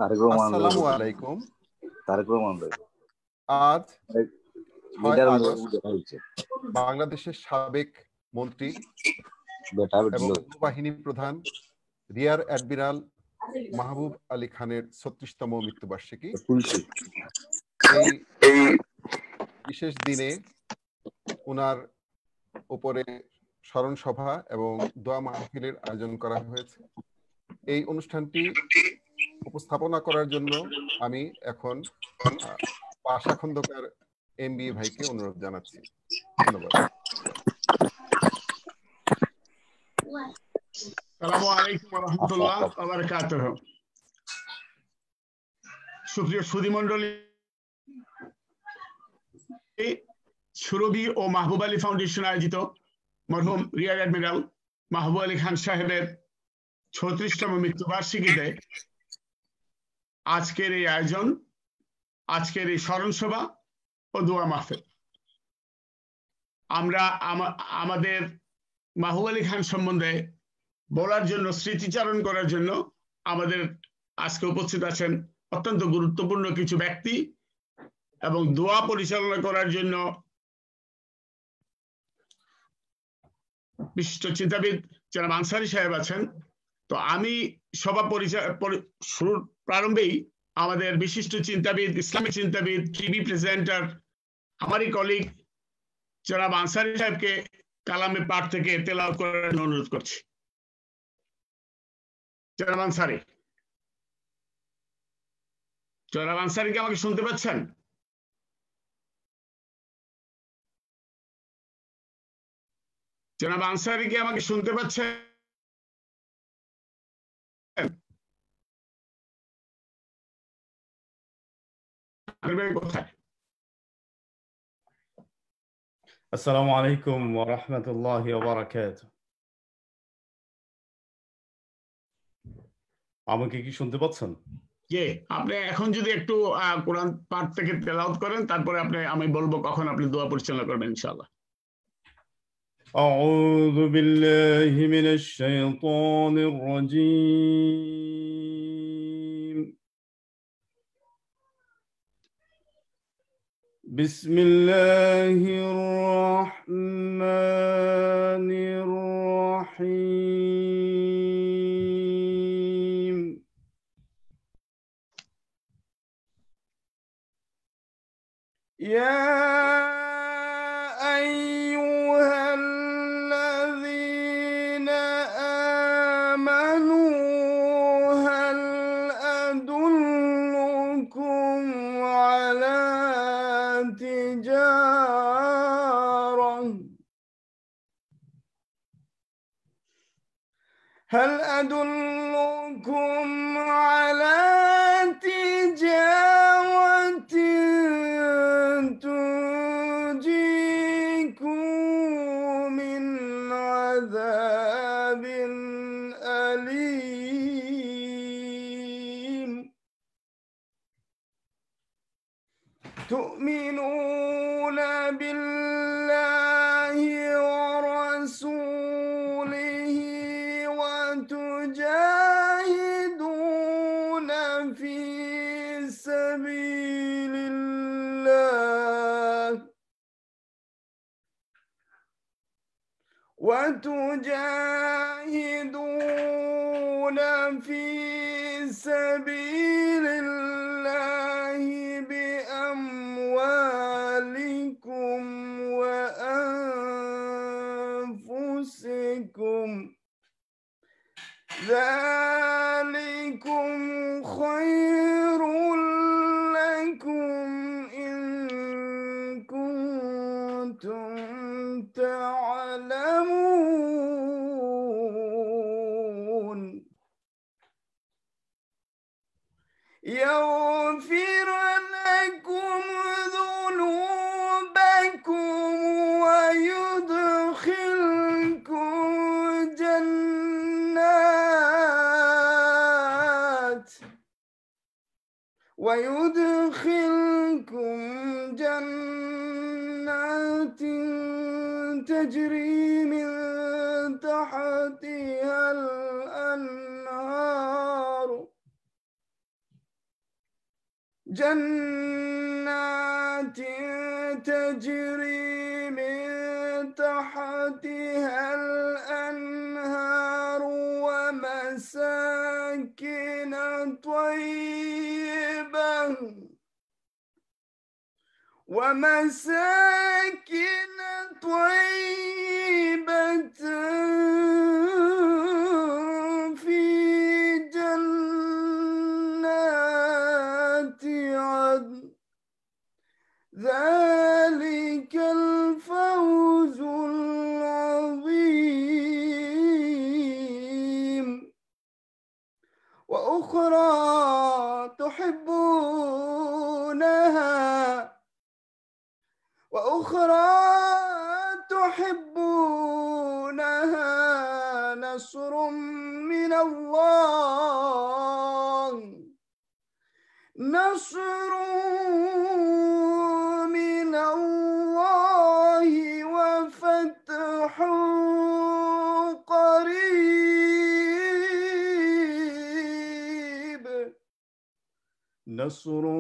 আসসালামু আলাইকুম। আজ 6 আগস্ট বাংলাদেশের সাবেক মন্ত্রী এবং নৌবাহিনী প্রধান রিয়ার অ্যাডমিরাল মাহবুব আলী খানের 36তম মৃত্যুবার্ষিকী। এই বিশেষ দিনে ওনার উপরে স্মরণ সভা এবং দোয়া মাহফিলের আয়োজন করা হয়েছে। এই অনুষ্ঠানটি উপস্থাপনা করার জন্য আমি এখন পাশা খন্দকার MBA ভাইকে অনুরোধ জানাচ্ছি। ধন্যবাদ। আসসালামু আলাইকুম ওয়া রাহমাতুল্লাহ ওয়া বারাকাতুহু। সুপ্রিয় সুধীমণ্ডলী, সুরভি ও মাহবুব আলী ফাউন্ডেশন আয়োজিত মরহুম রিয়ার অ্যাডমিরাল মাহবুব আলী খান সাহেবের 36তম মৃত্যুবার্ষিকীতে আজকের এই আয়োজন, আজকের এই স্মরণ সভা ও দোয়া মাহফিল। আমরা আমাদের মাহবুব আলী খান সম্বন্ধে বলার জন্য, স্মৃতিচারণ করার জন্য আমাদের আজকে উপস্থিত আছেন অত্যন্ত গুরুত্বপূর্ণ কিছু ব্যক্তি এবং দোয়া পরিচালনা করার জন্য বিশিষ্ট চিন্তাবিদ জনাব আনসারী সাহেব আছেন। তো আমি সভা শুরুর প্রারম্ভেই আমাদের বিশিষ্ট চিন্তাবিদ, ইসলামিক চিন্তাবিদ, টিভি প্রেজেন্টার, আমারই কলিগ জনাব আনসারী সাহেবকে কালামে পাঠ থেকে তেলাওয়াত করার অনুরোধ করছি। জনাব আনসারী, জনাব আনসারী কি আমাকে শুনতে পাচ্ছেন? জনাব আনসারী কি আমাকে শুনতে পাচ্ছেন? কোথায়? আসসালামু আলাইকুম ওয়া রাহমাতুল্লাহি ওয়া বারাকাতুহু। আমাকে কি শুনতে পাচ্ছেন? জি, আপনি এখন যদি একটু কোরআন পাঠ থেকে তেলাওয়াত করেন, তারপরে আমি বলবো কখন আপনি দোয়া পরিচালনা করবেন ইনশাআল্লাহ। আউযু বিল্লাহি মিনাশ শাইতানির রাজীম। বিসমিল্লাহির রাহমানির রাহিম। ইয়া আইয়ুহাল্লাযীনা আমানু হাল আদুল্লুকুম আলা هل أدلكم على تجارة تنجيكم من عذاب أليم تؤمنون بالله ورسوله وتجاهدون في سبيل الله بأموالكم وأنفسكم ذلكم خير لكم إن كنتم تعلمون يغفر لكم ذنوبكم ويدخلكم جنات تجري من تحتها الأنهار جنات تجري من تحتها الأنهار ومساكن طيبة في جنات عدن ذلك الفوز العظيم وأخرى تحبونها نصر من الله وفتح قريب نصر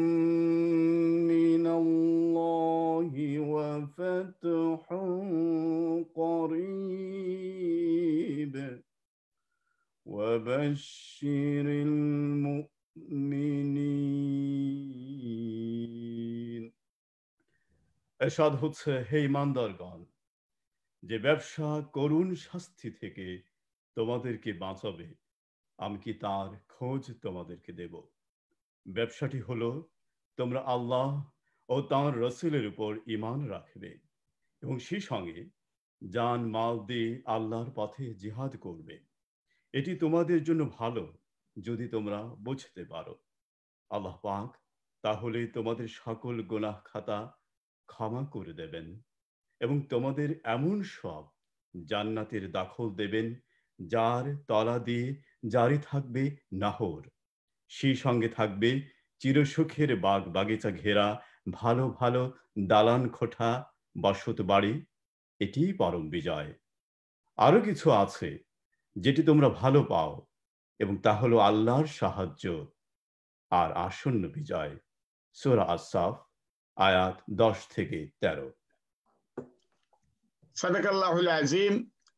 من الله وفتح قريب وبشر المؤمنين এরশাদ হচ্ছে, হে ঈমানদারগণ, যে ব্যবসা করুণ শাস্তি থেকে তোমাদেরকে বাঁচাবে, আমি কি তার খোঁজ তোমাদেরকে দেব। ব্যবসাটি হলো তোমরা আল্লাহ ও তাঁর রসুলের উপর ঈমান রাখবে এবং সেই সঙ্গে জান মাল দিয়ে আল্লাহর পথে জিহাদ করবে। এটি তোমাদের জন্য ভালো যদি তোমরা বুঝতে পারো। আল্লাহ পাক তাহলে তোমাদের সকল গুনাহ খাতা ক্ষমা করে দেবেন এবং তোমাদের এমন সব জান্নাতের দাখল দেবেন যার তলা দিয়ে জারি থাকবে নহর, সেই সঙ্গে থাকবে চিরসুখের বাগ বাগিচা ঘেরা ভালো ভালো দালান কোঠা বসত বাড়ি। এটিই পরম বিজয়। আরো কিছু আছে যেটি তোমরা ভালো পাও এবং তা হলো আল্লাহর সাহায্য আর আসন্ন বিজয়। সূরা আস-সাফ আয়াত 10 থেকে 13। সাদাকাল্লাহুল আযীম।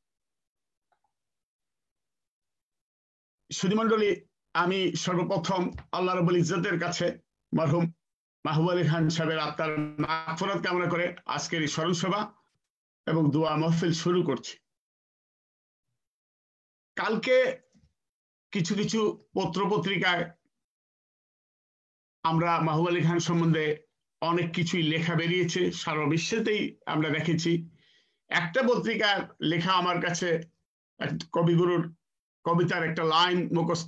সুধীমণ্ডলী, আমি সর্বপ্রথম আল্লাহ রাব্বুল ইজ্জতের কাছে মরহুম মাহবুব আলী খান সাহেবের আত্মার মাগফিরাত কামনা করে আজকের এই স্মরণ সভা এবং দোয়া মাহফিল শুরু করছি। কালকে কিছু কিছু পত্র পত্রিকায় আমরা মাহবুব আলী খান সম্বন্ধে অনেক কিছুই লেখা বেরিয়েছে, সারা বিশ্বেতেই আমরা দেখেছি। একটা পত্রিকার লেখা আমার কাছে কবিগুরুর কবিতার একটা লাইন মুখস্থ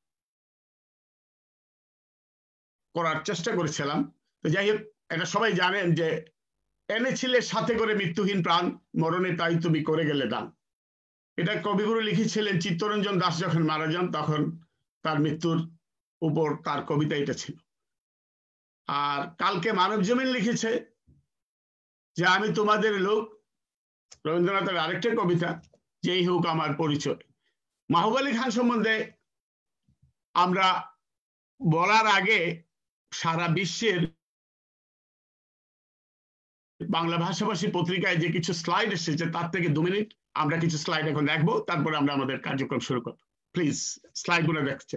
করার চেষ্টা করেছিলাম। তো যাই হোক, এটা সবাই জানেন যে এনেছিলে সাথে করে মৃত্যুহীন প্রাণ, মরণে তাই তুমি করে গেলে দান। এটা কবিগুরু লিখেছিলেন চিত্তরঞ্জন দাস যখন মারা যান, তখন তার মৃত্যুর উপর তার কবিতা এটা ছিল। আর কালকে মানব জমিন লিখেছে যে আমি তোমাদের লোক, রবীন্দ্রনাথের আরেকটা কবিতা, যেই হোক আমার পরিচয়। মাহবুব আলী খান সম্বন্ধে আমরা বলার আগে সারা বিশ্বের বাংলা ভাষাভাষী পত্রিকায় যে কিছু স্লাইড এসেছে তার থেকে 2 মিনিট আমরা কিছু স্লাইড এখন দেখবো, তারপরে আমরা আমাদের কার্যক্রম শুরু করব। প্লিজ স্লাইড গুলো দেখতে।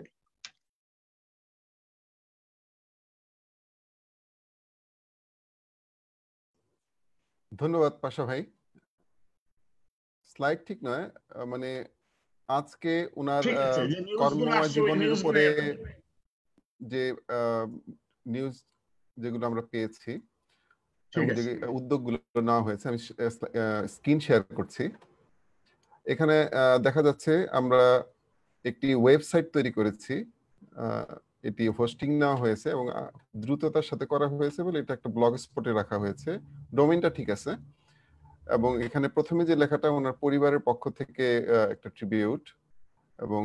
ধন্যবাদ পাশা ভাই। স্লাইড ঠিক নয়, মানে আজকে ওনার কর্মময় জীবনের উপরে যে নিউজ যেগুলো আমরা পেয়েছি, যে উদ্যোগগুলো নেওয়া হয়েছে, আমি স্ক্রিন শেয়ার করছি। এখানে দেখা যাচ্ছে আমরা একটি ওয়েবসাইট তৈরি করেছি। এটি হোস্টিং নেওয়া হয়েছে এবং দ্রুততার সাথে করা হয়েছে বলে এটা একটা ব্লগ স্পটে রাখা হয়েছে। ডোমেইনটা ঠিক আছে এবং এখানে প্রথমে যে লেখাটা ওনার পরিবারের পক্ষ থেকে একটা ট্রিবিউট, এবং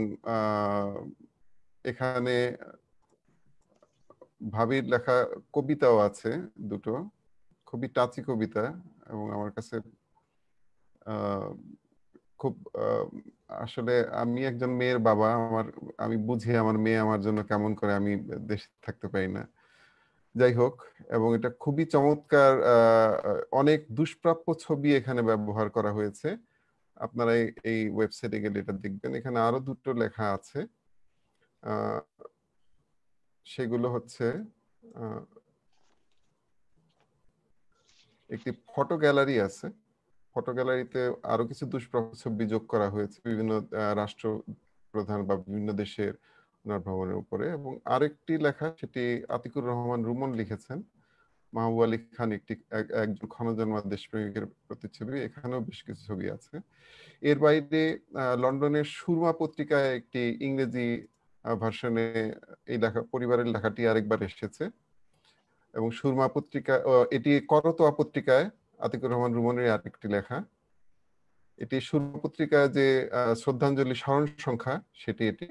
এখানে ভাবির লেখা কবিতাও আছে দুটো, খুবই টাচি কবিতা এবং আমার কাছে খুব আসলে আমি একজন মেয়ের বাবা, আমি বুঝি আমার মেয়ে আমার জন্য কেমন করে, আমি দেশে থাকতে পারি না। যাই হোক, এবং এটা খুবই চমৎকার, অনেক দুষ্প্রাপ্য ছবি এখানে ব্যবহার করা হয়েছে। আপনারা এই ওয়েবসাইটে গেলে এটা দেখবেন। এখানে আরো দুটো লেখা আছে, সেগুলো হচ্ছে একটি ফটো গ্যালারি আছে, ফটো গ্যালারিতে আরো কিছু দুষ্প্রাপ্য ছবি যোগ করা হয়েছে বিভিন্ন রাষ্ট্রপ্রধান বা বিভিন্ন দেশের ওনার ভ্রমণের উপরে। এবং আরেকটি লেখা, সেটি আতিকুর রহমান রুমন লিখেছেন, মাহবুব আলী খান একজন ক্ষণজন্মা দেশপ্রেমিকের প্রতিচ্ছবি। এখানেও বেশ কিছু ছবি আছে। এর বাইরে লন্ডনের সুরমা পত্রিকায় একটি ইংরেজি ভার্সনে এই লেখা, পরিবারের লেখাটি আরেকবার এসেছে। এবং সুরমা পত্রিকা, এটি করতোয়া পত্রিকায় আতিকুর রহমান রুমনের আরেকটি লেখা। এটি সুরমা পত্রিকায় যে শ্রদ্ধাঞ্জলি স্মরণ সংখ্যা, সেটি এটি।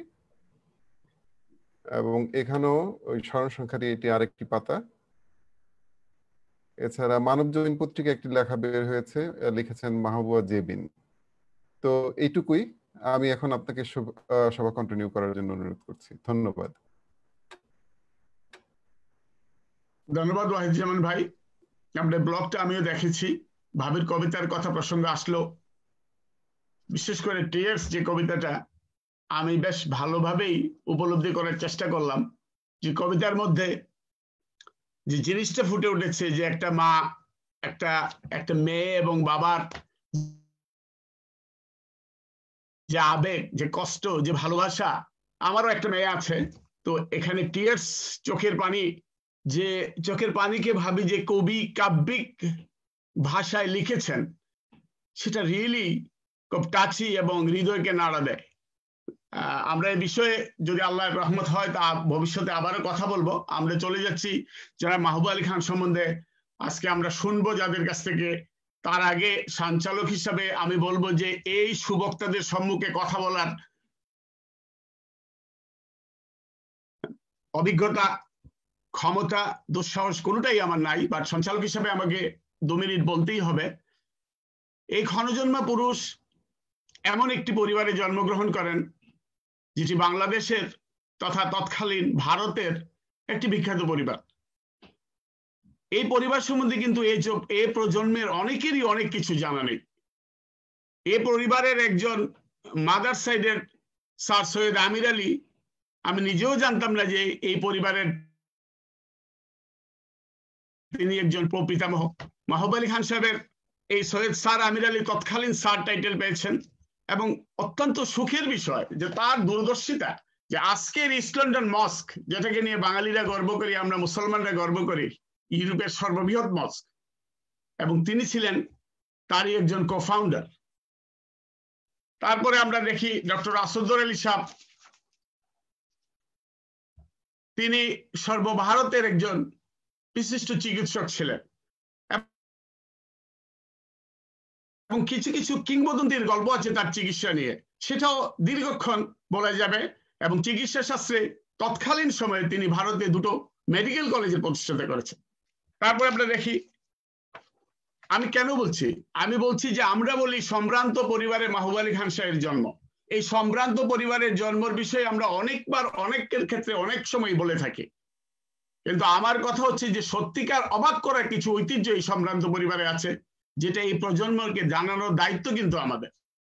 এবং এখানেও ওই স্মরণ সংখ্যাটি, এটি আরেকটি পাতা। এছাড়া মানবজমিন পত্রিকা একটি লেখা বের হয়েছে, লিখেছেন মাহবুবা জেবিন। তো এইটুকুই। আমি এখন আপনাকে সভা কন্টিনিউ করার জন্য অনুরোধ করছি। ধন্যবাদ। ধন্যবাদ ওয়াহিদুজ্জামান ভাই। আপনার ব্লগটা আমিও দেখেছি, ভাবির কবিতার কথা প্রসঙ্গ আসলো, বিশেষ করে টিয়ার্স যে কবিতাটা আমি বেশ ভালোভাবেই উপলব্ধি করার চেষ্টা করলাম। যে কবিতার মধ্যে যে জিনিসটা ফুটে উঠেছে, যে একটা মা, একটা মেয়ে এবং বাবার যে আবেগ, যে কষ্ট, যে ভালোবাসা। আমারও একটা মেয়ে আছে, তো এখানে টিয়ার্স, চোখের পানি, যে চোখের পানিকে ভাবি যে কবি কাব্যিক ভাষায় লিখেছেন, সেটা রিয়েলি খুব টাচি এবং হৃদয়কে নাড়া দেয়। আমরা এই বিষয়ে যদি আল্লাহর রহমত হয় তা ভবিষ্যতে আবারও কথা বলবো। আমরা চলে যাচ্ছি যারা মাহবুব আলী খান সম্বন্ধে আজকে আমরা শুনবো যাদের কাছ থেকে। তার আগে সঞ্চালক হিসাবে আমি বলবো যে এই সুবক্তাদের সম্মুখে কথা বলার অভিজ্ঞতা, ক্ষমতা, দুঃসাহস কোনোটাই আমার নাই, বাট সঞ্চালক হিসাবে আমাকে 2 মিনিট বলতেই হবে। এই ক্ষণজন্মা পুরুষ এমন একটি পরিবারে জন্মগ্রহণ করেন যেটি বাংলাদেশের তথা তৎকালীন ভারতের একটি বিখ্যাত পরিবার। এই পরিবার সম্বন্ধে কিন্তু এই প্রজন্মের অনেকেরই অনেক কিছু জানা নেই। এই পরিবারের একজন মাদার সাইডের স্যার সৈয়দ আমির আলী, আমি নিজেও জানতাম না যে এই পরিবারের তিনি একজন প্রপিতামহ। মাহবুব আলী খান সাহেবের এই সৈয়দ স্যার আমির আলী তৎকালীন স্যার টাইটেল পেয়েছেন। এবং অত্যন্ত সুখের বিষয় যে তার দূরদর্শিতা, যে আজকের ইস্ট লন্ডন মস্ক, যেটাকে নিয়ে বাঙালিরা গর্ব করি, আমরা মুসলমানরা গর্ব করি, ইউরোপের সর্ববৃহৎ মস্ক, এবং তিনি ছিলেন তারই একজন কো-ফাউন্ডার। তারপরে আমরা দেখি ডক্টর আসাদুর আলী সাহেব, তিনি সর্বভারতের একজন বিশিষ্ট চিকিৎসক ছিলেন এবং কিছু কিছু কিংবদন্তির গল্প আছে তার চিকিৎসা নিয়ে, সেটাও দীর্ঘক্ষণ বলা যাবে। এবং চিকিৎসা শাস্ত্রে তৎকালীন সময়ে তিনি ভারতে 2টো মেডিকেল কলেজের প্রতিষ্ঠাতা করেছেন। তারপর আমরা দেখি, আমি কেন বলছি, আমি বলছি যে আমরা বলি সম্ভ্রান্ত পরিবারে মাহবুব আলী খান সাহেবের জন্ম। এই সম্ভ্রান্ত পরিবারের জন্মের বিষয়ে আমরা অনেকবার অনেকের ক্ষেত্রে অনেক সময় বলে থাকি, কিন্তু আমার কথা হচ্ছে যে সত্যিকার অবাক করা কিছু ঐতিহ্য এই সম্ভ্রান্ত পরিবারে আছে, যেটা এই প্রজন্মকে জানানোর দায়িত্ব কিন্তু আমাদের।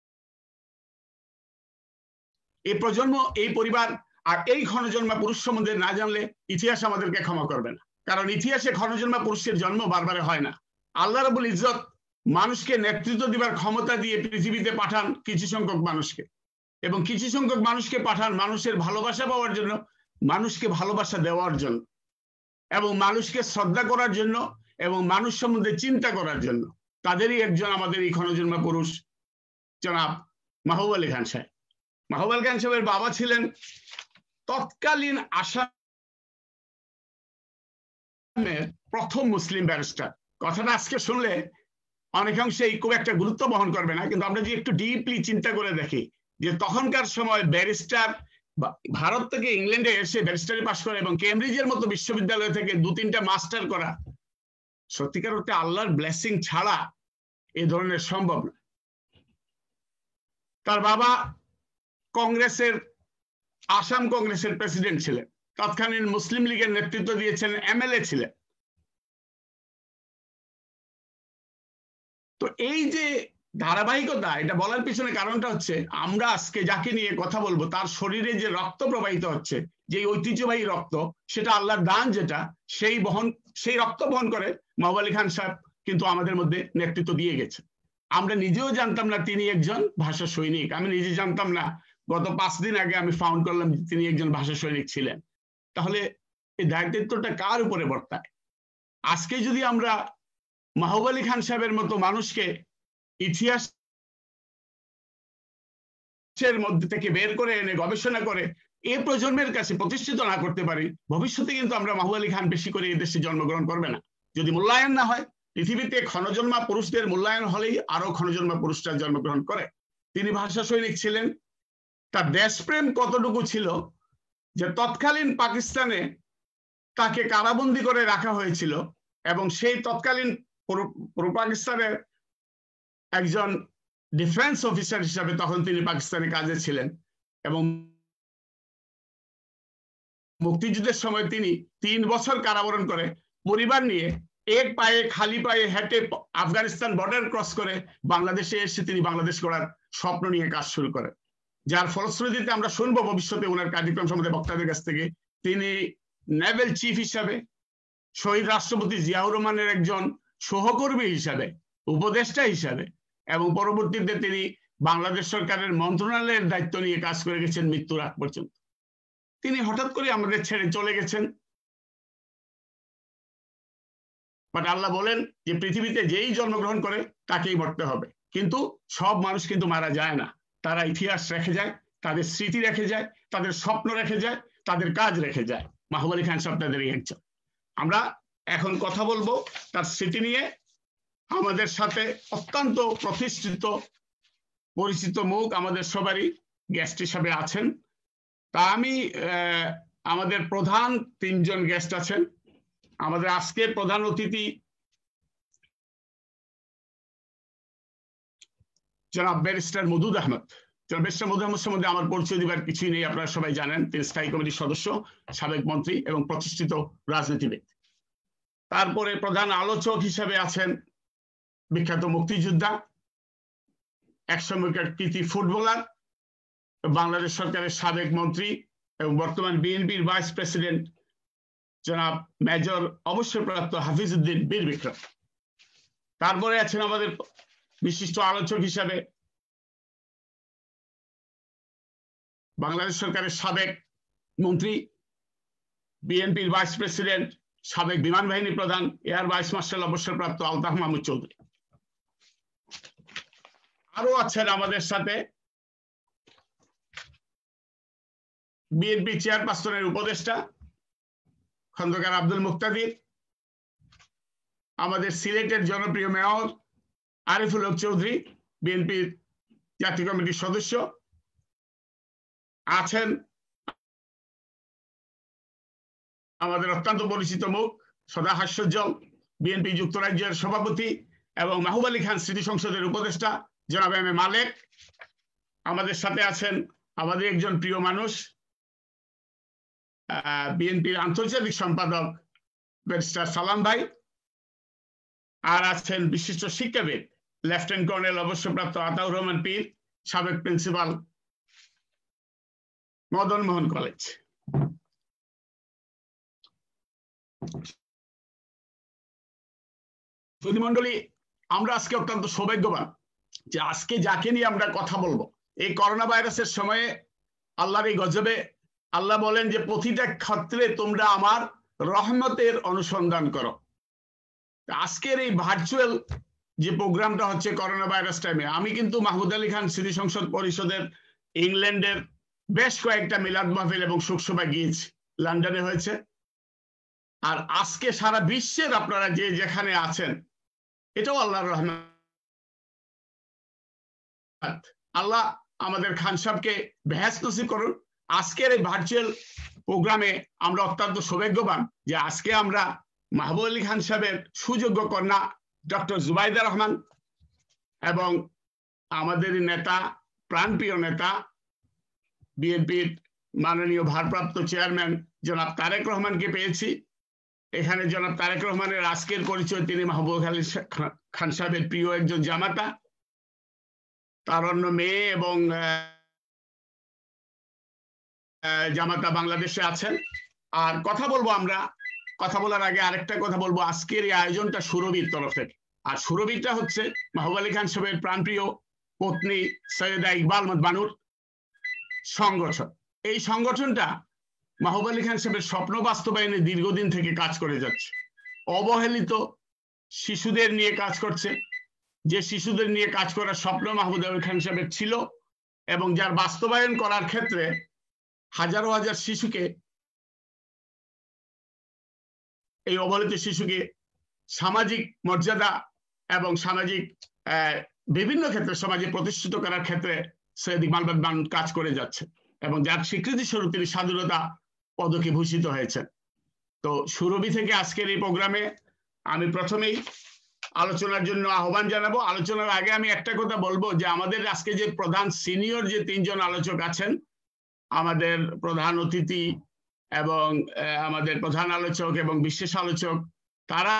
এই প্রজন্ম, এই পরিবার আর এই ক্ষণজন্মা পুরুষ সম্বন্ধে না জানলে ইতিহাস আমাদেরকে ক্ষমা করবে না, কারণ ইতিহাসে ক্ষণজন্মা পুরুষের জন্ম বারবার হয় না। আল্লাহ রাব্বুল ইজ্জত মানুষকে নেতৃত্ব দিবার ক্ষমতা দিয়ে পৃথিবীতে পাঠান কিছু সংখ্যক মানুষকে, এবং কিছু সংখ্যক মানুষকে পাঠান মানুষের ভালোবাসা পাওয়ার জন্য, মানুষকে ভালোবাসা দেওয়ার জন্য, এবং মানুষকে শ্রদ্ধা করার জন্য, এবং মানুষ সম্বন্ধে চিন্তা করার জন্য। তাদেরই একজন আমাদের এই ক্ষণজন্মা পুরুষ জনাব মাহবুব আলী খান সাহেব। মাহবুব আলী খান সাহেবের বাবা ছিলেন তৎকালীন আসামের প্রথম মুসলিম ব্যারিস্টার। কথাটা আজকে শুনলে অনেকাংশেই খুব একটা গুরুত্ব বহন করবে না, কিন্তু আমরা যদি একটু ডিপলি চিন্তা করে দেখি যে তখনকার সময় ব্যারিস্টার ভারত থেকে ইংল্যান্ডে এসে ব্যারিস্টারি পাশ করে এবং কেমব্রিজের মতো বিশ্ববিদ্যালয় থেকে 2-3টা মাস্টার করা, সত্যিকার অর্থে আল্লাহর ব্লেসিং ছাড়া এই ধরনের সম্ভব না। তার বাবা আসাম কংগ্রেসের প্রেসিডেন্ট ছিলেন, তৎকালীন মুসলিম লীগের নেতৃত্ব দিয়েছেন, এমএলএ ছিলেন। তো এই যে ধারাবাহিকতা, এটা বলার পিছনে কারণটা হচ্ছে আমরা আজকে যাকে নিয়ে কথা বলবো তার শরীরে যে রক্ত প্রবাহিত হচ্ছে, যে ঐতিহ্যবাহী রক্ত, সেটা আল্লাহর দান, যেটা সেই রক্ত বহন করে মাহবুব আলী খান সাহেব কিন্তু আমাদের মধ্যে নেতৃত্ব দিয়ে গেছে। আমরা নিজেও জানতাম না তিনি একজন ভাষা সৈনিক। আমি নিজে জানতাম না, গত 5 দিন আগে আমি ফাউন্ড করলাম যে তিনি একজন ভাষা সৈনিক ছিলেন। তাহলে এই দায়িত্বটা কার উপরে বর্তায়? আজকে যদি আমরা মাহবুব আলী খান সাহেবের মতো মানুষকে ইতিহাসের মধ্যে থেকে বের করে এনে গবেষণা করে এই প্রজন্মের কাছে প্রতিষ্ঠিত না করতে পারি, ভবিষ্যতে কিন্তু আমরা মাহবুব আলী খান বেশি করে এই দেশে জন্মগ্রহণ করবে না। যদি মূল্যায়ন না হয়, পৃথিবীতে ক্ষণজন্মা পুরুষদের মূল্যায়ন হলেই আরো ক্ষণজন্মা পুরুষরা জন্মগ্রহণ করে। তিনি ভাষা সৈনিক ছিলেন। তার দেশপ্রেম কতটুকু ছিল যে তৎকালীন পাকিস্তানে তাকে কারাবন্দী করে রাখা হয়েছিল, এবং সেই তৎকালীন পূর্ব পাকিস্তানের একজন ডিফেন্স অফিসার হিসাবে তখন তিনি পাকিস্তানে কাজে ছিলেন, এবং মুক্তিযুদ্ধের সময় তিনি 3 বছর কারাবরণ করে পরিবার নিয়ে এক পায়ে খালি পায়ে হেঁটে আফগানিস্তান বর্ডার ক্রস করে বাংলাদেশে এসে তিনি বাংলাদেশ গড়ার স্বপ্ন নিয়ে কাজ শুরু করেন। যার ফলশ্রুতিতে আমরা শুনবো ভবিষ্যতে ওনার কার্যক্রম সম্বন্ধে বক্তাদের কাছ থেকে, তিনি নেভেল চিফ হিসাবে, শহীদ রাষ্ট্রপতি জিয়াউর রহমানের একজন সহকর্মী হিসাবে, উপদেষ্টা হিসাবে, এবং পরবর্তীতে তিনি বাংলাদেশ সরকারের মন্ত্রণালয়ের দায়িত্ব নিয়ে কাজ করে গেছেন মৃত্যুর আগ পর্যন্ত। তিনি হঠাৎ করে আমাদের ছেড়ে চলে গেছেন। বাট আল্লাহ বলেন যে পৃথিবীতে যেই জন্মগ্রহণ করে তাকেই মরতে হবে, কিন্তু সব মানুষ কিন্তু মারা যায় না। তারা ইতিহাস রেখে যায়, তাদের স্মৃতি রেখে যায়, তাদের স্বপ্ন রেখে যায়, তাদের কাজ রেখে যায়। মাহবুব আলী খান সাহেব তাদের একজন। আমরা এখন কথা বলবো তার স্মৃতি নিয়ে। আমাদের সাথে অত্যন্ত প্রতিষ্ঠিত পরিচিত মুখ আমাদের সবারই গেস্ট হিসাবে আছেন। তা আমি আমাদের প্রধান 3 জন গেস্ট আছেন। আমাদের আজকের প্রধান অতিথি জনাব ব্যারিস্টার মওদুদ আহমদ। জনাব ব্যারিস্টার মওদুদ আহমদ সম্বন্ধে আমার পরিচয় দিবার কিছুই নেই, আপনারা সবাই জানেন। তিনি স্থায়ী কমিটির সদস্য, সাবেক মন্ত্রী এবং প্রতিষ্ঠিত রাজনীতিবিদ। তারপরে প্রধান আলোচক হিসেবে আছেন বিখ্যাত মুক্তিযোদ্ধা, একসময়কার কৃতি ফুটবলার, বাংলাদেশ সরকারের সাবেক মন্ত্রী এবং বর্তমান বিএনপির ভাইস প্রেসিডেন্ট জনাব মেজর অবসরপ্রাপ্ত হাফিজউদ্দিন বীর বিক্রম। তারপরে আছেন আমাদের বিশিষ্ট আলোচক হিসাবে বাংলাদেশ সরকারের সাবেক মন্ত্রী, বিএনপির ভাইস প্রেসিডেন্ট, সাবেক বিমান বাহিনী প্রধান, এয়ার ভাইস মার্শাল অবসরপ্রাপ্ত আলতাফ মাহমুদ চৌধুরী। আরো আছেন আমাদের সাথে বিএনপি চেয়ারপারসনের উপদেষ্টা খন্দকার আব্দুল মুক্তাদির, আমাদের সিলেটের জনপ্রিয় মেয়র আরিফুল হক চৌধুরী, বিএনপির জাতীয় কমিটির সদস্য আছেন। আমাদের অত্যন্ত পরিচিত মুখ, সদা হাস্যোজ্জ্বল বিএনপি যুক্তরাজ্যের সভাপতি এবং মাহবুব আলী খান স্মৃতি সংসদের উপদেষ্টা জনাব এম এ মালেক। আমাদের সাথে আছেন আমাদের একজন প্রিয় মানুষ, বিএনপির আন্তর্জাতিক সম্পাদক ব্যারিস্টার সালাম ভাই। আর আছেন বিশিষ্ট শিক্ষাবিদ লেফটেন্যান্ট কর্নেল অবসরপ্রাপ্ত আতাউর রহমান পীর, সাবেক প্রিন্সিপাল মদন মোহন কলেজ। সুধীমণ্ডলী, আমরা আজকে অত্যন্ত সৌভাগ্যবান যে আজকে যাকে নিয়ে আমরা কথা বলবো, এই করোনা ভাইরাসের সময়ে আল্লাহর এই গজবে আল্লাহ বলেন যে প্রতিটা ক্ষেত্রে তোমরা আমার রহমতের অনুসন্ধান করো। আজকের এই ভার্চুয়াল যে প্রোগ্রামটা হচ্ছে করোনা ভাইরাস টাইমে, আমি কিন্তু মাহমুদ আলী খান স্মৃতি সংসদ পরিষদের ইংল্যান্ডের বেশ কয়েকটা মিলাদ মাহফিল এবং শোকসভা গিয়েছি, লন্ডনে হয়েছে। আর আজকে সারা বিশ্বের আপনারা যে যেখানে আছেন, এটাও আল্লাহর রহমত। আল্লাহ আমাদের খান সাহেবকে বেহেশত নসিব করুন। আজকের এই ভার্চুয়াল প্রোগ্রামে আমরা অত্যন্ত সৌভাগ্যবান যে আজকে আমরা মাহবুব আলী খান সাহেবের সুযোগ্য কন্যা ডক্টর জুবাইদা রহমান এবং আমাদের নেতা, প্রাণপ্রিয় নেতা, বিএনপির মাননীয় ভারপ্রাপ্ত চেয়ারম্যান জনাব তারেক রহমানকে পেয়েছি। এখানে জনাব তারেক রহমানের আজকের পরিচয়, তিনি মাহবুব আলী খান সাহেবের প্রিয় একজন জামাতা, তার অন্য মেয়ে এবং জামাতা বাংলাদেশে আছেন। আর কথা বলবো আমরা, কথা বলার আগে আরেকটা কথা বলবো, আজকের এই আয়োজনটা সুরভির তরফের। আর সুরভিটা হচ্ছে মাহবুব আলী খান সাহেবের প্রাণপ্রিয় পত্নী সৈয়দা ইকবাল বানুর সংগঠন। এই সংগঠনটা মাহবুব আলী খান সাহেবের স্বপ্ন বাস্তবায়নে দীর্ঘদিন থেকে কাজ করে যাচ্ছে। অবহেলিত শিশুদের নিয়ে কাজ করছে, যে শিশুদের নিয়ে কাজ করার স্বপ্ন মাহবুব আলী খান সাহেবের ছিল এবং যার বাস্তবায়ন করার ক্ষেত্রে হাজারো হাজার শিশুকে, এই অবহেলিত শিশুকে সামাজিক মর্যাদা এবং সামাজিক বিভিন্ন ক্ষেত্রে সমাজে প্রতিষ্ঠিত করার ক্ষেত্রে সৈয়দ ইকবাল বানুর কাজ করে যাচ্ছে এবং যার স্বীকৃতি স্বরূপ তিনি স্বাধীনতা পদকে ভূষিত হয়েছেন। তো সুরভি থেকে আজকের এই প্রোগ্রামে আমি প্রথমেই আলোচনার জন্য আহ্বান জানাবো। আলোচনার আগে আমি একটা কথা বলবো যে আমাদের আজকে যে প্রধান সিনিয়র যে 3 জন আলোচক আছেন, আমাদের প্রধান অতিথি এবং আমাদের প্রধান আলোচক এবং বিশেষ আলোচক, তারা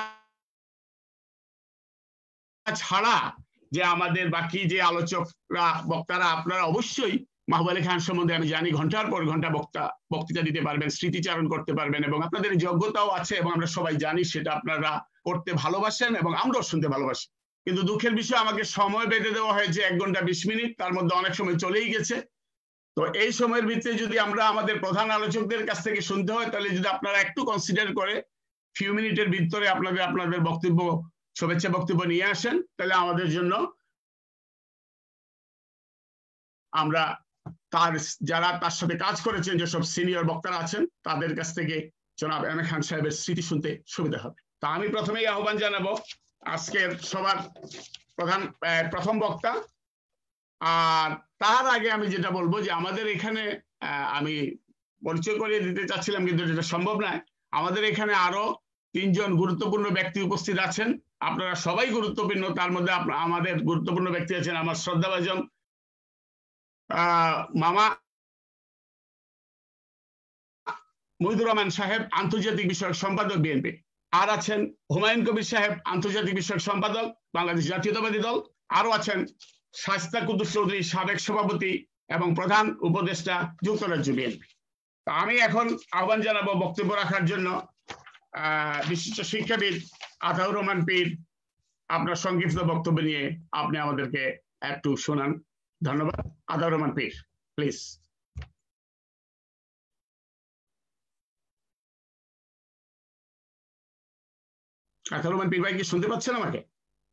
ছাড়া যে আমাদের বাকি যে আলোচকরা বক্তারা, আপনারা অবশ্যই মাহবুব আলী খান সম্বন্ধে আমি জানি ঘন্টার পর ঘন্টা বক্তৃতা দিতে পারবেন, স্মৃতিচারণ করতে পারবেন এবং আপনাদের যোগ্যতাও আছে এবং আমরা সবাই জানি সেটা আপনারা করতে ভালোবাসেন এবং আমরাও শুনতে ভালোবাসি। কিন্তু দুঃখের বিষয়, আমাকে সময় বেঁধে দেওয়া হয়েছে 1 ঘন্টা 20 মিনিট, তার মধ্যে অনেক সময় চলেই গেছে। তো এই সময়ের ভিতরে যদি আমরা আমাদের প্রধান আলোচকদের কাছ থেকে শুনতে হয়, তাহলে যদি আপনারা একটু কনসিডার করে ফিউ মিনিটের ভিতরে আপনাদের বক্তব্য, শুভেচ্ছা বক্তব্য নিয়ে আসেন, তাহলে আমাদের জন্য, আমরা যারা তার সাথে কাজ করেছেন, যেসব সিনিয়র বক্তারা আছেন, তাদের কাছ থেকে জনাব এম এ খান সাহেবের স্মৃতি শুনতে সুবিধা হবে। তা আমি প্রথমেই আহ্বান জানাবো আজকের সবার প্রথম বক্তা। আর তার আগে আমি যেটা বলবো যে আমাদের এখানে, আমি পরিচয় করিয়ে দিতে চাচ্ছিলাম কিন্তু এটা সম্ভব নয়, আমাদের এখানে আরো 3 জন গুরুত্বপূর্ণ ব্যক্তি উপস্থিত আছেন। আপনারা সবাই গুরুত্বপূর্ণ, তার মধ্যে আমাদের গুরুত্বপূর্ণ ব্যক্তি আছেন আমার শ্রদ্ধাভাজন মামা মহিদুর রহমান সাহেব, আন্তর্জাতিক বিষয়ক সম্পাদক বিএনপি। আর আছেন হুমায়ুন কবির সাহেব, আন্তর্জাতিক বিষয়ক সম্পাদক বাংলাদেশ জাতীয়তাবাদী দল। আরো আছেন শায়েস্তা কুদ্দুস চৌধুরী, সাবেক সভাপতি এবং প্রধান উপদেষ্টা, যুক্তরাজ্য বিএনপি। আমি এখন আহ্বান জানাবো বক্তব্য রাখার জন্য বিশিষ্ট শিক্ষাবিদ আতাউর রহমান পীর। আপনার সংক্ষিপ্ত বক্তব্য নিয়ে আপনি আমাদেরকে একটু শোনান। ধন্যবাদ। আতাউর রহমান পীর, প্লিজ। আতাউর রহমান পীর ভাই, কি শুনতে পাচ্ছেন আমাকে?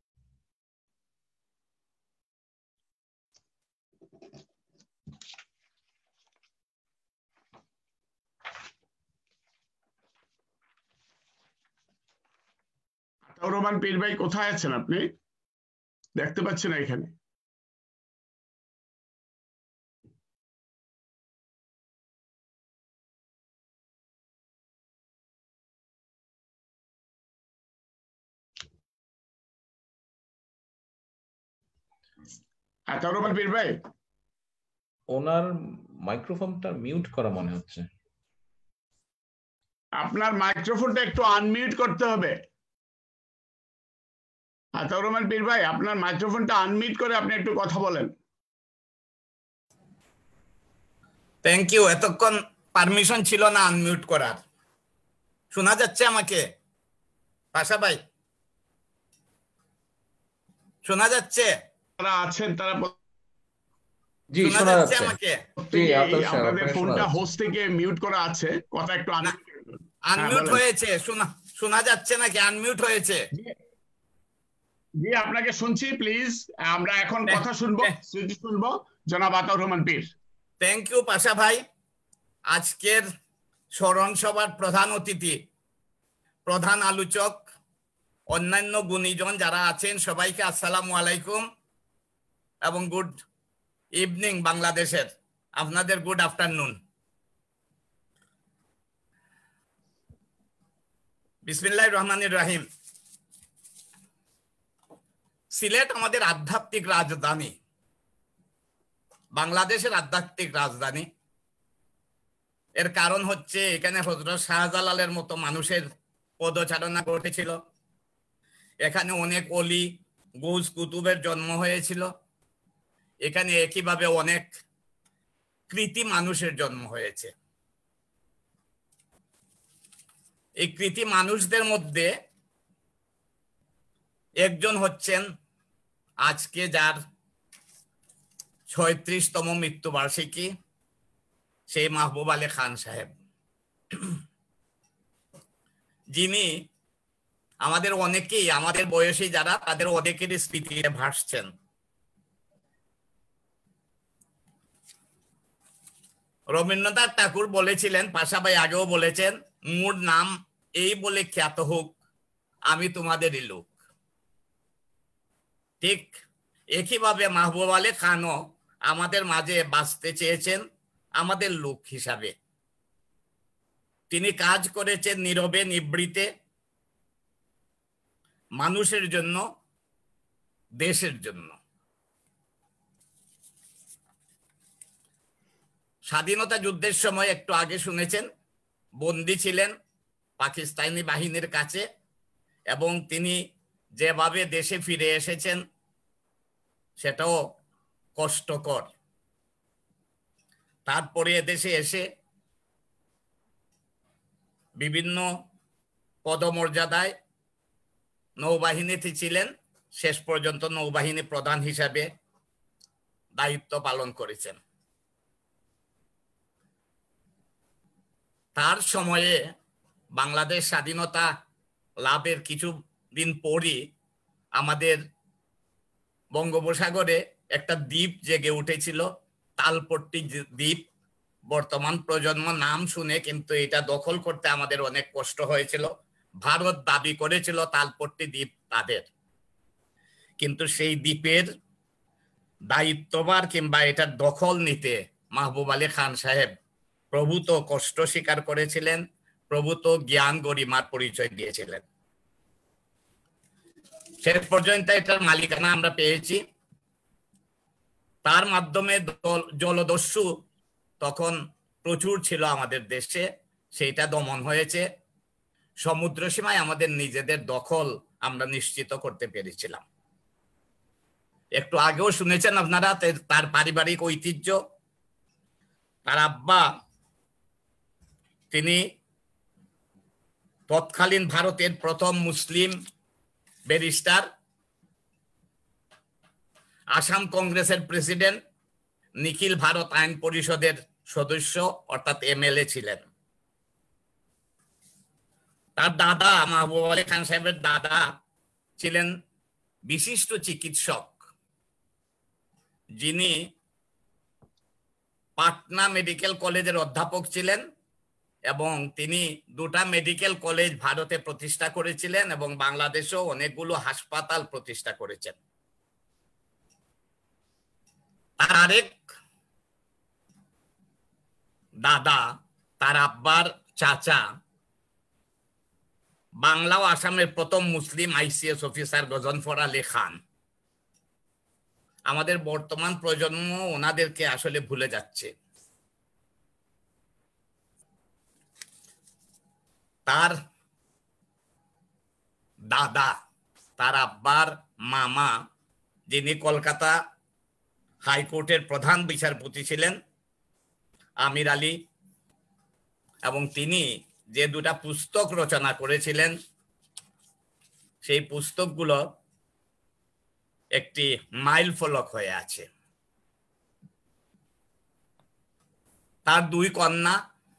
আতাউর রহমান পীর ভাই, কোথায় আছেন আপনি? দেখতে পাচ্ছেন না এখানে। আতাউর রহমান পীর ভাই, ওনার মাইক্রোফোনটা মিউট করা মনে হচ্ছে। আপনার মাইক্রোফোনটা একটু আনমিউট করতে হবে। আতাউর রহমান পীর ভাই, আপনার মাইক্রোফোনটা আনমিউট করে আপনি একটু কথা বলেন। Thank you. এতক্ষণ পারমিশন ছিল না আনমিউট করার। শোনা যাচ্ছে আমাকে পাশা ভাই? শোনা যাচ্ছে? যারা আছেন তারা জি শোনা যাচ্ছে আমাকে? জি, আপনাদের ফোনটা হোস্ট থেকে মিউট করা আছে, কথা একটু আনমিউট হয়েছে। শোনা যাচ্ছে নাকি? আনমিউট হয়েছে? জি, আপনাকে শুনছি। প্লিজ, আমরা এখন কথা শুনবো, স্মৃতি শুনবো জনাব আতাউর রহমান পীর। থ্যাংক ইউ পাশা ভাই। আজকের স্মরণ সভার প্রধান অতিথি, প্রধান আলোচক, অন্যান্য গুণীজন যারা আছেন, সবাইকে আসসালামু আলাইকুম এবং গুড ইভিনিং বাংলাদেশের। আপনাদের গুড আফটারনুন। বিসমিল্লাহির রহমানির রহিম। সিলেট আমাদের আধ্যাত্মিক রাজধানী, বাংলাদেশের আধ্যাত্মিক রাজধানী। এর কারণ হচ্ছে এখানে হযরত শাহজালালের মতো মানুষের পদচারণা ঘটেছিল, এখানে অনেক অলি গৌস কুতুবের জন্ম হয়েছিল, এখানে একইভাবে অনেক কৃতি মানুষের জন্ম হয়েছে। এই কৃতি মানুষদের মধ্যে একজন হচ্ছেন আজকে যার ৩৬তম মৃত্যুবার্ষিকী, সেই মাহবুব আলী খান সাহেব, যিনি আমাদের অনেকেই, আমাদের বয়সী যারা, তাদের অনেকেরই স্মৃতিতে ভাসছেন। রবীন্দ্রনাথ ঠাকুর বলেছিলেন, পাশাপাশি আগেও বলেছেন, মোর নাম এই বলে খ্যাত হোক, আমি তোমাদেরই লোক। ঠিক একইভাবে মাহবুব আলী খানও আমাদের মাঝে বাঁচতে চেয়েছেন আমাদের লোক হিসাবে। তিনি কাজ করেছেন নীরবে নিভৃতে, মানুষের জন্য, দেশের জন্য। স্বাধীনতা যুদ্ধের সময় একটু আগে শুনেছেন বন্দী ছিলেন পাকিস্তানি বাহিনীর কাছে, এবং তিনি যেভাবে দেশে ফিরে এসেছেন সেটাও কষ্টকর। তারপরে এদেশে এসে বিভিন্ন পদমর্যাদায় নৌবাহিনীতে ছিলেন, শেষ পর্যন্ত নৌবাহিনী প্রধান হিসাবে দায়িত্ব পালন করেছেন। তার সময়ে বাংলাদেশ স্বাধীনতা লাভের কিছু দিন পরই আমাদের বঙ্গোপসাগরে একটা দ্বীপ জেগে উঠেছিল, তালপট্টি দ্বীপ। বর্তমান প্রজন্ম নাম শুনে কিন্তু এটা দখল করতে আমাদের অনেক কষ্ট হয়েছিল। ভারত দাবি করেছিল তালপট্টি দ্বীপ তাদের, কিন্তু সেই দ্বীপের দায়িত্বভার কিংবা এটার দখল নিতে মাহবুব আলী খান সাহেব প্রভূত কষ্ট স্বীকার করেছিলেন, প্রভূত জ্ঞান গরিমার পরিচয় দিয়েছিলেন। শেষ পর্যন্ত এটার মালিকানা আমরা পেয়েছি। তার মাধ্যমে জলদস্যু তখন প্রচুর ছিল আমাদের দেশে, সেইটা দমন হয়েছে। সমুদ্র সীমায় আমাদের নিজেদের দখল আমরা নিশ্চিত করতে পেরেছিলাম। একটু আগেও শুনেছেন আপনারা তার পারিবারিক ঐতিহ্য। তার আব্বা, তিনি তৎকালীন ভারতের প্রথম মুসলিম ব্যারিস্টার, আসাম কংগ্রেসের প্রেসিডেন্ট, নিখিল ভারত আইন পরিষদের সদস্য অর্থাৎ এমএলএ ছিলেন। তার দাদা, মাহবুব আলী খান সাহেবের দাদা ছিলেন বিশিষ্ট চিকিৎসক, যিনি পাটনা মেডিকেল কলেজের অধ্যাপক ছিলেন, এবং তিনি দুটা মেডিকেল কলেজ ভারতে প্রতিষ্ঠা করেছিলেন এবং বাংলাদেশেও অনেকগুলো হাসপাতাল প্রতিষ্ঠা করেছেন। তার আরেক দাদা, তার আব্বার চাচা, বাংলা ও আসামের প্রথম মুসলিম আইসিএস অফিসার গজনফর আলী খান। আমাদের বর্তমান প্রজন্ম ওনাদেরকে আসলে ভুলে যাচ্ছে। তার দাদা, তার আব্বার মামা, যিনি কলকাতা হাইকোর্টের প্রধান বিচারপতি ছিলেন, আমির আলী, এবং তিনি যে দুটা পুস্তক রচনা করেছিলেন, সেই পুস্তকগুলো একটি মাইল ফলক হয়ে আছে। তার দুই কন্যা,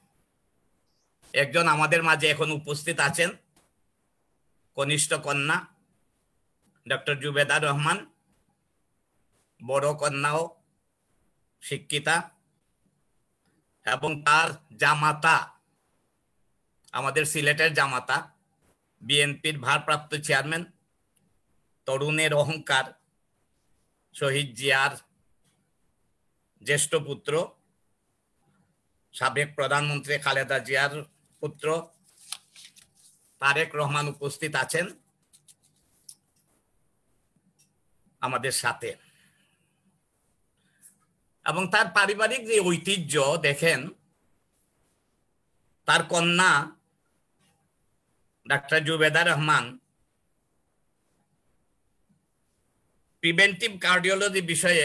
একজন আমাদের মাঝে এখন উপস্থিত আছেন, কনিষ্ঠ কন্যা ডক্টর জুবেদা রহমান, বড় কন্যাও শিক্ষিতা, এবং তার জামাতা, আমাদের সিলেটের জামাতা, বিএনপির ভারপ্রাপ্ত চেয়ারম্যান, তরুণের অহংকার, শহীদ জিয়ার জ্যেষ্ঠ পুত্র, সাবেক প্রধানমন্ত্রী খালেদা জিয়ার পুত্র তারেক রহমান উপস্থিত আছেন আমাদের সাথে। এবং তার পারিবারিক যে ঐতিহ্য দেখেন, তার কন্যা doctor Zubeda Rahman preventive cardiology বিষয়ে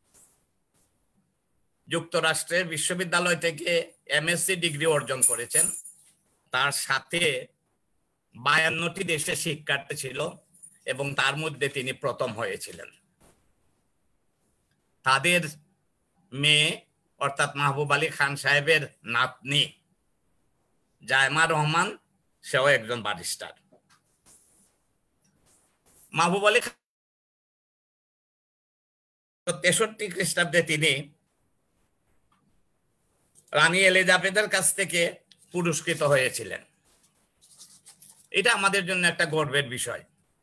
যুক্তরাষ্ট্রের বিশ্ববিদ্যালয় থেকে এমএসসি ডিগ্রি অর্জন করেছেন। তার সাথে 52টি দেশের শিক্ষার্থী ছিল এবং তার মধ্যে তিনি প্রথম হয়েছিলেন। তাদের মেয়ে অর্থাৎ মাহবুব আলী খান সাহেবের নাতনি জায়মা রহমান, সেও একজন ব্যারিস্টার। মাহবুব আলী খান 63 খ্রিস্টাব্দে তিনি রানী এলিজাবেথের কাছ থেকে পুরস্কৃত হয়েছিলেন। এটা আমাদের জন্য একটা গর্বের বিষয়।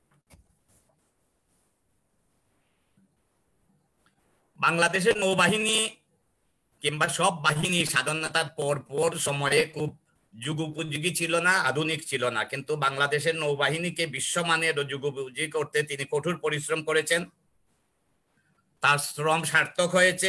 বাংলাদেশের নৌবাহিনী কিংবা সব বাহিনী স্বাধীনতার পর সময়ে খুব যুগোপযোগী ছিল না, আধুনিক ছিল না, কিন্তু বাংলাদেশের নৌবাহিনীকে বিশ্বমানের যুগোপযোগী করতে তিনি কঠোর পরিশ্রম করেছেন। তার শ্রম সার্থক হয়েছে।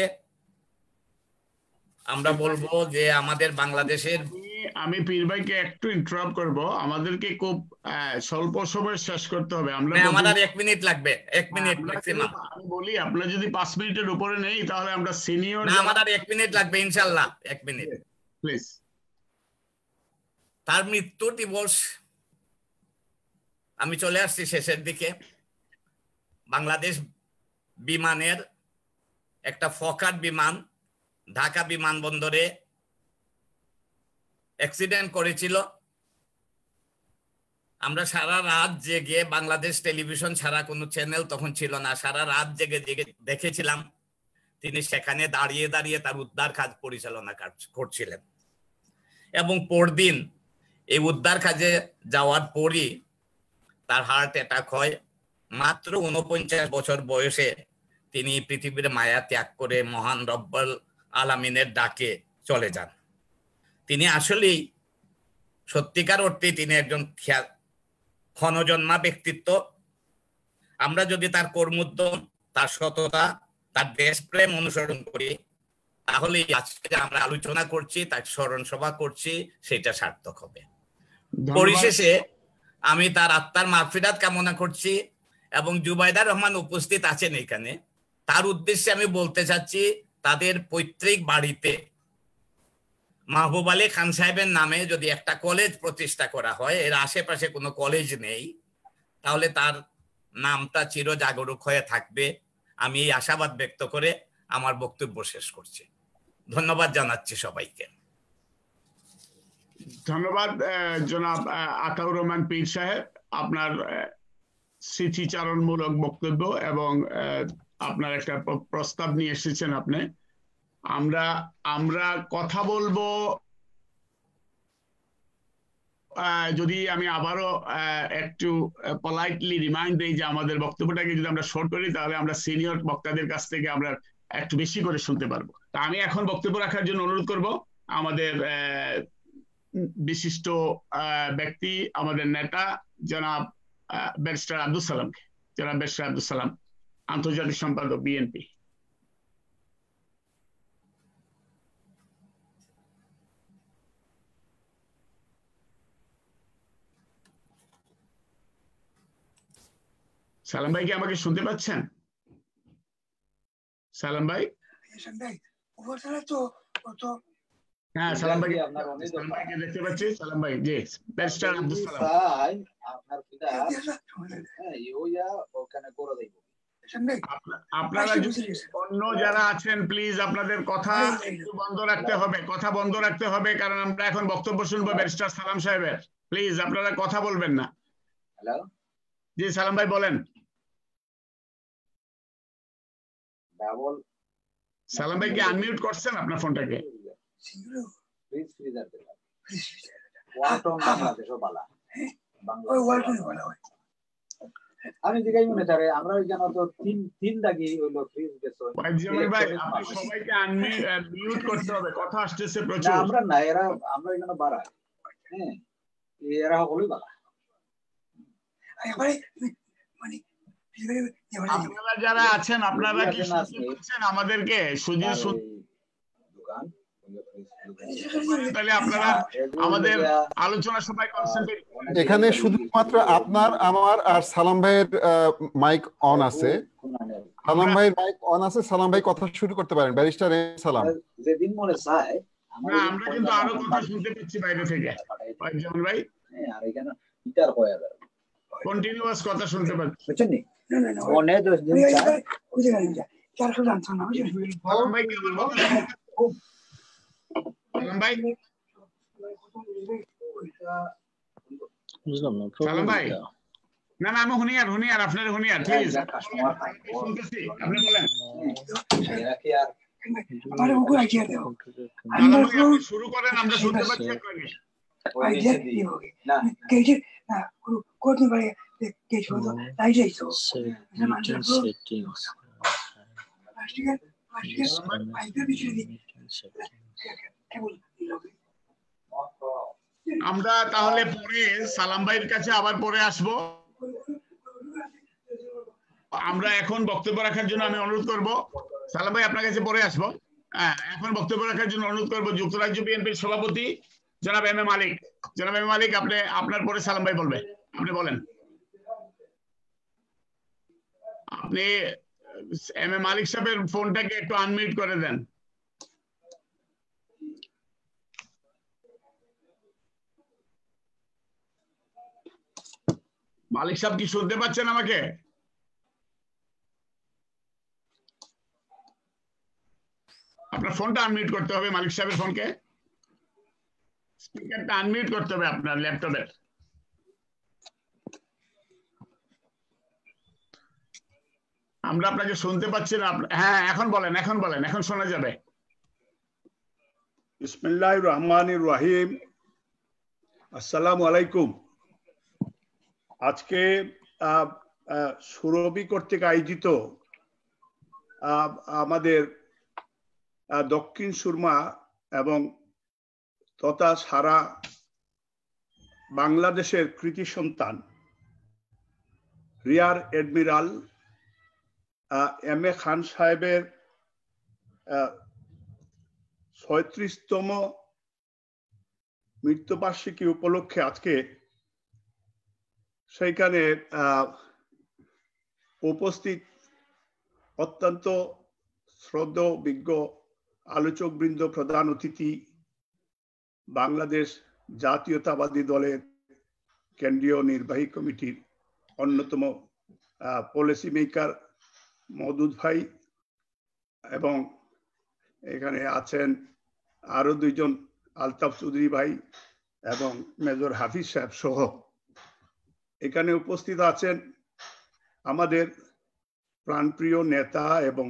আমরা বলবো যে আমাদের বাংলাদেশের, আমি পীর ভাইকে একটু ইন্টারাপ্ট করব, আমাদেরকে খুব স্বল্প সময় শেষ করতে হবে। আমার আর 1 মিনিট লাগবে, 1 মিনিট ম্যাক্সিমাম। আমি বলি আপনারা যদি 5 মিনিটের উপরে নেই তাহলে আমরা সিনিয়র, না আমার আর 1 মিনিট লাগবে ইনশাআল্লাহ, 1 মিনিট প্লিজ। তার মৃত্যু দিবস, আমি চলে আসছি শেষের দিকে। বাংলাদেশ বিমানের একটা ফকার বিমান ঢাকা বিমানবন্দরে অ্যাক্সিডেন্ট করেছিল। আমরা সারা রাত জেগে, বাংলাদেশ টেলিভিশন ছাড়া কোনো চ্যানেল তখন ছিল না, সারা রাত জেগে জেগে দেখেছিলাম তিনি সেখানে দাঁড়িয়ে দাঁড়িয়ে তার উদ্ধার কাজ পরিচালনা করছিলেন। এবং পরদিন এই উদ্ধার কাজে যাওয়ার পরই তার হার্ট অ্যাটাক হয়। মাত্র 49 বছর বয়সে তিনি পৃথিবীর মায়া ত্যাগ করে মহান রব্বুল আলামিনের ডাকে চলে যান। তিনি আসলেই সত্যিকার অর্থে তিনি একজন ক্ষণজন্মা ব্যক্তিত্ব। আমরা যদি তার কর্মোদ্যম, তার সততা, তার দেশপ্রেম অনুসরণ করি, তাহলে আজকে আমরা আলোচনা করছি, তার স্মরণ সভা করছি, সেটা সার্থক হবে। পরিশেষে আমি তার আত্মার মাগফিরাত কামনা করছি এবং জুবাইদা রহমান উপস্থিত আছেন এখানে, তার উদ্দেশ্যে আমি বলতে চাচ্ছি তাদের পৈতৃক বাড়িতে মাহবুব আলী খান সাহেবের নামে যদি একটা কলেজ প্রতিষ্ঠা করা হয়, এর আশেপাশে কোনো কলেজ নেই, তাহলে তার নামটা চির জাগরুক হয়ে থাকবে। আমি এই আশাবাদ ব্যক্ত করে আমার বক্তব্য শেষ করছি। ধন্যবাদ জানাচ্ছি সবাইকে। ধন্যবাদ জনাব আতাউর রহমান পীর সাহেব, আপনার স্মৃতিচারণমূলক বক্তব্য এবং আপনার একটা প্রস্তাব নিয়ে এসেছেন আপনি। আমরা কথা বলবো, যদি আমি আবারও একটু পলাইটলি রিমাইন্ড দিই যে আমাদের বক্তব্যটাকে যদি আমরা শর্ট করি তাহলে আমরা সিনিয়র বক্তাদের কাছ থেকে আমরা একটু বেশি করে শুনতে পারবো। তা আমি এখন বক্তব্য রাখার জন্য অনুরোধ করব আমাদের বিশিষ্ট ব্যক্তি, আমাদের নেতা জনাব ব্যারিস্টার আব্দুল সালামকে। জনাব ব্যারিস্টার আব্দুল সালাম, আন্তর্জাতিক সম্পাদক বিএনপি। সালাম ভাই কি আমাকে শুনতে পাচ্ছেন? সালাম ভাই? হ্যাঁ সালাম ভাই, সালাম ভাইকে দেখতে পাচ্ছি। সালাম ভাই, জি ব্যারিস্টার আব্দুল সালাম। আপনারা অন্য যারা আছেন প্লিজ আপনাদের কথা একটু বন্ধ রাখতে হবে, কথা বন্ধ রাখতে হবে, কারণ আমরা এখন বক্তব্য শুনবো ব্যারিস্টার সালাম সাহেবের। প্লিজ আপনারা কথা বলবেন না। হ্যালো, জি সালাম ভাই বলেন। সালাম ভাই কি আনমিউট করছেন আপনার ফোনটাকে? আমি জিজ্ঞাসা মনে চাই আমরা ওইখানে তো তিন দাগি হইলো ফ্রিজ বেসো ভাই, আপনি সবাইকে আনমিউট করতে হবে, কথা আসছে প্রচুর। আমরা না, এরা আমরা এখানে বাড়া, হ্যাঁ এরা হলোই বাড়া। আপনারা যারা আছেন আপনারা কি শুনছেন আমাদেরকে? সুজির দোকান তাহলে আপনারা আমাদের আলোচনা সবাই কনসেন্ট্রেট। এখানে শুধুমাত্র আপনার, আমার আর সালাম ভাইয়ের মাইক অন আছে। সালাম ভাইয়ের মাইক অন আছে, সালাম ভাই কথা শুরু করতে পারেন। ব্যারিস্টার সালাম। যেদিন মনে চায় না, আমরা কিন্তু আরো কথা শুনতে পাচ্ছি বাইরে থেকে। যেমন ভাই আর এখানে ইটার হয়ে যাবে, কন্টিনিউয়াস কথা শুনতে পাচ্ছি। বুঝছেন নি? মনে দোষ দিন চায় বুঝে গেলেন যা চার কথা আনছ না বুঝছেন? সালাম ভাই কি আমার কথা সালাম ভাই বুঝলাম না। সালাম ভাই না না, আমি হুনিয়ার আপনার হুনিয়ার প্লিজ শুনতেছি, আপনি বলেন। কি আর আমার ওগুলো আইডিয়া দাও। সালাম ভাই আপনি শুরু করেন, আমরা শুনতে পাচ্ছি আপনাকে। আইডিয়া কি হবে না কেজি না কোন ভাই কেজি হলো আইডিয়া তো সেটিংস আইডিয়া বিষয় কেবল আমরা তাহলে পরে সালাম ভাইয়ের কাছে আবার পরে আসব। আমরা এখন বক্তব্য রাখার জন্য আমি অনুরোধ করব, সালাম ভাই আপনার কাছে পরে আসবো। এখন বক্তব্য রাখার জন্য অনুরোধ করব যুক্তরাজ্য বিএনপির সভাপতি জনাব এম এ মালিক। জনাব এম এ মালিক, আপনি আপনার পরে সালাম ভাই বলবে, আপনি বলেন। আপনি এম এ মালিক সাহেবের ফোনটাকে একটু আনমিউট করে দেন। মালিক সাহেব কি শুনতে পাচ্ছেন আমাকে? আপনার ফোনটা আনমিউট করতে হবে, মালিক সাহেবের ফোনকে স্পিকারটা আনমিউট করতে হবে আপনার ল্যাপটপের। আমরা আপনাকে শুনতে পাচ্ছি না। হ্যাঁ এখন বলেন, এখন শোনা যাবে। বিসমিল্লাহির রহমানির রহিম। আসসালামু আলাইকুম। আজকে সুরভি কর্তৃক আয়োজিত আমাদের দক্ষিণ সুরমা এবং তথা সারা বাংলাদেশের কৃতি সন্তান রিয়ার এডমিরাল এম এ খান সাহেবের ৩৬তম মৃত্যুবার্ষিকী উপলক্ষে আজকে সেইখানে উপস্থিত অত্যন্ত শ্রদ্ধেয় বিজ্ঞ আলোচকবৃন্দ, প্রধান অতিথি, বাংলাদেশ জাতীয়তাবাদী দলের কেন্দ্রীয় নির্বাহী কমিটির অন্যতম পলিসি মেকার মওদুদ ভাই, এবং এখানে আছেন আরো দুইজন আলতাফ চৌধুরী ভাই এবং মেজর হাফিজ সাহেব সহ এখানে উপস্থিত আছেন আমাদের প্রাণপ্রিয় নেতা এবং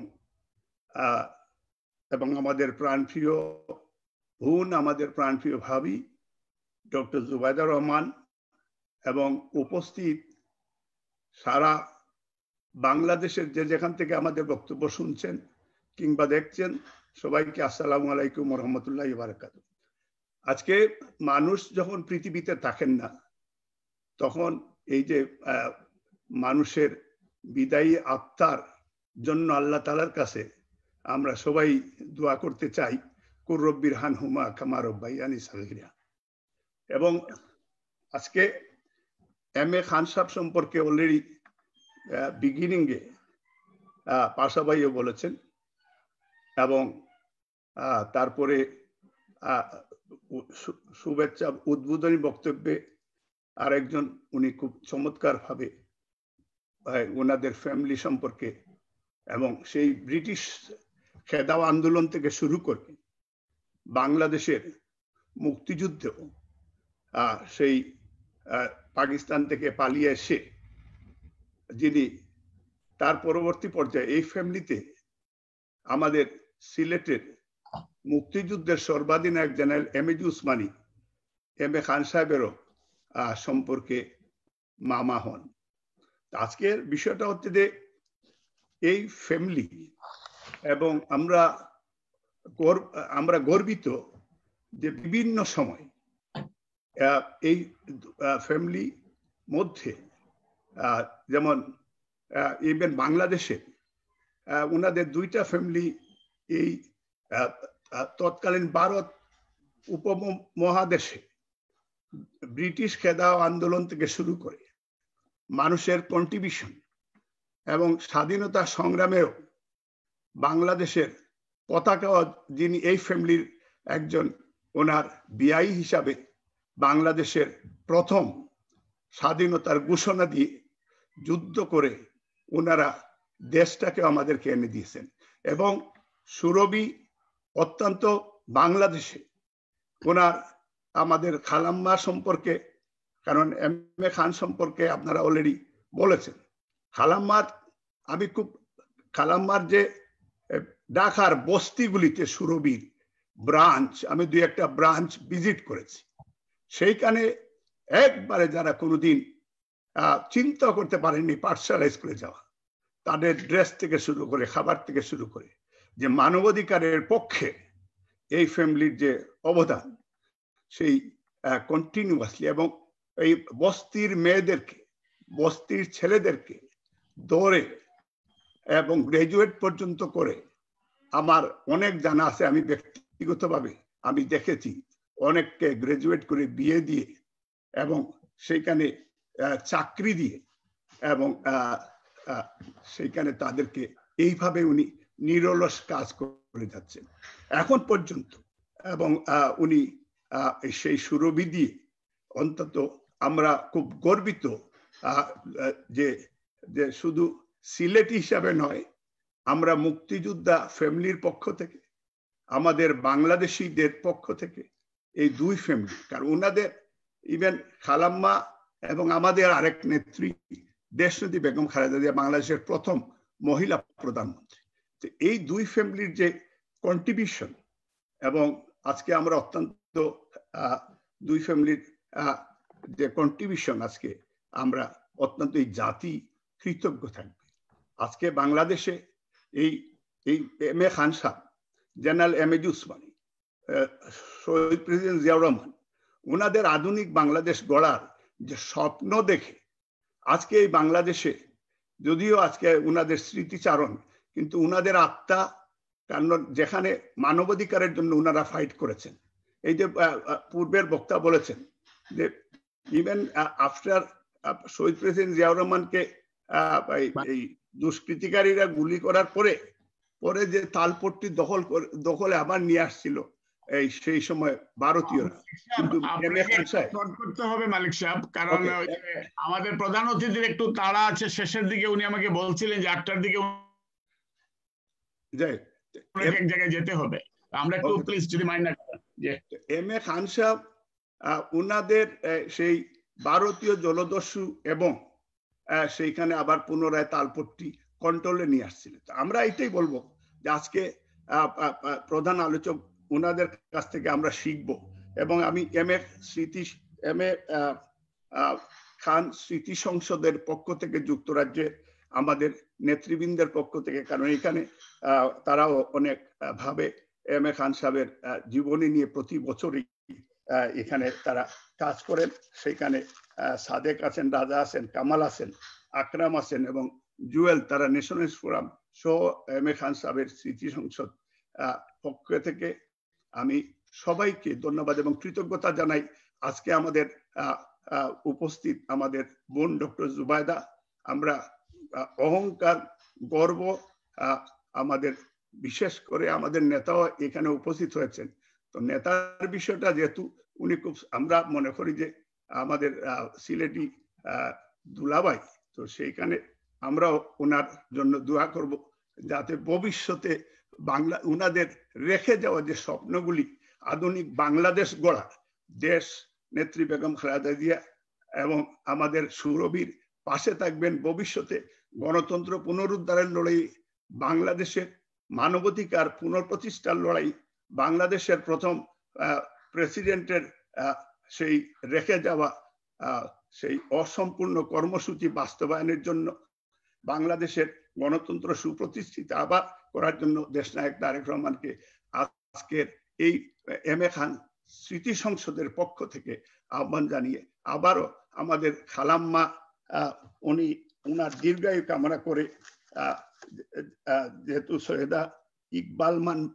আমাদের প্রাণপ্রিয় বোন, আমাদের প্রাণপ্রিয় ভাবি ডক্টর জুবাইদা রহমান, এবং উপস্থিত সারা বাংলাদেশের যে যেখান থেকে আমাদের বক্তব্য শুনছেন কিংবা দেখছেন সবাইকে আসসালামু আলাইকুম ওয়া রাহমাতুল্লাহি ওয়া বারাকাতুহু। আজকে মানুষ যখন পৃথিবীতে থাকেন না, তখন এই যে মানুষের বিদায়ী আত্মার জন্য আল্লাহ তাআলার কাছে আমরা সবাই দোয়া করতে চাই, কুর রব্বির হানহুমা কামা রাব্বায়ানি সাগীরা। এবং আজকে এম এ খান সাহেব সম্পর্কে অলরেডি বিগিনিং এ পাশা ভাইও বলেছেন, এবং তারপরে শুভেচ্ছা উদ্বোধনী বক্তব্যে আরেকজন উনি খুব চমৎকার ভাবে ওনাদের ফ্যামিলি সম্পর্কে এবং সেই ব্রিটিশ খেদাও আন্দোলন থেকে শুরু করে বাংলাদেশের মুক্তিযুদ্ধ, সেই পাকিস্তান থেকে পালিয়ে এসে যিনি তার পরবর্তী পর্যায়ে এই ফ্যামিলিতে আমাদের সিলেটের মুক্তিযুদ্ধের সর্বাধিনায়ক general M A Osmani M A Khan সাহেবেরও সম্পর্কে মামা হন। আজকের বিষয়টা হচ্ছে যে এই ফ্যামিলি, এবং আমরা গর্বিত যে বিভিন্ন সময় এই ফ্যামিলি মধ্যে, যেমন ইভেন বাংলাদেশে ওনাদের দুইটা ফ্যামিলি এই তৎকালীন ভারত উপমহাদেশে ব্রিটিশ খেদাও আন্দোলন থেকে শুরু করে মানুষের কন্ট্রিবিউশন এবং স্বাধীনতা সংগ্রামেও বাংলাদেশের পতাকা যিনি এই ফ্যামিলির একজন, ওনার বিআই হিসাবে বাংলাদেশের প্রথম স্বাধীনতার ঘোষণা দিয়ে যুদ্ধ করে ওনারা দেশটাকে আমাদেরকে এনে দিয়েছেন। এবং সুরভি অত্যন্ত বাংলাদেশে ওনার আমাদের খালাম্মা সম্পর্কে, কারণ এম এ খান সম্পর্কে আপনারা অলরেডি বলেছেন। খালাম্মার যে ঢাকার বস্তিগুলিতে সুরভির ব্রাঞ্চ, আমি 2-1টা ব্রাঞ্চ ভিজিট করেছি। সেইখানে একবারে যারা কোনোদিন চিন্তা করতে পারেননি পাঠশালা স্কুলে যাওয়া, তাদের ড্রেস থেকে শুরু করে খাবার থেকে শুরু করে যে মানবাধিকারের পক্ষে এই ফ্যামিলির যে অবদান, সেই কন্টিনিউয়াসলি, এবং এই বস্তির মেয়েদেরকে, বস্তির ছেলেদেরকে দৌড়ে এবং গ্রাজুয়েট পর্যন্ত করে আমার অনেক জানা আছে। আমি ব্যক্তিগতভাবে আমি দেখেছি অনেককে গ্রাজুয়েট করে বিয়ে দিয়ে এবং সেইখানে চাকরি দিয়ে এবং সেইখানে তাদেরকে এইভাবে উনি নিরলস কাজ করে যাচ্ছেন এখন পর্যন্ত। এবং উনি সেই সুরভি দিয়ে অন্তত আমরা খুব গর্বিত যে শুধু সিলেটি হিসাবে নয়, আমরা মুক্তিযোদ্ধা ফ্যামিলির পক্ষ থেকে, আমাদের বাংলাদেশিদের পক্ষ থেকে এই 2 ফ্যামিলি, কারণ ওনাদের ইভেন খালাম্মা এবং আমাদের আরেক নেত্রী দেশনেত্রী বেগম খালেদা জিয়া বাংলাদেশের প্রথম মহিলা প্রধানমন্ত্রী। তো এই 2 ফ্যামিলির যে কন্ট্রিবিউশন, এবং আজকে আমরা অত্যন্ত 2 ফ্যামিলির যে কন্ট্রিবিউশন, আজকে আমরা অত্যন্ত এই জাতি কৃতজ্ঞ থাকবে। আজকে বাংলাদেশে এই এম এ খান সাহেব, জেনারেল এম এ উসমানী, শহীদ প্রেসিডেন্ট জিয়াউর রহমান, ওনাদের আধুনিক বাংলাদেশ গড়ার যে স্বপ্ন দেখে আজকে এই বাংলাদেশে, যদিও আজকে ওনাদের স্মৃতিচারণ, কিন্তু ওনাদের আত্মা, কারণ যেখানে মানবাধিকারের জন্য ওনারা ফাইট করেছেন, এই যে পূর্বের বক্তা বলেছেন যে ইভেন আফটার শহীদ প্রেসিডেন্ট জিয়াউর রহমানকে এই দুষ্কৃতিকারীরা গুলি করার পরে যে তালপট্টি দখলে আবার নিয়ে আসছিল এই সেই সময় ভারতীয়রা। কিন্তু করতে হবে মালিক সাহেব, কারণ আমাদের প্রধান অতিথির একটু তাড়া আছে শেষের দিকে। উনি আমাকে বলছিলেন যে 8টার দিকে এক জায়গায় যেতে হবে। আমরা একটু প্লিজ যদি মাইন্ড না করেন। এম এ খান সাহেব ওনাদের সেই ভারতীয় জলদস্যু এবং সেইখানে আবার পুনরায় তালপট্টি কন্ট্রোলে নিয়ে আসছিল। আমরা এটাই বলবো যে আজকে প্রধান আলোচক ওনাদের কাছ থেকে আমরা শিখব। এবং আমি এম এ খান স্মৃতি সংসদের পক্ষ থেকে, যুক্তরাজ্যের আমাদের নেতৃবৃন্দের পক্ষ থেকে, কারণ এখানে তারাও অনেক ভাবে এম এ খান সাহেবের জীবনী নিয়ে প্রতি বছরই এখানে তারা কাজ করেন। সেখানে সাদেক আছেন, রাজা আছেন, কামাল আছেন, আকরাম আছেন এবং জুয়েল, তারা ন্যাশনালিস্ট ফোরাম সহ এম এ খান সাহেবের স্মৃতি সংসদ পক্ষ থেকে আমি সবাইকে ধন্যবাদ এবং কৃতজ্ঞতা জানাই। আজকে আমাদের উপস্থিত আমাদের বোন ডক্টর জুবাইদা, আমরা অহংকার, গর্ব, আমাদের বিশেষ করে আমাদের নেতাও এখানে উপস্থিত হয়েছেন। তো নেতার বিষয়টা যেহেতু উনি খুব, আমরা মনে করি যে আমাদের সিলেটি দুলাভাই, তো সেইখানে আমরা ওনার জন্য দোয়া করব যাতে ভবিষ্যতে বাংলা ওনাদের রেখে যাওয়া যে স্বপ্নগুলি, আধুনিক বাংলাদেশ গড়া, দেশ নেত্রী বেগম খালেদা জিয়া এবং আমাদের সুরভির পাশে থাকবেন। ভবিষ্যতে গণতন্ত্র পুনরুদ্ধারের লড়াই, বাংলাদেশের মানবাধিকার পুনঃপ্রতিষ্ঠার লড়াই, বাংলাদেশের প্রথম প্রেসিডেন্টের সেই রেখে যাওয়া সেই অসম্পূর্ণ কর্মসূচি বাস্তবায়নের জন্য, বাংলাদেশের গণতন্ত্র সুপ্রতিষ্ঠিত আবার করার জন্য দেশনায়ক তারেক রহমানকে আজকের এই এম এ খান স্মৃতি সংসদের পক্ষ থেকে আহ্বান জানিয়ে আবারও আমাদের খালাম্মা উনি ওনার দীর্ঘায়ু কামনা করে, যেহেতু সৈয়দা ইকবাল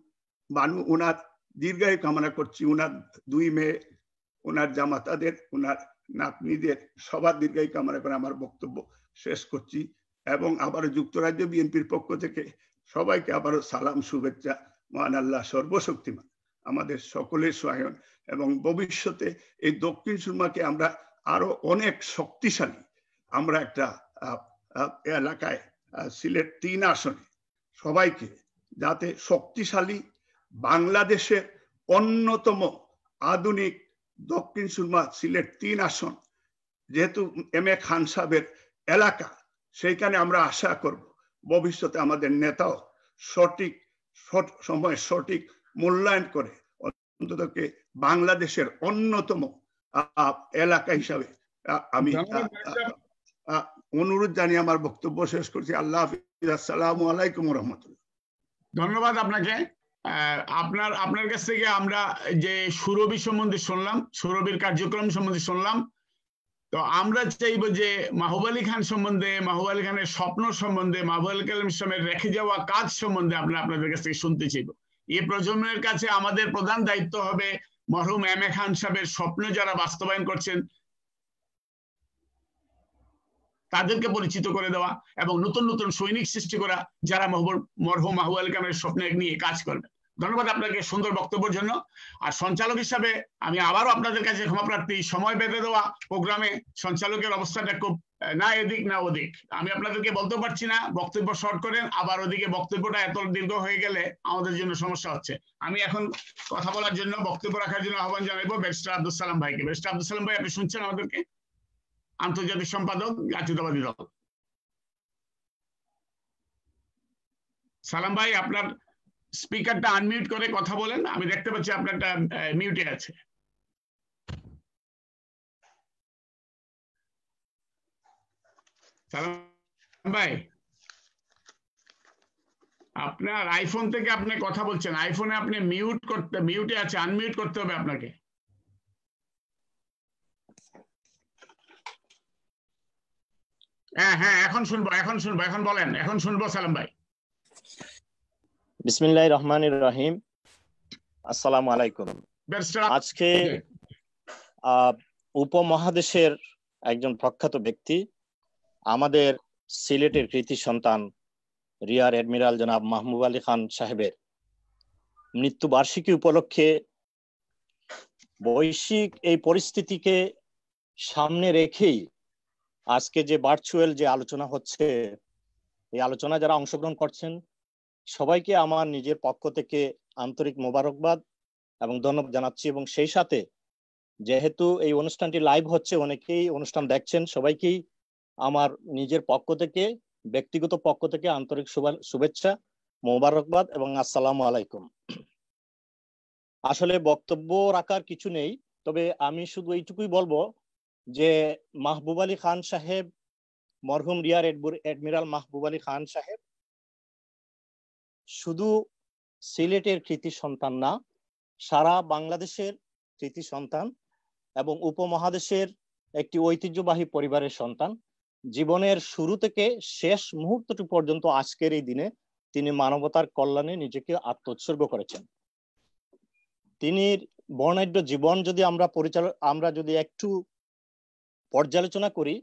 বানু ওনার দীর্ঘায়ু কামনা করছি, ওনার 2 মেয়ে, ওনার জামাতাদের, ওনার নাতনিদের সবার দীর্ঘায়ু কামনা করে আমার বক্তব্য শেষ করছি। এবং আবারও যুক্তরাজ্য বিএনপির পক্ষ থেকে সবাইকে আবারও সালাম, শুভেচ্ছা। মহান আল্লাহ সর্বশক্তিমান আমাদের সকলের সহায়ন এবং ভবিষ্যতে এই দক্ষিণ সুরমাকে আমরা আরো অনেক শক্তিশালী, আমরা একটা এলাকায় সিলেট 3 আসনে সবাইকে যাতে শক্তিশালী বাংলাদেশের অন্যতম আধুনিক দক্ষিণ সুরমা সিলেট 3 আসন, যেহেতু এম এ খান সাহেবের এলাকা, সেইখানে আমরা আশা করব ভবিষ্যতে আমাদের নেতাও সঠিক সময় সঠিক মূল্যায়ন করে অন্ততকে বাংলাদেশের অন্যতম এলাকা হিসাবে আমি অনুরোধ জানিয়ে আমার বক্তব্য শেষ করছি। আল্লাহ হাফিজ, আসসালামু আলাইকুম ওয়া রাহমাতুল্লাহ। ধন্যবাদ আপনাকে। আপনার কাছ থেকে আমরা যে সুরভি সম্বন্ধে শুনলাম, সুরভির কার্যক্রম সম্বন্ধে শুনলাম, তো আমরা চাইবো যে মাহবুব আলী খান সম্বন্ধে, মাহবুব আলী খানের স্বপ্ন সম্বন্ধে, মাহবুব আলী কালাম ইসলামের রেখে যাওয়া কাজ সম্বন্ধে আমরা আপনাদের কাছ থেকে শুনতে চাইবো। এই প্রজন্মের কাছে আমাদের প্রধান দায়িত্ব হবে মরহুম এম এ খান সাহেবের স্বপ্ন যারা বাস্তবায়ন করছেন তাদেরকে পরিচিত করে দেওয়া এবং নতুন নতুন সৈনিক সৃষ্টি করা যারা মরহুম মাহবুব আলী খানের স্বপ্ন নিয়ে কাজ করবে। ধন্যবাদ আপনাকে সুন্দর বক্তব্যের জন্য। আর সঞ্চালক হিসাবে আমি আবারও আপনাদের কাছে ক্ষমা প্রার্থী, সময় বেঁধে দেওয়া প্রোগ্রামে সঞ্চালকের অবস্থাটা খুব না এদিক না ওদিক, আমি আপনাদেরকে বলতে পারছি না, বক্তব্য শর্ট করেন, আবার ওদিকে বক্তব্যটা এত দীর্ঘ হয়ে গেলে আমাদের জন্য সমস্যা হচ্ছে। আমি এখন কথা বলার জন্য, বক্তব্য রাখার জন্য আহ্বান জানাবো ব্যারিস্টার আব্দুল সালাম ভাইকে। ব্যারিস্টার আব্দুল সালাম ভাই, আপনি শুনছেন আমাদেরকে? আন্তর্জাতিক সম্পাদক, জাতীয়তাবাদী দল। সালাম ভাই, আপনার স্পিকারটা আনমিউট করে কথা বলেন, আমি দেখতে পাচ্ছি আপনারটা মিউটে আছে। সালাম ভাই, আপনার আইফোন থেকে আপনি কথা বলছেন, আইফোনে আপনি মিউটে আছে, আনমিউট করতে হবে আপনাকে। হ্যাঁ, এখন শুনবো, এখন বলেন, এখন শুনবো সালাম ভাই। বিসমিল্লাহির রহমানির রহিম, আসসালামু আলাইকুম। আজকে উপমহাদেশের একজন প্রখ্যাত ব্যক্তি, আমাদের সিলেটের কৃতি সন্তান রিয়ার এডমিরাল জনাব মাহবুব আলী খান সাহেবের মৃত্যুবার্ষিকী উপলক্ষে বৈশ্বিক এই পরিস্থিতিকে সামনে রেখেই আজকে যে ভার্চুয়াল যে আলোচনা হচ্ছে, এই আলোচনা যারা অংশগ্রহণ করছেন সবাইকে আমার নিজের পক্ষ থেকে আন্তরিক মোবারকবাদ এবং ধন্যবাদ জানাচ্ছি। এবং সেই সাথে যেহেতু এই অনুষ্ঠানটি লাইভ হচ্ছে, অনেকেই অনুষ্ঠান দেখছেন, সবাইকেই আমার নিজের পক্ষ থেকে, ব্যক্তিগত পক্ষ থেকে আন্তরিক শুভেচ্ছা, মোবারকবাদ এবং আসসালামু আলাইকুম। আসলে বক্তব্য রাখার কিছু নেই, তবে আমি শুধু এইটুকুই বলবো যে মাহবুব আলী খান সাহেব, মরহুম রিয়ার এডমিরাল মাহবুব আলী খান সাহেব শুধু সিলেটের কৃতি সন্তান না, সারা বাংলাদেশের কৃতি সন্তান এবং উপমহাদেশের একটি ঐতিহ্যবাহী পরিবারের সন্তান। জীবনের শুরু থেকে শেষ মুহূর্তটি পর্যন্ত আজকের এই দিনে তিনি মানবতার কল্যাণে নিজেকে আত্মোৎসর্গ করেছেন। তিনি বর্ণাঢ্য জীবন যদি আমরা যদি একটু পর্যালোচনা করি,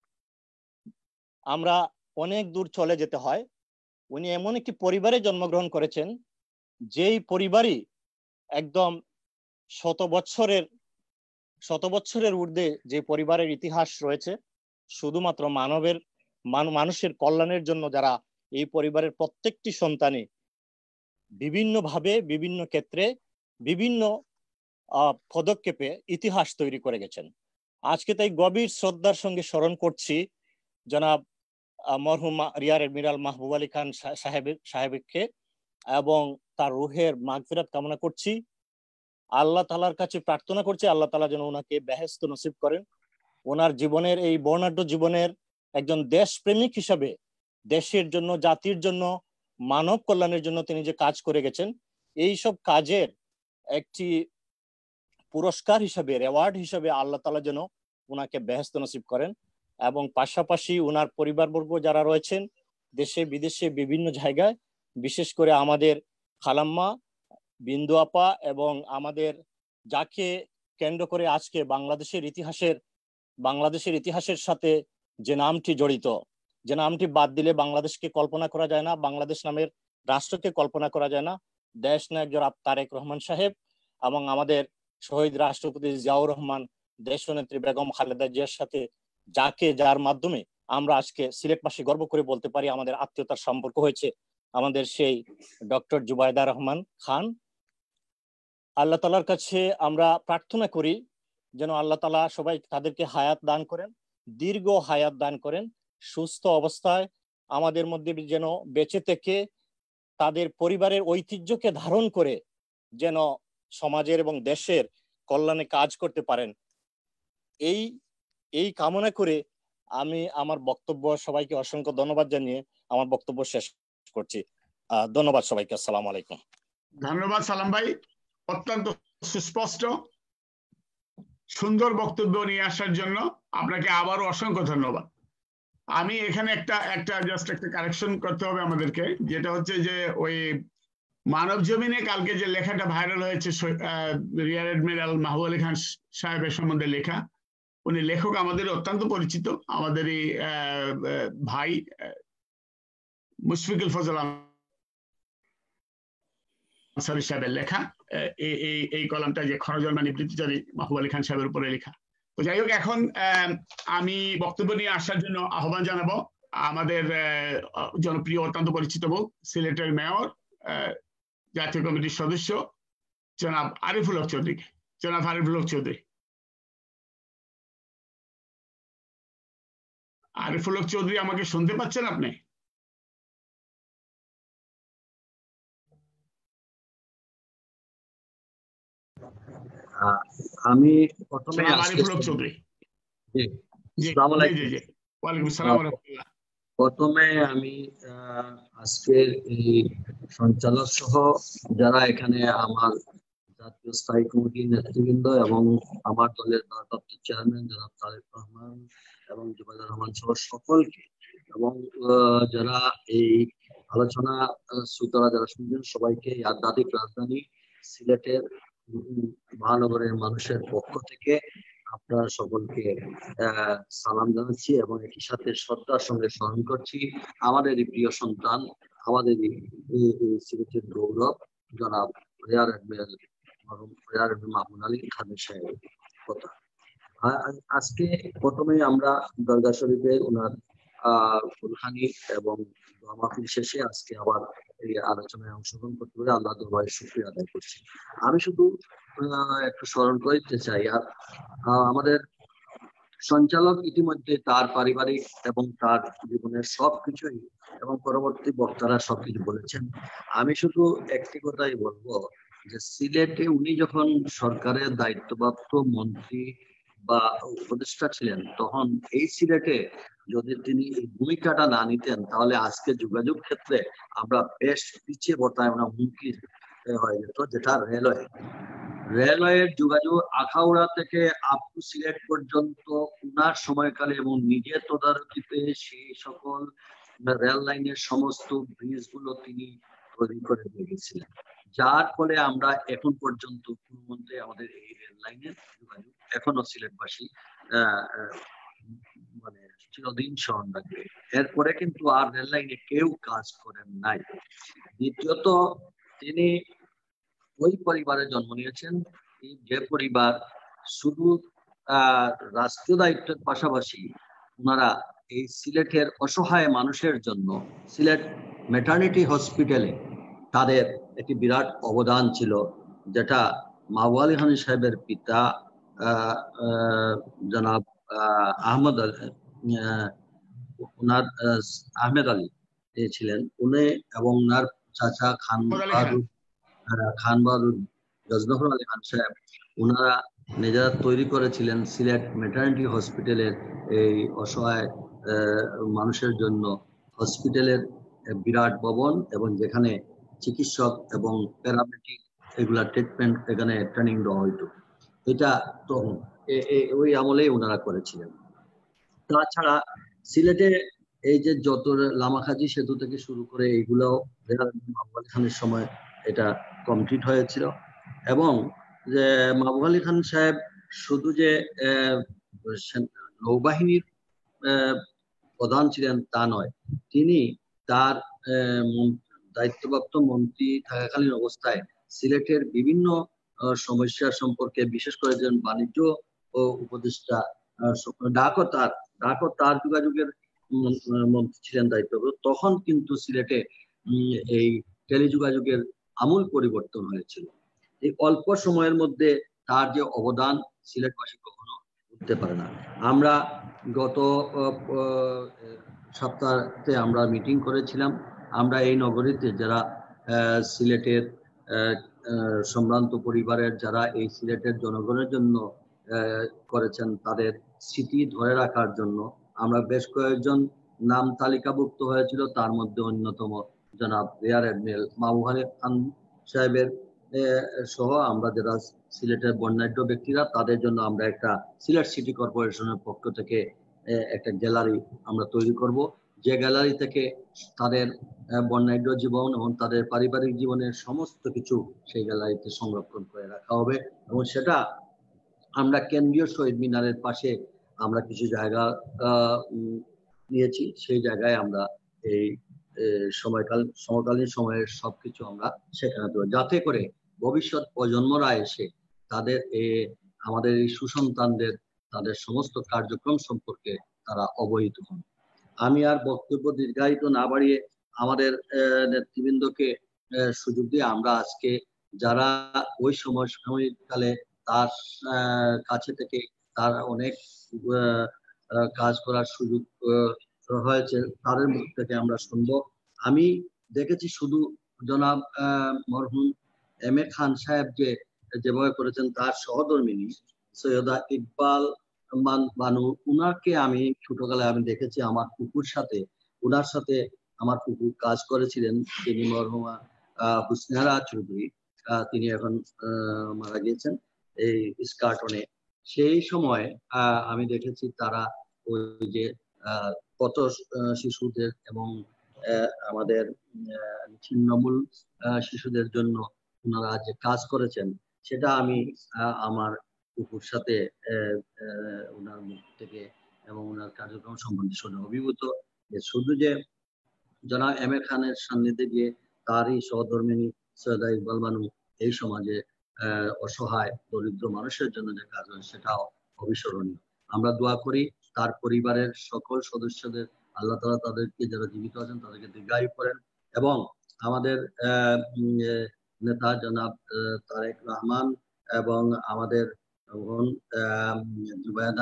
আমরা অনেক দূর চলে যেতে হয়। উনি এমন একটি পরিবারে জন্মগ্রহণ করেছেন, যেই পরিবারই একদম শত বছরের ঊর্ধ্বে যে পরিবারের ইতিহাস রয়েছে, শুধুমাত্র মানুষের কল্যাণের জন্য যারা এই পরিবারের প্রত্যেকটি সন্তানই বিভিন্নভাবে, বিভিন্ন ক্ষেত্রে, বিভিন্ন পদক্ষেপে ইতিহাস তৈরি করে গেছেন। আজকে তাই গভীর শ্রদ্ধার সঙ্গে স্মরণ করছি জনাব মরহুম রিয়ার এডমিরাল মাহবুব আলী খান সাহেবকে এবং তার রুহের মাগফিরাত কামনা করছি। আল্লাহ তাআলার কাছে প্রার্থনা করছি আল্লাহ তাআলা যেন ওনাকে বেহেশত নসিব করেন। ওনার জীবনের এই বর্ণাঢ্য জীবনের একজন দেশপ্রেমিক হিসাবে দেশের জন্য, জাতির জন্য, মানব কল্যাণের জন্য তিনি যে কাজ করে গেছেন, এই সব কাজের একটি পুরস্কার হিসাবে, রেওয়ার্ড হিসাবে আল্লাহ তাআলা যেন ওনাকে বেহেশত নসিব করেন। এবং পাশাপাশি ওনার পরিবারবর্গ যারা রয়েছেন দেশে বিদেশে বিভিন্ন জায়গায়, বিশেষ করে আমাদের খালাম্মা বিন্দু আপা এবং আমাদের যাকে কেন্দ্র করে আজকে বাংলাদেশের ইতিহাসের সাথে যে নামটি জড়িত, যে নামটি বাদ দিলে বাংলাদেশকে কল্পনা করা যায় না, বাংলাদেশ নামের রাষ্ট্রকে কল্পনা করা যায় না। দেশ নায়ক জনাব তারেক রহমান সাহেব এবং আমাদের শহীদ রাষ্ট্রপতি জিয়াউর রহমান, দেশনেত্রী বেগম খালেদা জিয়ার সাথে যার মাধ্যমে আমরা আজকে সিলেটবাসী গর্ব করে বলতে পারি আমাদের আত্মীয়তার সম্পর্ক হয়েছে, আমাদের সেই ডক্টর জুবাইদা রহমান খান। আল্লাহ তাআলার কাছে আমরা প্রার্থনা করি যেন আল্লাহ তাআলা সবাই তাদেরকে হায়াত দান করেন, দীর্ঘ হায়াত দান করেন, সুস্থ অবস্থায় আমাদের মধ্যে যেন বেঁচে থেকে তাদের পরিবারের ঐতিহ্যকে ধারণ করে যেন সমাজের এবং দেশের কল্যাণে কাজ করতে পারেন। এই কামনা করে আমি আমার বক্তব্য, সবাইকে অসংখ্য ধন্যবাদ জানিয়ে আমার বক্তব্য শেষ করছি। ধন্যবাদ সবাইকে। আসসালামু আলাইকুম। ধন্যবাদ সালাম ভাই, অত্যন্ত সুস্পষ্ট সুন্দর বক্তব্য নিয়ে আসার জন্য আপনাকে আবারও অসংখ্য ধন্যবাদ। আমি এখানে একটা জাস্ট একটা কারেকশন করতে হবে আমাদেরকে, যেটা হচ্ছে যে ওই মানব জমিনে কালকে যে লেখাটা ভাইরাল হয়েছে রিয়ার অ্যাডমিরাল মাহবুব আলী খান সাহেবের সম্বন্ধে লেখা, উনি লেখক আমাদের অত্যন্ত পরিচিত, আমাদেরই ভাই মুশফিকুল ফজল আনসারী সাহেবের লেখা এই কলামটা, যে ক্ষণজন্মা নিবৃত্তিচারী মাহবুব আলী খান সাহেবের উপরে লেখা। তো যাই হোক, এখন আমি বক্তব্য নিয়ে আসার জন্য আহ্বান জানাবো আমাদের জনপ্রিয় অত্যন্ত পরিচিত মুখ, সিলেটের মেয়র, জাতীয় কমিটির সদস্য জনাব আরিফুল হক চৌধুরী। জনাব আরিফুল হক চৌধুরী। আরিফুল হক চৌধুরী, আমাকে শুনতে পাচ্ছেন আপনি? আমি প্রথমে আমি আজকের এই সঞ্চালক সহ যারা এখানে আমার জাতীয় স্থায়ী কমিটির নেতৃবৃন্দ এবং আমার দলের ভারপ্রাপ্ত চেয়ারম্যান জনাব তারেক রহমান এবং জুবাইদা রহমান সহ সকলকে, এবং যারা এই আলোচনা শ্রোতারা যারা শুনছেন সবাইকে আধ্যাত্মিক রাজধানী সিলেটের মহানগরের মানুষের পক্ষ থেকে আপনারা সকলকে সালাম জানাচ্ছি এবং একই সাথে শ্রদ্ধার সঙ্গে স্মরণ করছি আমাদের এই প্রিয় সন্তান, আমাদের সিলেটের গৌরব জনাব রিয়ার অ্যাডমিরাল মাহমুদ আলী খান সাহেবের কথা। আজকে প্রথমে আমরা দরগা শরীফের ওনার ফুলখানি এবং মাহফিল শেষে আজকে আবার এই আলোচনায় অংশগ্রহণ করতে পারে আল্লাহ দরবারে শুকরিয়া আদায় করছি। আমি শুধু একটু স্মরণ করতে চাই, আর আমাদের সঞ্চালক ইতিমধ্যে তার পারিবারিক এবং তার জীবনের সবকিছুই এবং পরবর্তী বক্তারা সবকিছু বলেছেন। আমি শুধু একটি কথাই বলবো যে সিলেটে উনি যখন সরকারের দায়িত্বপ্রাপ্ত মন্ত্রী বা উপদেষ্টা ছিলেন, তখন এই সিলেটে যদি তিনি এই ভূমিকাটা না নিতেন তাহলে আজকে যোগাযোগ ক্ষেত্রে আমরা বেশ পিছিয়ে পড়তাম, আমরা হুমকি হয়ে যেত। যেটা রেলওয়ের যোগাযোগ আখাউড়া থেকে আপ টু সিলেট পর্যন্ত উনার সময়কালে এবং নিজের তদারকিতে সেই সকল রেল লাইনের সমস্ত ব্রিজ গুলো তিনি তৈরি করে দিয়ে গেছিলেন, যার ফলে আমরা এখন পর্যন্ত কোনো মন্ত্রে আমাদের এই রেল লাইনের যোগাযোগ এখনো সিলেটবাসী মানে চিরদিন স্মরণ রাখবে। এরপরে কিন্তু আর রেল লাইনে কেউ কাজ করেন নাই। দ্বিতীয়ত, তিনি ওই পরিবারে জন্ম নিয়েছেন যে পরিবার শুধু রাষ্ট্রীয় দায়িত্বের পাশাপাশি ওনারা এই সিলেটের অসহায় মানুষের জন্য সিলেট ম্যাটারনিটি হসপিটালে তাদের একটি বিরাট অবদান ছিল, যেটা মাহবুব আলী খান সাহেবের পিতা জনাব আহমদ আহমেদ আলী ছিলেন, উনি এবং ওনার চাচা খান বাহাদুর গজনফর আলী খান সাহেব, ওনারা নিজেরা তৈরি করেছিলেন সিলেট ম্যাটারনিটি হসপিটালের এই অসহায় মানুষের জন্য হসপিটালের বিরাট ভবন, এবং যেখানে চিকিৎসক এবং প্যারামেডিক এগুলা ট্রিটমেন্ট এখানে ট্রেনিং দেওয়া হইতো। এটা তখন ওই আমলেই ওনারা করেছিলেন। তাছাড়া সিলেটে এই যে যত লামাখাজি সেতু থেকে শুরু করে এইগুলাও মাহবুব আলী খানের সময় এটা কমপ্লিট হয়েছিল। এবং যে মাহবুব আলী খান সাহেব শুধু যে নৌবাহিনীর প্রধান ছিলেন তা নয়, তিনি তার দায়িত্বপ্রাপ্ত মন্ত্রী থাকাকালীন অবস্থায় সিলেটের বিভিন্ন সমস্যা সম্পর্কে, বিশেষ করে যে বাণিজ্য ও উপদেষ্টা ডাকও তার যোগাযোগের মন্ত্রী ছিলেন দায়িত্বপ্রাপ্ত, তখন কিন্তু সিলেটে এই টেলিযোগাযোগের আমূল পরিবর্তন হয়েছিল। এই অল্প সময়ের মধ্যে তার যে অবদান সিলেটবাসী কখনো বুঝতে পারে না। আমরা গত সপ্তাহে আমরা মিটিং করেছিলাম। আমরা এই নগরীতে যারা সিলেটের সম্ভ্রান্ত পরিবারের, যারা এই সিলেটের জনগণের জন্য করেছেন, তাদের স্মৃতি ধরে রাখার জন্য আমরা বেশ কয়েকজন নাম তালিকাভুক্ত হয়েছিল। তার মধ্যে অন্যতম জনাব রিয়ার এডমিরাল মাহবুব আলী খান সাহেবের সহ আমরা যারা সিলেটের বর্ণাঢ্য ব্যক্তিরা, তাদের জন্য আমরা একটা সিলেট সিটি কর্পোরেশনের পক্ষ থেকে একটা গ্যালারি আমরা তৈরি করব, যে গ্যালারি থেকে তাদের বর্ণাঢ্য জীবন এবং তাদের পারিবারিক জীবনের সমস্ত কিছু সেই গ্যালারিতে সংরক্ষণ করে রাখা হবে। এবং সেটা আমরা কেন্দ্রীয় শহীদ মিনারের পাশে আমরা কিছু জায়গা নিয়েছি, সেই জায়গায় আমরা এই সমকালীন সময়ের সবকিছু আমরা সেখানে দেবো, যাতে করে ভবিষ্যৎ প্রজন্মরা এসে তাদের আমাদের এই সুসন্তানদের তাদের সমস্ত কার্যক্রম সম্পর্কে তারা অবহিত হন। আমি আর বক্তব্য দীর্ঘায়িত না বাড়িয়ে আমাদের নেতৃবৃন্দকে সুযোগ দিয়ে আমরা আজকে যারা ওই সময়কালে তার কাছে থেকে তার অনেক কাজ করার সুযোগ হয়েছে, তাদের মুখ থেকে আমরা শুনবো। আমি দেখেছি শুধু জনাব মরহুম এম এ খান সাহেব যেভাবে করেছেন, তার সহধর্মিনী সৈয়দা ইকবাল বানু, উনাকে আমি ছোটবেলায় আমি দেখেছি আমার কুকুর সাথে, উনার সাথে আমার কুকুর কাজ করেছিলেন। তিনি মরহুমা হুসনেরা চৌধুরী, তিনি এখন মারা গিয়েছেন এই স্কার্টনে। সেই সময় আমি দেখেছি তারা ওই যে কত শিশুদের এবং আমাদের ছিন্নমূল শিশুদের জন্য ওনারা যে কাজ করেছেন, সেটা আমি আমার কুকুর সাথে ওনার মুখ থেকে এবং ওনার কার্যক্রম সম্বন্ধে শুনে অভিভূত। শুধু যে জনাব এম এ খানের সান্নিধ্যে গিয়ে তারই সহধর্মিনী সৈয়দা ইকবাল বানু এই সমাজে অসহায় দরিদ্র মানুষের জন্য যে কাজ হয়, সেটাও অবিস্মরণীয়। আমরা দোয়া করি তার পরিবারের সকল সদস্যদের আল্লাহ তাআলা তাদেরকে যারা জীবিত আছেন তাদেরকে দীর্ঘায়ু করেন, এবং আমাদের নেতা জনাব তারেক রহমান এবং আমাদের জুবাইদা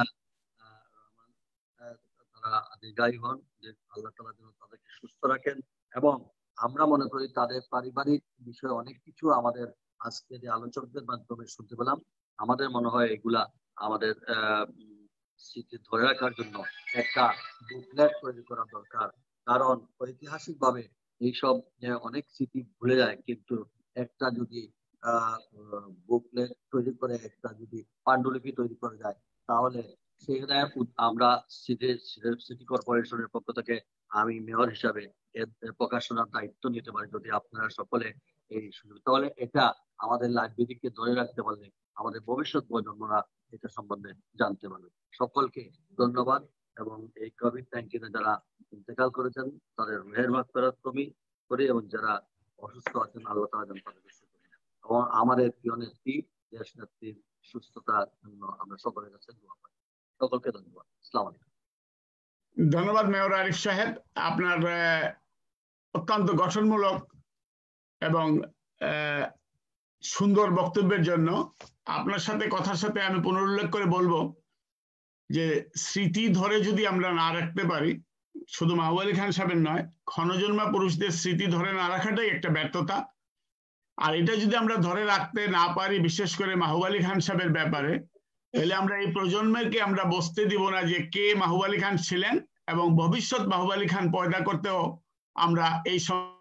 তারা দীর্ঘায়ু হন, যে আল্লাহ তাআলা যেন তাদেরকে সুস্থ রাখেন। এবং আমরা মনে করি তাদের পারিবারিক বিষয়ে অনেক কিছু আমাদের আজকে যে আলোচকদের মাধ্যমে শুনতে পেলাম, আমাদের মনে হয় এগুলা আমাদের স্মৃতি ধরে রাখার জন্য একটা বুকলেট তৈরি করা দরকার। কারণ ঐতিহাসিক ভাবে এইসব অনেক স্মৃতি ভুলে যায়, কিন্তু একটা যদি বুকলেট তৈরি করে, একটা যদি পাণ্ডুলিপি তৈরি করা যায়, তাহলে সেখানে আমরা সিটি কর্পোরেশনের পক্ষ থেকে আমি মেয়র হিসাবে প্রকাশনার দায়িত্ব নিতে পারি। যদি আপনারা সকলে এই সুযোগ, তাহলে এটা আমাদের লাইব্রেরিকে ধরে রাখতে পারলে আমাদের ভবিষ্যৎ প্রজন্মরা এটা সম্বন্ধে জানতে পারবে। সকলকে ধন্যবাদ, এবং এই কোভিড-19 যারা ইন্তেকাল করেছেন তাদের রুহের মাগফিরাত করি, এবং যারা অসুস্থ আছেন আল্লাহ তাআলা যেন তাদেরকে সুস্থ করেন, এবং আমাদের প্রিয় নেত্রী দেশ নেত্রীর সুস্থতার জন্য আমরা সকলের কাছে দোয়া করি। সকলকে ধন্যবাদ। আসসালামু আলাইকুম। ধন্যবাদ মেয়র আরিফ সাহেব, আপনার অত্যন্ত গঠনমূলক এবং সুন্দর বক্তব্যের জন্য। আপনার সাথে কথার সাথে আমি পুনরুল্লেখ করে বলবো যে স্মৃতি ধরে যদি আমরা না রাখতে পারি, শুধু মাহবুব আলী খান সাহেবের নয়, ক্ষণজন্মা পুরুষদের স্মৃতি ধরে না রাখাটাই একটা ব্যর্থতা। আর এটা যদি আমরা ধরে রাখতে না পারি, বিশেষ করে মাহবুব আলী খান সাহেবের ব্যাপারে, তাহলে আমরা এই প্রজন্মকে আমরা বসতে দিব না যে কে মাহবুব আলী খান ছিলেন, এবং ভবিষ্যৎ মাহবুব আলী খান পয়দা করতেও আমরা এই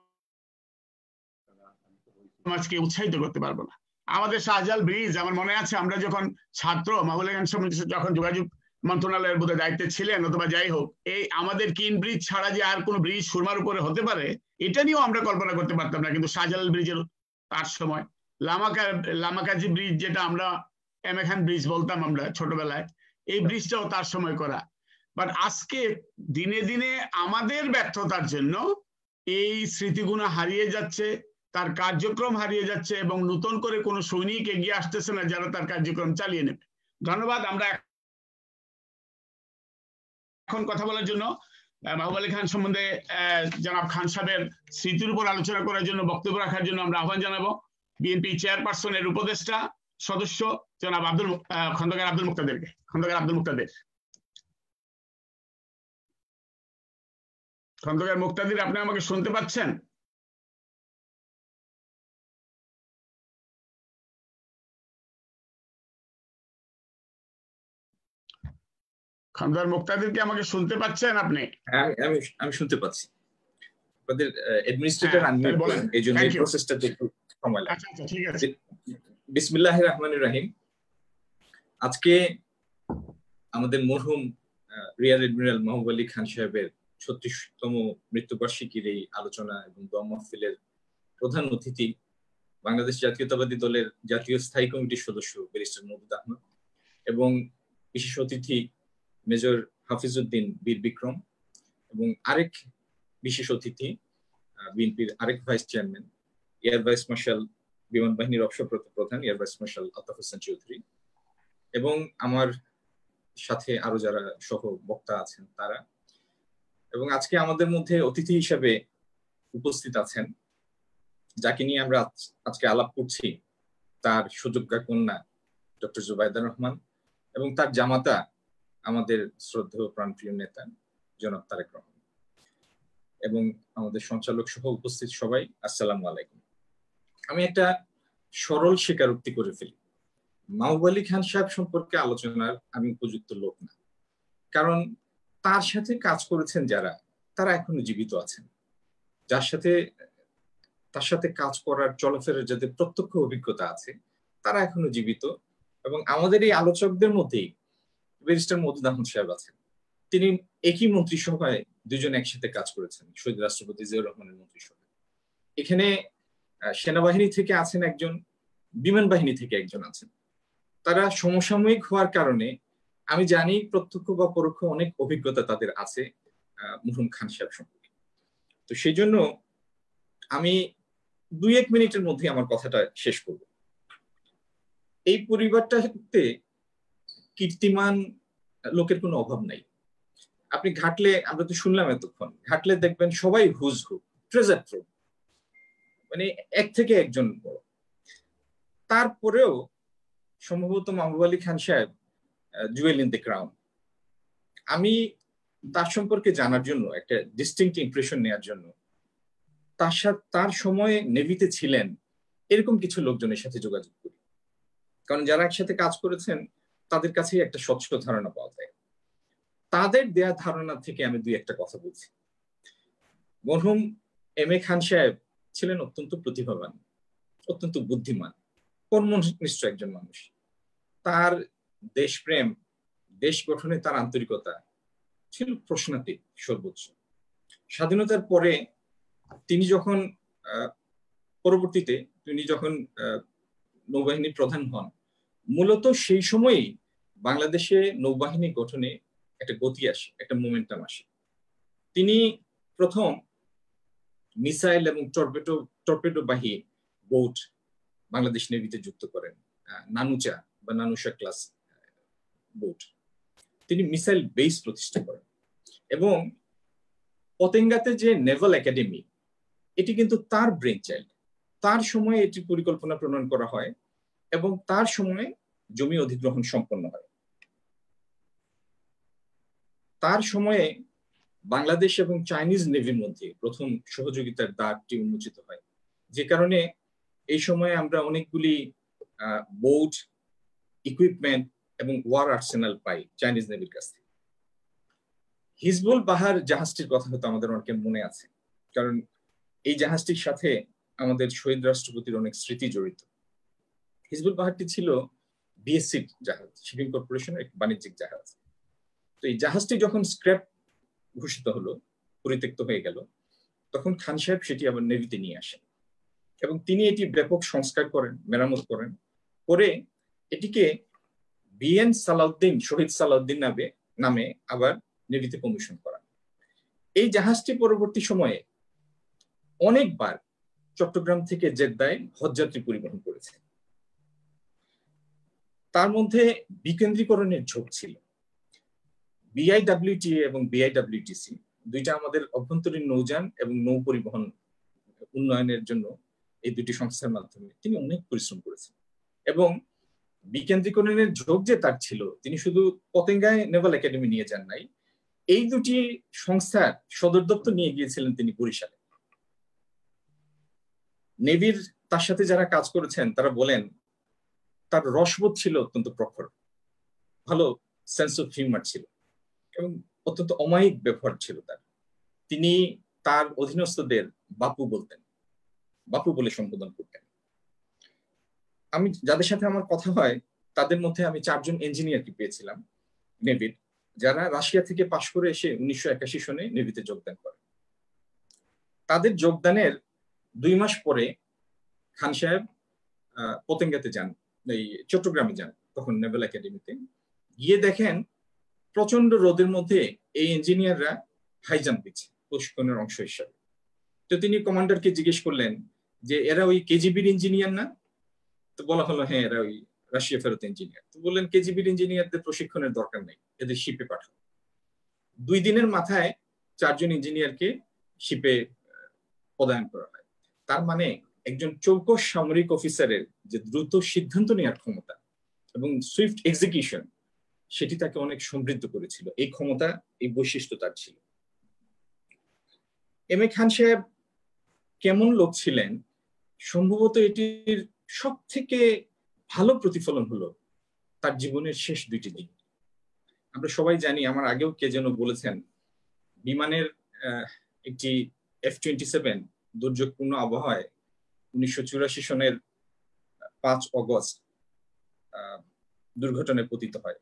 সমাজকে উৎসাহিত করতে পারবো না। আমাদের শাহজালাল ব্রিজ, আমার মনে আছে আমরা যখন ছাত্র, মাহবুব আলী খান যখন যোগাযোগ মন্ত্রণালয়ের বোধহয় দায়িত্বে ছিলেন, অথবা যাই হোক, এই আমাদের কিন ব্রিজ ছাড়া যে আর কোনো ব্রিজ সুরমার উপরে হতে পারে, এটা নিয়েও আমরা কল্পনা করতে পারতাম না। কিন্তু শাহজালাল ব্রিজের তার সময় লামাকাজি ব্রিজ, যেটা আমরা এমএ খান ব্রিজ বলতাম আমরা ছোটবেলায়, এই ব্রিজটাও তার সময় করা। বাট আজকে দিনে দিনে আমাদের ব্যর্থতার জন্য এই স্মৃতিগুলো হারিয়ে যাচ্ছে, তার কার্যক্রম হারিয়ে যাচ্ছে, এবং নতুন করে কোনো সৈনিক এগিয়ে আসতেছে না যারা তার কার্যক্রম চালিয়ে নেবে। ধন্যবাদ। আমরা এখন কথা বলার জন্য মাহবুব আলী খান সম্বন্ধে জনাব খান সাহেবের স্মৃতির উপর আলোচনা করার জন্য বক্তব্য রাখার জন্য আমরা আহ্বান জানাবো বিএনপি চেয়ারপারসনের উপদেষ্টা সদস্য জনাব খন্দকার আব্দুল মুক্তাদেরকে। খন্দকার আব্দুল মুক্তাদের। খন্দকার মুক্তাদির, আপনি আমাকে শুনতে পাচ্ছেন? খন্দকার মুক্তাদিরকে আমাকে শুনতে পাচ্ছেন আপনি? আমি শুনতে পাচ্ছি। আপনাদের অ্যাডমিনিস্ট্রেটর আনমিউট করেন, এইজন্য এই প্রসেসটা একটু সময় লাগে। আচ্ছা ঠিক আছে। বিসমিল্লাহির রহমানির রহিম। আজকে আমাদের মরহুম রিয়ার এডমিরাল মাহবুব আলী খান সাহেবের 36তম মৃত্যুবার্ষিকীর এই আলোচনা এবং দোয়া মাহফিলের প্রধান অতিথি বাংলাদেশ জাতীয়তাবাদী দলের জাতীয় স্থায়ী কমিটির সদস্য ব্যারিস্টার মওদুদ আহমদ এবং বিশেষ অতিথি মেজর হাফিজউদ্দিন বীর বিক্রম এবং আরেক বিশেষ অতিথি বিএনপির আরেক vice chairman air vice marshal বিমান বাহিনীর অবসরপ্রাপ্ত প্রধান air vice marshal Altaf Hossain Chowdhury এবং আমার সাথে আরো যারা সহ বক্তা আছেন তারা, এবং আজকে আমাদের মধ্যে অতিথি হিসেবে উপস্থিত আছেন যাকে নিয়ে আমরা আজকে আলাপ করছি, তার সুযোগ্যা কন্যা ডক্টর জুবাইদা রহমান এবং তার জামাতা আমাদের শ্রদ্ধেয় প্রাণপ্রিয় নেতা জনাব তারেক রহমান এবং আমাদের সঞ্চালক সহ উপস্থিত সবাই, আসসালামু আলাইকুম। আমি একটা সরল স্বীকারোক্তি করে ফেলি, মাহবুব আলী খান সাহেব সম্পর্কে আলোচনার আমি উপযুক্ত লোক না, কারণ তার সাথে কাজ করেছেন যারা, তারা এখনো জীবিত আছেন, তার সাথে কাজ করার চলাফেরার যাদের প্রত্যক্ষ অভিজ্ঞতা আছে তারা এখনো জীবিত, এবং আমাদের এই আলোচকদের মধ্যেই ব্যারিস্টার মওদুদ আহমদ সাহেব আছেন। তিনি একই মন্ত্রিসভায় দুজন একসাথে কাজ করেছেন, শহীদ রাষ্ট্রপতি জিয়াউর রহমানের মন্ত্রিসভায়। এখানে সেনাবাহিনী থেকে আছেন একজন, বিমান বাহিনী থেকে একজন আছেন। তারা সমসাময়িক হওয়ার কারণে আমি জানি প্রত্যক্ষ বা পরোক্ষ অনেক অভিজ্ঞতা তাদের আছে মরহুম খান সাহেব সম্পর্কে। তো সেই জন্য আমি 2-1 মিনিটের মধ্যে আমার কথাটা শেষ করব। এই পরিবারটাতে কীর্তিমান লোকের কোনো অভাব নাই। আপনি ঘাটলে, আমরা তো শুনলাম এতক্ষণ, ঘাটলে দেখবেন সবাই হুজ হু, ট্রেজার ট্রোভ, মানে এক থেকে একজন বড়। তারপরেও সম্ভবত মাহবুব আলী খান সাহেব জুয়েল ইন দ্য ক্রাউন। আমি তার সম্পর্কে জানার জন্য, একটা ডিস্টিংক্ট ইমপ্রেশন নেওয়ার জন্য তার সময়ে নেভিতে ছিলেন এরকম কিছু লোকজনের সাথে যোগাযোগ করি, কারণ যারা একসাথে কাজ করেছেন তাদের কাছেই একটা স্বচ্ছ ধারণা পাওয়া যায়। তাদের দেয়া ধারণা থেকে আমি 2-1টা কথা বলছি। মরহুম এম.এ. খান সাহেব ছিলেন অত্যন্ত প্রতিভাবান, অত্যন্ত বুদ্ধিমান, কর্মনিষ্ঠ একজন মানুষ। তার দেশপ্রেম, দেশ গঠনে তার আন্তরিকতা ছিল প্রশ্নাতীত, সর্বোচ্চ। স্বাধীনতার পরে তিনি যখন নৌবাহিনীর প্রধান হন, মূলত সেই সময়েই বাংলাদেশে নৌবাহিনী গঠনে একটা গতি আসে, একটা মোমেন্টাম আসে। তিনি প্রথম মিসাইল এবং টর্পেডো বাহী বোট বাংলাদেশ নেভিতে যুক্ত করেন, নানুচা বা নানুশা ক্লাস বোট। তিনি মিসাইল বেস প্রতিষ্ঠা করেন এবং পতেঙ্গাতে যে নেভাল একাডেমি, এটি কিন্তু তার ব্রেন চাইল্ড। তার সময়ে এটি পরিকল্পনা প্রণয়ন করা হয় এবং তার সময়ে জমি অধিগ্রহণ সম্পন্ন হয়। তার সময়ে বাংলাদেশ এবং চাইনিজ নেভির মধ্যে প্রথম সহযোগিতার দ্বারটি উন্মোচিত হয়, যে কারণে এই সময়ে আমরা অনেকগুলি বোট, ইকুইপমেন্ট এবং ওয়ার আর্সেনাল পাই চাইনিজ নেভির কাছ থেকে। হিজবুল বাহার জাহাজটির কথা হয়তো আমাদের অনেকের মনে আছে, কারণ এই জাহাজটির সাথে আমাদের শহীদ রাষ্ট্রপতির অনেক স্মৃতি জড়িত। হিজবুল বাহারটি ছিল বিএসসি জাহাজ, শিপিং কর্পোরেশনের এক বাণিজ্যিক জাহাজ। তো এই জাহাজটি যখন স্ক্র্যাপ ঘোষিত হলো, পরিত্যক্ত হয়ে গেল, তখন খান সাহেব সেটি আবার নেভিতে নিয়ে আসেন এবং তিনি এটি ব্যাপক সংস্কার করেন, মেরামত করেন, করে এটিকে বিএন সালাউদ্দিন, শহীদ সালাউদ্দিন নামে আবার নেভিতে কমিশন করা। এই জাহাজটি পরবর্তী সময়ে অনেকবার চট্টগ্রাম থেকে জেদ্দায় হজযাত্রী পরিবহন করেছে। তার মধ্যে বিকেন্দ্রীকরণের ঝোঁক ছিল। বিআইডব্লিউটিএ এবং বিআইডব্লিউটিসি দুইটা আমাদের অভ্যন্তরীণ নৌযান এবং নৌ পরিবহন উন্নয়নের জন্য এই দুটি সংস্থার মাধ্যমে তিনি অনেক পরিশ্রম করেছেন। এবং বিকেন্দ্রীকরণের ঝোঁক যে তার ছিল, তিনি শুধু পতেঙ্গায় নেভাল একাডেমি নিয়ে যান নাই, এই দুটি সংস্থার সদর দপ্তর নিয়ে গিয়েছিলেন তিনি বরিশালে। নেভির তার সাথে যারা কাজ করেছেন তারা বলেন তার রসবোধ ছিল অত্যন্ত প্রখর, ভালো সেন্স অফ হিউমার ছিল এবং অত্যন্ত অমায়িক ব্যবহার ছিল তার। তিনি তার অধীনস্থদের বাপু বলতেন, বাপু বলে সম্বোধন করতেন। আমি যাদের সাথে আমার কথা হয় তাদের মধ্যে আমি 4 জন ইঞ্জিনিয়ারকে পেয়েছিলাম নেভির, যারা রাশিয়া থেকে পাশ করে এসে 1981 সনে নেভিতে যোগদান করে। তাদের যোগদানের 2 মাস পরে খান সাহেব পতেঙ্গাতে যান, এই চট্টগ্রামে যান, তখন নেভাল একাডেমিতে গিয়ে দেখেন প্রচন্ড রোদের মধ্যে এই ইঞ্জিনিয়াররা হাই জাম্প দিচ্ছে প্রশিক্ষণের অংশ হিসাবে। তো তিনি কমান্ডারকে জিজ্ঞেস করলেন যে এরা ওই কেজিবির ইঞ্জিনিয়ার না? তো বলা হলো হ্যাঁ এরা ওই রাশিয়া ফেরত ইঞ্জিনিয়ার। তো বললেন কেজিবির ইঞ্জিনিয়ারদের প্রশিক্ষণের দরকার নেই, এদের শিপে পাঠাও। 2 দিনের মাথায় 4 জন ইঞ্জিনিয়ারকে শিপে পদায়ন করা হয়। তার মানে একজন চৌকস সামরিক অফিসারের যে দ্রুত সিদ্ধান্ত নেওয়ার ক্ষমতা এবং সুইফট এক্সিকিউশন, সেটি তাকে অনেক সমৃদ্ধ করেছিল। এই ক্ষমতা, এই বৈশিষ্ট্য তার ছিল। এম এ খান সাহেব কেমন লোক ছিলেন? সম্ভবত এটির সব থেকে ভালো প্রতিফলন হলো তার জীবনের শেষ 2টি দিন। আমরা সবাই জানি, আমার আগেও কে যেন বলেছেন, বিমানের একটি F-27 দুর্যোগপূর্ণ আবহাওয়ায় 1984 সনের 5 অগস্ট দুর্ঘটনায় পতিত হয়।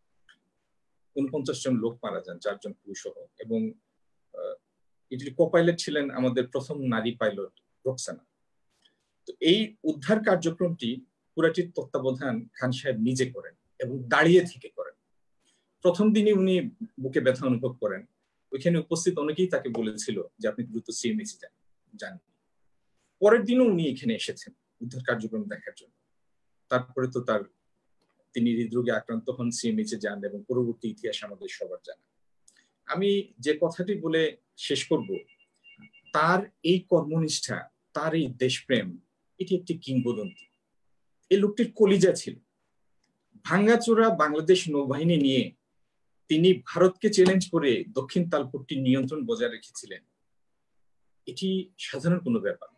49 জন লোক মারা যান, 4 জন পুরুষ সহ, এবং এটির কো-পাইলট ছিলেন আমাদের প্রথম নারী পাইলট রোকসানা। তো এই উদ্ধার কার্যক্রমটি পুরাটির তত্ত্বাবধান খান সাহেব নিজে করেন এবং দাঁড়িয়ে থেকে করেন। প্রথম দিনই উনি বুকে ব্যথা অনুভব করেন। ওইখানে উপস্থিত অনেকেই তাকে বলেছিল যে আপনি দ্রুত সিএমএইচে যান। পরের দিনও উনি এখানে এসেছেন উদ্ধার কার্যক্রম দেখার জন্য। তারপরে তো তিনি হৃদরোগে আক্রান্ত হন, সিএমএইচে যান, এবং পরবর্তী ইতিহাস আমাদের সবার জানা। আমি যে কথাটি বলে শেষ করব, তার এই কর্মনিষ্ঠা, তার এই দেশপ্রেম, এটি একটি কিংবদন্তি। এই লোকটির কলিজা ছিল। ভাঙ্গাচোরা বাংলাদেশ নৌবাহিনী নিয়ে তিনি ভারতকে চ্যালেঞ্জ করে দক্ষিণ তালপট্টির নিয়ন্ত্রণ বজায় রেখেছিলেন। এটি সাধারণ কোনো ব্যাপার।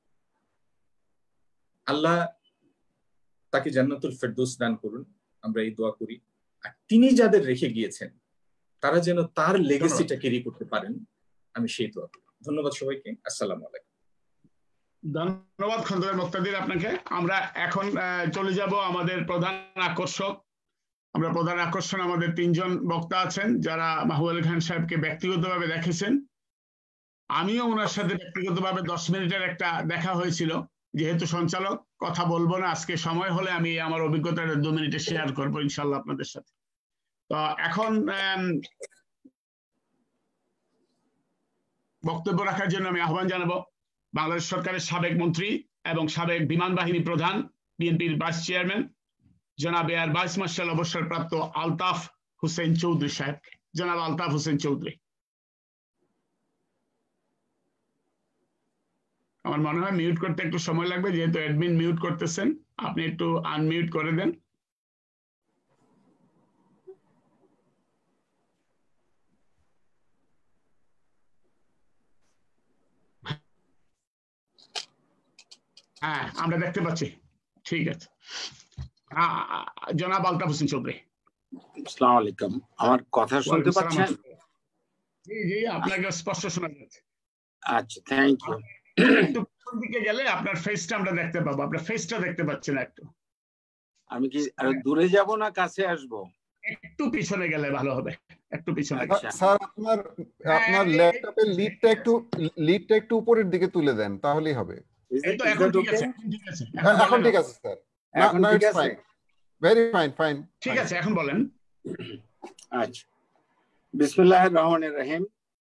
আল্লাহ তাকে জান্নাতুল ফেরদৌস দান করুন, আমরা এই দোয়া করি। আর তিনি যাদের রেখে গিয়েছেন তারা যেন তার লেগেসিটা ক্যারি করতে পারেন, আমি সেই দোয়া করি। ধন্যবাদ সবাইকে। আসসালামু আলাইকুম। ধন্যবাদ খন্দকার মুক্তাদির আপনাকে। আমরা এখন চলে যাব আমাদের প্রধান আকর্ষক। আমরা প্রধান আকর্ষণ আমাদের 3 জন বক্তা আছেন যারা মাহবুব আলী খান সাহেবকে ব্যক্তিগতভাবে দেখেছেন। আমিও ওনার সাথে ব্যক্তিগতভাবে 10 মিনিটের একটা দেখা হয়েছিল। যেহেতু সঞ্চালক, কথা বলবো না আজকে, সময় হলে আমি আমার অভিজ্ঞতাটা 2 মিনিটে শেয়ার করবো ইনশাল্লাহ আপনাদের সাথে। তো এখন বক্তব্য রাখার জন্য আমি আহ্বান জানাবো বাংলাদেশ সরকারের সাবেক মন্ত্রী এবং সাবেক বিমান বাহিনী প্রধান, বিএনপির ভাইস চেয়ারম্যান জনাব এয়ার ভাইস মার্শাল অবসরপ্রাপ্ত আলতাফ হোসেন চৌধুরী সাহেব। জনাব আলতাফ হোসেন চৌধুরী। আমার মনে হয় মিউট করতে একটু সময় লাগবে, যেহেতু অ্যাডমিন মিউট করতেছেন, আপনি একটু আনমিউট করে দেন। হ্যাঁ, আমরা দেখতে পাচ্ছি। ঠিক আছে, জনাব আলতাফ হোসেন চৌধুরী। আসসালামু আলাইকুম। আমার কথা শুনতে পাচ্ছেন? জি জি, আপনাকে স্পষ্ট শোনা যাচ্ছে। আচ্ছা, থ্যাংক ইউ। একটু পিছন দিকে গেলে আপনার ফেসটা আমরা দেখতে পাবো। আপনার ফেসটা দেখতে পাচ্ছেন একটু। আমি কি আর দূরে যাব না কাছে আসব? একটু পিছনে গেলে ভালো হবে, একটু পিছনে। স্যার আপনার ল্যাপটপের লিডটা একটু উপরের দিকে তুলে দেন, তাহলেই হবে। এখন ঠিক আছে, এখন ঠিক আছে স্যার, এখন ঠিক আছে, ভেরি ফাইন ফাইন ঠিক আছে, এখন বলেন। আচ্ছা, বিসমিল্লাহির রহমানির রহিম।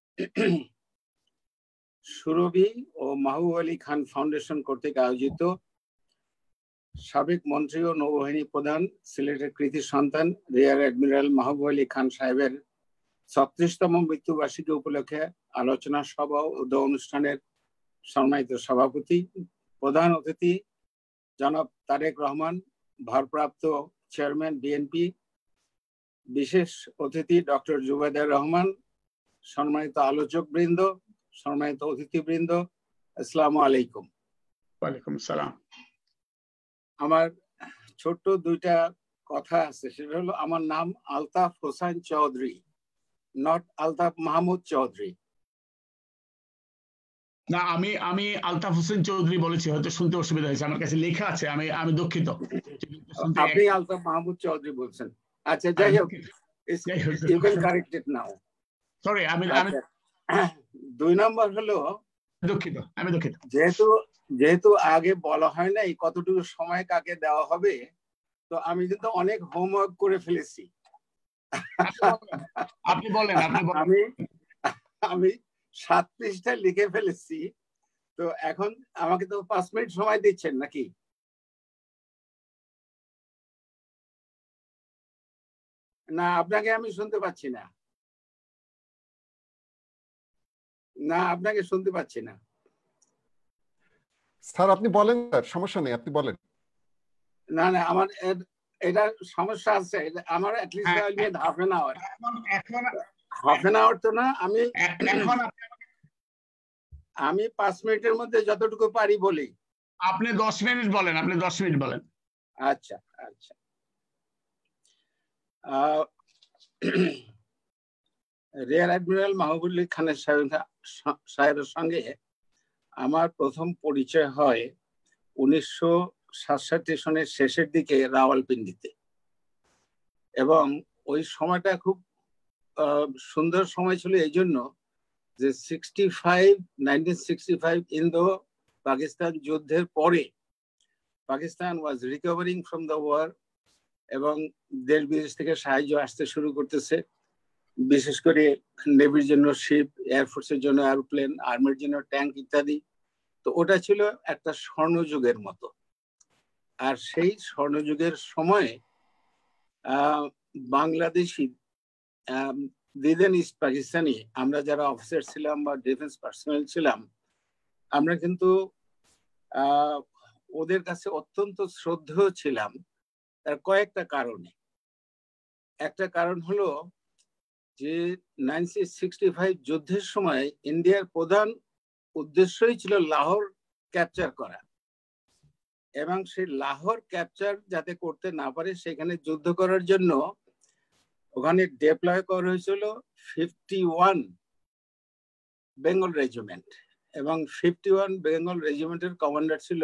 সুরভি ও মাহবুব আলী খান ফাউন্ডেশন কর্তৃক আয়োজিত সাবেক মন্ত্রী ও নৌবাহিনী প্রধান সিলেটের কৃতি সন্তান রিয়ার অ্যাডমিরাল মাহবুব আলী খান সাহেবের 36তম মৃত্যুবার্ষিকী উপলক্ষে আলোচনা সভা ও অনুষ্ঠানের সম্মানিত সভাপতি, প্রধান অতিথি জনাব তারেক রহমান, ভারপ্রাপ্ত চেয়ারম্যান বিএনপি, বিশেষ অতিথি ডক্টর জুবাইদার রহমান, সম্মানিত আলোচক বৃন্দ, সম্মানিত অতিথিবৃন্দ, আসসালামু আলাইকুম। ওয়ালাইকুম সালাম। আমার ছোট্ট দুইটা কথা আছে, সেটা হলো আমার নাম আলতাফ হোসেন চৌধুরী, নট আলতাফ মাহমুদ চৌধুরী। না, আমি আলতাফ হোসেন চৌধুরী বলেছি, হয়তো শুনতে অসুবিধা হয়েছে, আমার কাছে লেখা আছে, আমি দুঃখিত। আপনি আলতাফ মাহমুদ চৌধুরী বলছেন, আচ্ছা যাই হোক, you can correct it now. Sorry, আমি 2 নম্বর হলো, দুঃখিত, আমি দুঃখিত, যেহেতু আগে বলা হয় নাই কতটুকু সময় কাকে দেওয়া হবে, তো আমি কিন্তু অনেক হোমওয়ার্ক করে ফেলেছি। আপনি বলেন। আমি 7 পৃষ্ঠা লিখে ফেলেছি, তো এখন আমাকে তো 5 মিনিট সময় দিচ্ছেন নাকি? না, আপনাকে আমি শুনতে পাচ্ছি না। না, আপনাকে শুনতে পাচ্ছি না। স্যার আপনি বলেন, স্যার সমস্যা নেই, আপনি বলেন। না না, আমার এটা সমস্যা আছে, আমার at least half an hour. Half an hour তো না, আমি 5 মিনিটের মধ্যে যতটুকু পারি বলি। আপনি 10 মিনিট বলেন, আপনি 10 মিনিট বলেন। আচ্ছা আচ্ছা, রিয়ার অ্যাডমিরাল মাহবুব আলী খানের সাহেবের সঙ্গে আমার প্রথম পরিচয় হয় 1967 সনের শেষের দিকে রাওয়ালপিন্ডিতে, এবং ওই সময়টা খুব সুন্দর সময় ছিল এই জন্য যে 1965 ইন্দো পাকিস্তান যুদ্ধের পরে Pakistan was recovering from the war, এবং দেশ বিদেশ থেকে সাহায্য আসতে শুরু করতেছে, বিশেষ করে নেভির জন্য শিপ, এয়ারফোর্সের জন্য এরোপ্লেন, আর্মির জন্য ট্যাঙ্ক ইত্যাদি। তো ওটা ছিল একটা স্বর্ণযুগের মতো। আর সেই স্বর্ণযুগের সময়ে বাংলাদেশি দিদেন ইস্ট পাকিস্তানি আমরা যারা অফিসার ছিলাম বা ডিফেন্স পার্সোনাল ছিলাম, আমরা কিন্তু ওদের কাছে অত্যন্ত শ্রদ্ধেয় ছিলাম। তার কয়েকটা কারণে। একটা কারণ হলো যে 1965 যুদ্ধের সময় ইন্ডিয়ার প্রধান উদ্দেশ্যই ছিল লাহোর ক্যাপচার করা, এবং সেই লাহোর ক্যাপচার যাতে করতে না পারে সেখানে যুদ্ধ করার জন্য ওখানে ডিপ্লয় করা হয়েছিল 51 বেঙ্গল রেজিমেন্ট, এবং 51 বেঙ্গল রেজিমেন্টের কমান্ডার ছিল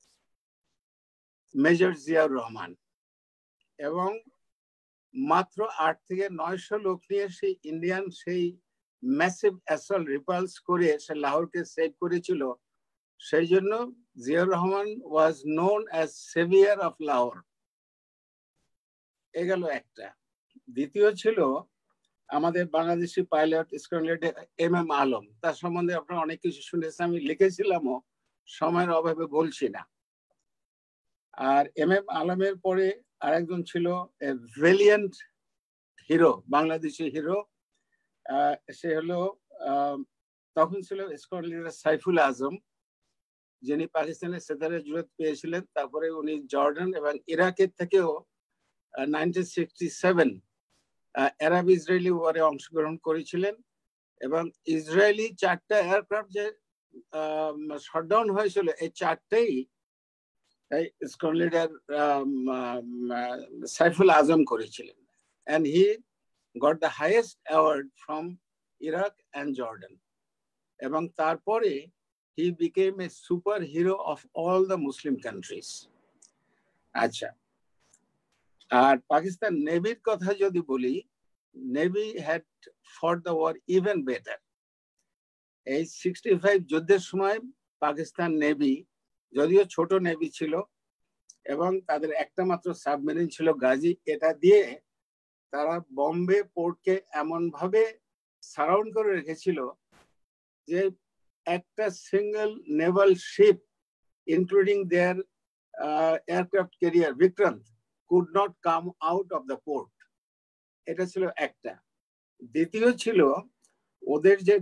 মেজর জিয়াউর রহমান, এবং মাত্র 8 থেকে 900 লোক নিয়ে সেই ইন্ডিয়ান সেই ম্যাসিভ অ্যাসল্ট রিপালস করে সে লাহোরকে সেভ করেছিল। সেই জন্য Ziaur Rahman was known as saviour of Lahore. এ গেল একটা। দ্বিতীয় ছিল আমাদের Bangladeshi pilot squadron leader MM Alam, তার সম্বন্ধে আপনারা অনেক কিছু শুনেছেন, আমি লিখেছিলামও, সময়ের অভাবে বলছি না। আর MM আলমের পরে আরেকজন ছিল ভ্যালিয়েন্ট হিরো, বাংলাদেশি হিরো, সে হলো তখন ছিল স্কোয়াড্রন লিডার সাইফুল আজম, যিনি পাকিস্তানের সেতারে জুরত পেয়েছিলেন। তারপরে উনি জর্ডান এবং ইরাকের থেকেও 1967 আরব ইসরায়েলি ওয়ারে অংশগ্রহণ করেছিলেন, এবং ইসরায়েলি 4টা এয়ারক্রাফট যে শটডাউন হয়েছিল, এই 4টাই স্কোয়াড্রন লিডার সাইফুল আজম করেছিলেন, and he got the highest award from Iraq and Jordan. এবং তারপরে he became a superhero of all the Muslim countries. আচ্ছা, আর পাকিস্তান নেভির কথা যদি বলি, navy had fought the war even better. এই 65 যুদ্ধের সময় পাকিস্তান নেভি যদিও ছোট নেভি ছিল এবং তাদের একটা মাত্র সাবমেরিন ছিল গাজী। এটা দিয়ে তারা বম্বে পোর্টকে এমন ভাবে সারাউন্ড করে রেখেছিল যে একটা single naval ship including their aircraft carrier Vikrant could not come out of the port. এটা ছিল একটা। দ্বিতীয় ছিল ওদের যে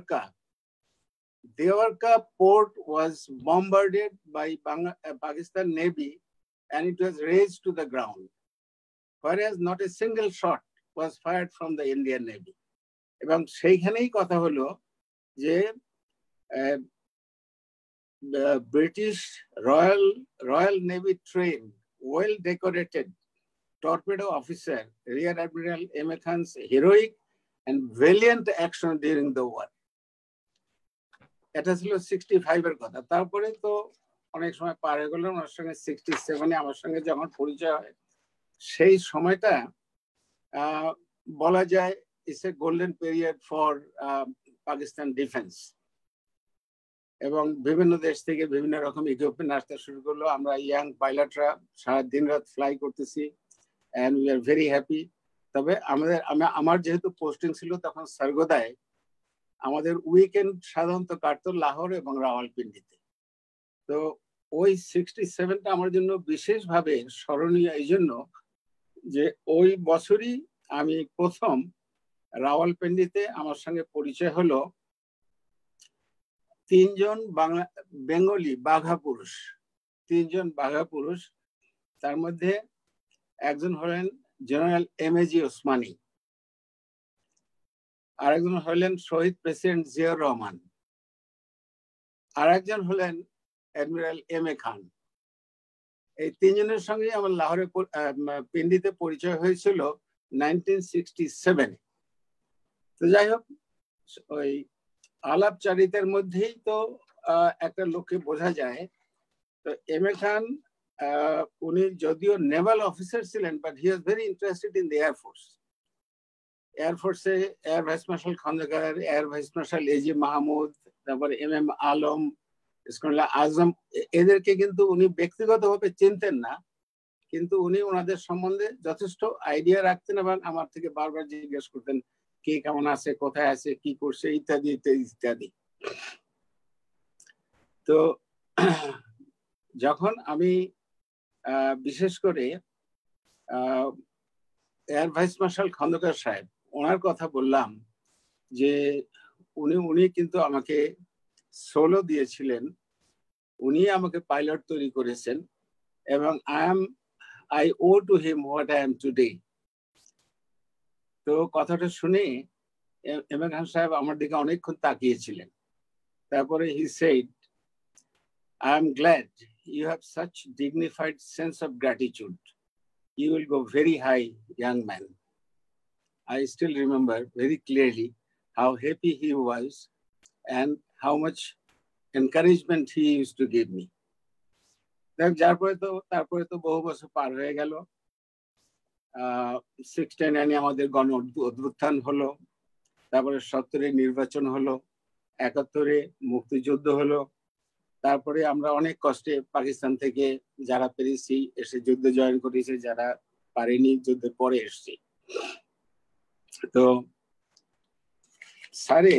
দেওয়ারকা port was bombarded by Pakistan Navy and it was razed to the ground, whereas not a single shot was fired from the Indian Navy. এবং সেইখানেই কথা হলো যে British royal navy train well decorated torpedo officer Rear Admiral M.A. Khan's heroic and valiant action during the war. এটা ছিল 65 এর কথা। তারপরে তো অনেক সময় পার হয়ে গেল। ওনার সঙ্গে 67-এ আমার সঙ্গে যখন পরিচয় হয়, সেই সময়টা বলা যায় it's a golden period for Pakistan defence. এবং বিভিন্ন দেশ থেকে বিভিন্ন রকম ইকুইপমেন্ট আসতে শুরু করলো। আমরা ইয়াং পাইলটরা সারা দিন রাত ফ্লাই করতেছি and we are very happy. তবে আমার যেহেতু পোস্টিং ছিল তখন সর্গোদায়, আমাদের উইকেন্ড সাধারণত কাটতো লাহোর এবং রাওয়ালপিন্ডিতে। তো ওই 67টা আমার জন্য বিশেষভাবে স্মরণীয় এই জন্য যে ওই বছরই আমি প্রথম রাওয়ালপিন্ডিতে আমার সঙ্গে পরিচয় হলো 3জন বেঙ্গলি বাঘা পুরুষ, 3জন বাঘা পুরুষ। তার মধ্যে একজন হলেন জেনারেল এম.এ.জি. ওসমানী, আরেকজন হলেন শহীদ প্রেসিডেন্ট জিয়াউর রহমান, আরেকজন হলেন অ্যাডমিরাল M.A. খান। এই 3জনের সঙ্গে আমার লাহোরে পিন্ডিতে পরিচয় হয়েছিল 1967। তো যাই হোক, ওই আলাপচারিতার মধ্যেই তো একটা লোককে বোঝা যায়। তো M.A. খান উনি যদিও নেভাল অফিসার ছিলেন, but he was very interested in the air force. এয়ারফোর্সে air vice marshal Khandaker, air vice marshal A.J. Mahmud, তারপরে M.M. আলম, আজম, এদেরকে কিন্তু উনি ব্যক্তিগতভাবে চিনতেন না, কিন্তু উনি ওনাদের সম্বন্ধে যথেষ্ট আইডিয়া রাখতেন এবং আমার থেকে বারবার জিজ্ঞেস করতেন কে কেমন আছে, কোথায় আছে, কি করছে, ইত্যাদি ইত্যাদি ইত্যাদি। তো যখন আমি বিশেষ করে এয়ার ভাইস মার্শাল খন্দকার সাহেব ওনার কথা বললাম যে উনি কিন্তু আমাকে সোলো দিয়েছিলেন, উনি আমাকে পাইলট তৈরি করেছেন এবং I owe to him what I am today. তো কথাটা শুনে M.A. খান সাহেব আমার দিকে অনেকক্ষণ তাকিয়েছিলেন। তারপরে he said, I am glad you have such dignified sense of gratitude. You will go very high, young man. I still remember very clearly how happy he was and how much encouragement he used to give me. তারপরে তো বহু বছর পার হয়ে গেল। 69-এ আমাদের গণ অভ্যুত্থান হলো, তারপরে 70-এ নির্বাচন হলো, 71-এ মুক্তিযুদ্ধ হলো। তারপরে আমরা অনেক কষ্টে পাকিস্তান থেকে যারা পেরেছি এসে যুদ্ধে জয়েন করেছি, যারা পারেনি যুদ্ধের পরে এসছি। তো স্যারে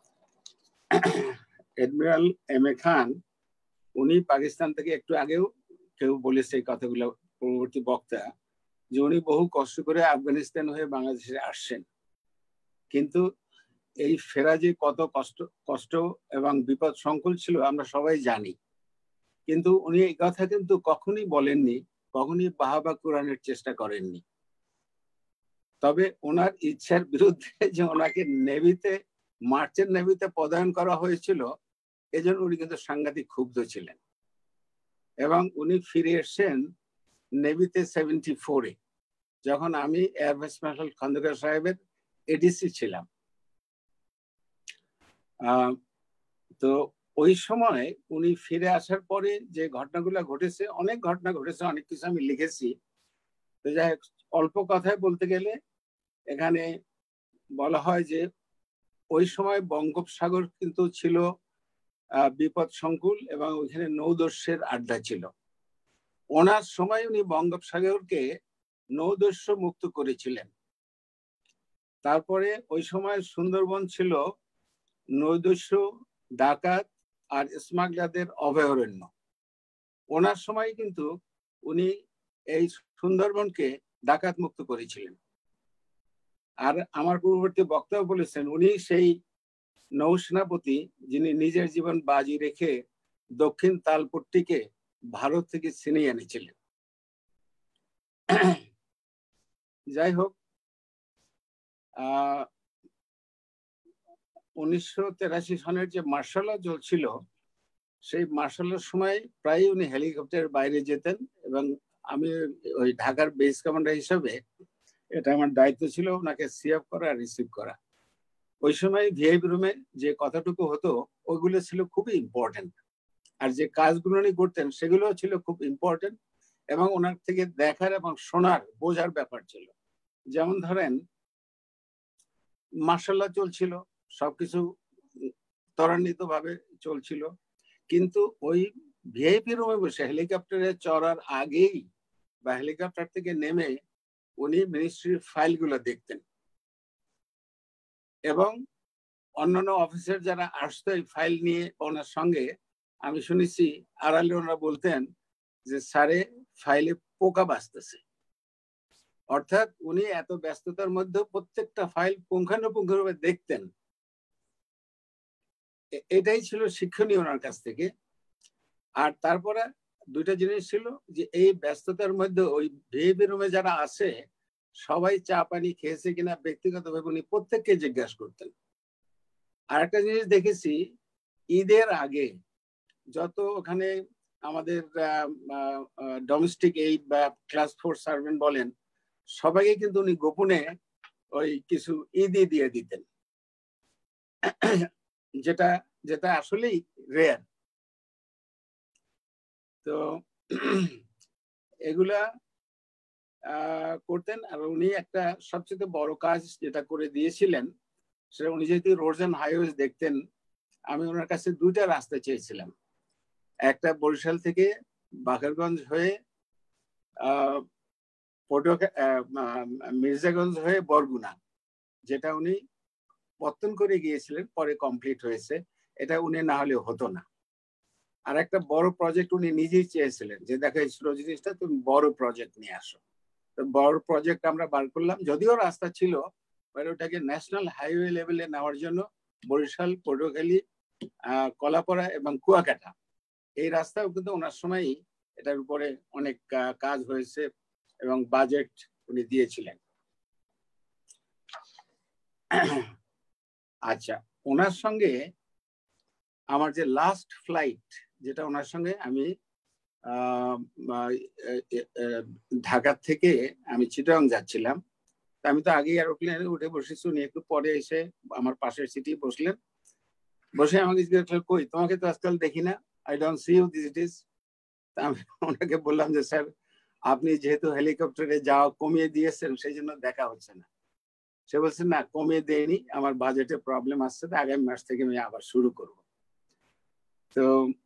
অ্যাডমিরাল M.A. খান উনি পাকিস্তান থেকে একটু আগেও কেউ বলেছে এই কথাগুলো পরবর্তী বক্তা, যে উনি বহু কষ্ট করে আফগানিস্তান হয়ে বাংলাদেশে আসছেন, কিন্তু এই ফেরা যে কত কষ্ট এবং বিপদ সংকুল ছিল আমরা সবাই জানি। কিন্তু উনি এই কথা কিন্তু কখনই বলেননি, কখনই বাহাবা কোরআনের চেষ্টা করেননি। তবে ওনার ইচ্ছার বিরুদ্ধে যে ওনাকে নেভিতে, মার্চেন্ট নেভিতে পদায়ন করা হয়েছিল, এজন্য উনি কিন্তু সাংঘাতিক ক্ষুব্ধ ছিলেন এবং উনি ফিরে এসেছেন নেভিতে 74-এ, যখন আমি এয়ার ভাইস মার্শাল খন্দকার সাহেবের এডিসি ছিলাম। তো ওই সময় উনি ফিরে আসার পরে যে ঘটনাগুলো ঘটেছে, অনেক ঘটনা ঘটেছে, অনেক কিছু আমি লিখেছি। তো যাই হোক, অল্প কথায় বলতে গেলে এখানে বলা হয় যে ওই সময় বঙ্গোপসাগর কিন্তু ছিল বিপদ সংকুল এবং ওইখানে নৌদস্যের আড্ডা ছিল। ওনার সময় উনি বঙ্গোপসাগরকে নৌদস্য মুক্ত করেছিলেন। তারপরে ওই সময় সুন্দরবন ছিল নৌদস্যু, ডাকাত আর স্মাগলারদের অভয়ারণ্য। ওনার সময় কিন্তু উনি এই সুন্দরবনকে ডাকাত মুক্ত করেছিলেন। আর আমার পূর্ববর্তী বক্তাও বলেছেন উনি সেই নৌসেনাপতি যিনি নিজের জীবন বাজি রেখে দক্ষিণ তালপট্টিকে ভারত থেকে ছিনিয়ে এনেছিলেন। যাই হোক, 1983 সনের যে মার্শাল ল চলছিল, সেই মার্শাল লর সময় প্রায় উনি হেলিকপ্টারের বাইরে যেতেন এবং আমি ওই ঢাকার বেস কমান্ডার হিসাবে এটা আমার দায়িত্ব ছিল ওনাকে সিএফ করা আর রিসিভ করা। ওই সময় ভিআইপি রুমে যে কথাটুকু হতো ওইগুলো ছিল খুবই ইম্পর্টেন্ট, আর যে কাজগুলো উনি করতেন সেগুলো ছিল খুব ইম্পর্টেন্ট এবং ওনার থেকে দেখার এবং শোনার বোঝার ব্যাপার ছিল। যেমন ধরেন মার্শাল ল চলছিল, সবকিছু ত্বরান্বিত ভাবে চলছিল, কিন্তু ওই ভিআইপি রুমে বসে হেলিকপ্টারে চড়ার আগেই বা হেলিকপ্টার থেকে নেমে উনি মিনিস্ট্রির ফাইলগুলো দেখতেন এবং অন্যান্য অফিসার যারা আসতো এই ফাইল নিয়ে ওনার সঙ্গে, আমি শুনেছি আড়ালে ওনারা বলতেন যে স্যারে ফাইলে পোকা বাঁচতেছে। অর্থাৎ উনি এত ব্যস্ততার মধ্যে প্রত্যেকটা ফাইল পুঙ্খানুপুঙ্খভাবে দেখতেন। এটাই ছিল শিক্ষণীয় ওনার কাছ থেকে। আর তারপরে দুইটা জিনিস ছিল যে এই ব্যস্ততার মধ্যে ওই ভিআইপি রুমে যারা আছে সবাই চা পানি খেয়েছে কিনা ব্যক্তিগতভাবে উনি প্রত্যেককে জিজ্ঞাসা করতেন। আর একটা জিনিস দেখেছি, ঈদের আগে যত ওখানে আমাদের ডোমেস্টিক এইড বা ক্লাস 4 সার্ভেন্ট বলেন, সবাইকে কিন্তু উনি গোপনে ওই কিছু ঈদই দিয়ে দিতেন, যেটা যেটা আসলেই রেয়ার। তো এগুলা করতেন। আর উনি একটা সবচেয়ে বড় কাজ যেটা করে দিয়েছিলেন, সেটা উনি যেহেতু রোডস এন্ড হাইওয়েজ দেখতেন, আমি ওনার কাছে দুইটা রাস্তা চেয়েছিলাম। একটা বরিশাল থেকে বাকেরগঞ্জ হয়ে মির্জাগঞ্জ হয়ে বরগুনা, যেটা উনি পত্তন করে গিয়েছিলেন, পরে কমপ্লিট হয়েছে, এটা উনি না হলে হতো না। আর একটা বড় প্রজেক্ট উনি নিজেই চেয়েছিলেন, যে দেখাইছিল জিনিসটা তুমি বড় প্রজেক্ট নিয়ে আসো। তো বড় প্রজেক্ট আমরা বার করলাম, যদিও রাস্তা ছিল, ওটাকে ন্যাশনাল হাইওয়ে লেভেলে নেওয়ার জন্য বরিশাল, পটুয়াখালী, কলাপাড়া এবং কুয়াকাটা, এই রাস্তাও কিন্তু ওনার সময়ই এটার উপরে অনেক কাজ হয়েছে এবং বাজেট উনি দিয়েছিলেন। আচ্ছা, ওনার সঙ্গে আমার যে লাস্ট ফ্লাইট, যেটা ওনার সঙ্গে আমি ঢাকা থেকে আমি চিটাগাং যাচ্ছিলাম, আমি তো আগেই এরোপ্লেনে উঠে বসেছি, উনি একটু পরে এসে আমার পাশের সিটি বসলেন, বসে আমাকে জিজ্ঞেস করলেন, কই তোমাকে তো আজকাল দেখি না, I don't see you this days. আমি ওনাকে বললাম যে স্যার, আপনি যেহেতু হেলিকপ্টারে যাওয়া কমিয়ে দিয়েছেন সেই জন্য দেখা হচ্ছে না। সে বলছে না, কমিয়ে দেয়নি, আমার বাজেটে প্রবলেম আসছে, তো আগামী মাস থেকে আমি আবার শুরু করব। তো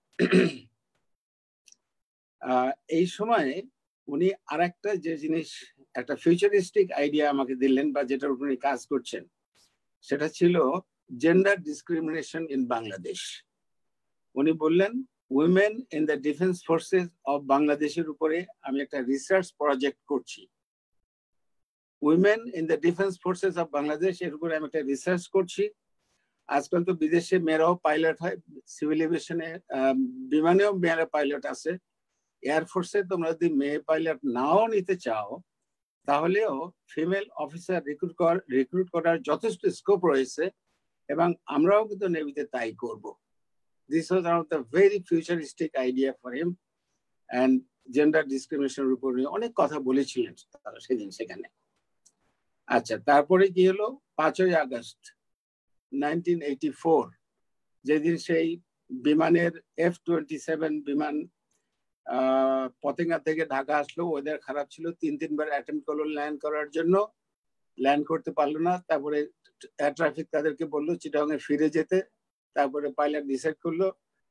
এই সময় উনি আরেকটা যে জিনিস, একটা ফিউচারিস্টিক আইডিয়া আমাকে দিলেন, বা যেটার উপর উনি কাজ করছেন, সেটা ছিল জেন্ডার ডিসক্রিমিনেশন ইন বাংলাদেশ। উনি বললেন women in the defence forces of বাংলাদেশের উপরে আমি একটা রিসার্চ প্রজেক্ট করছি। Women in the defence forces of Bangladesh এর উপরে আমি একটা রিসার্চ করছি। আজকাল তো বিদেশে মেয়েরাও পাইলট হয়, সিভিল এভিয়েশনে বিমানেও মেয়েরা পাইলট আছে। এয়ারফোর্সে তোমরা যদি মেয়ে পাইলট নাও নিতে চাও, তাহলেও ফিমেল অফিসার রিক্রুট করার যথেষ্ট স্কোপ রয়েছে, এবং আমরাও কিন্তু নেভিতে তাই করব। This was one of the very futuristic idea for him, and gender discrimination এর উপর অনেক কথা বলেছিলেন তারা সেদিন সেখানে। আচ্ছা, তারপরে কি হলো, 5ই আগস্ট 1984, যেদিন সেই বিমানের F-27 বিমান পতেঙ্গা থেকে ঢাকা আসলো, ওয়েদার খারাপ ছিল, 3-3 বার অ্যাটেম্প্ট করলো ল্যান্ড করার জন্য, ল্যান্ড করতে পারলো না। তারপরে এয়ার ট্রাফিক তাদেরকে বললো চিটাগাং এ ফিরে যেতে। তারপরে পাইলট ডিসাইড করলো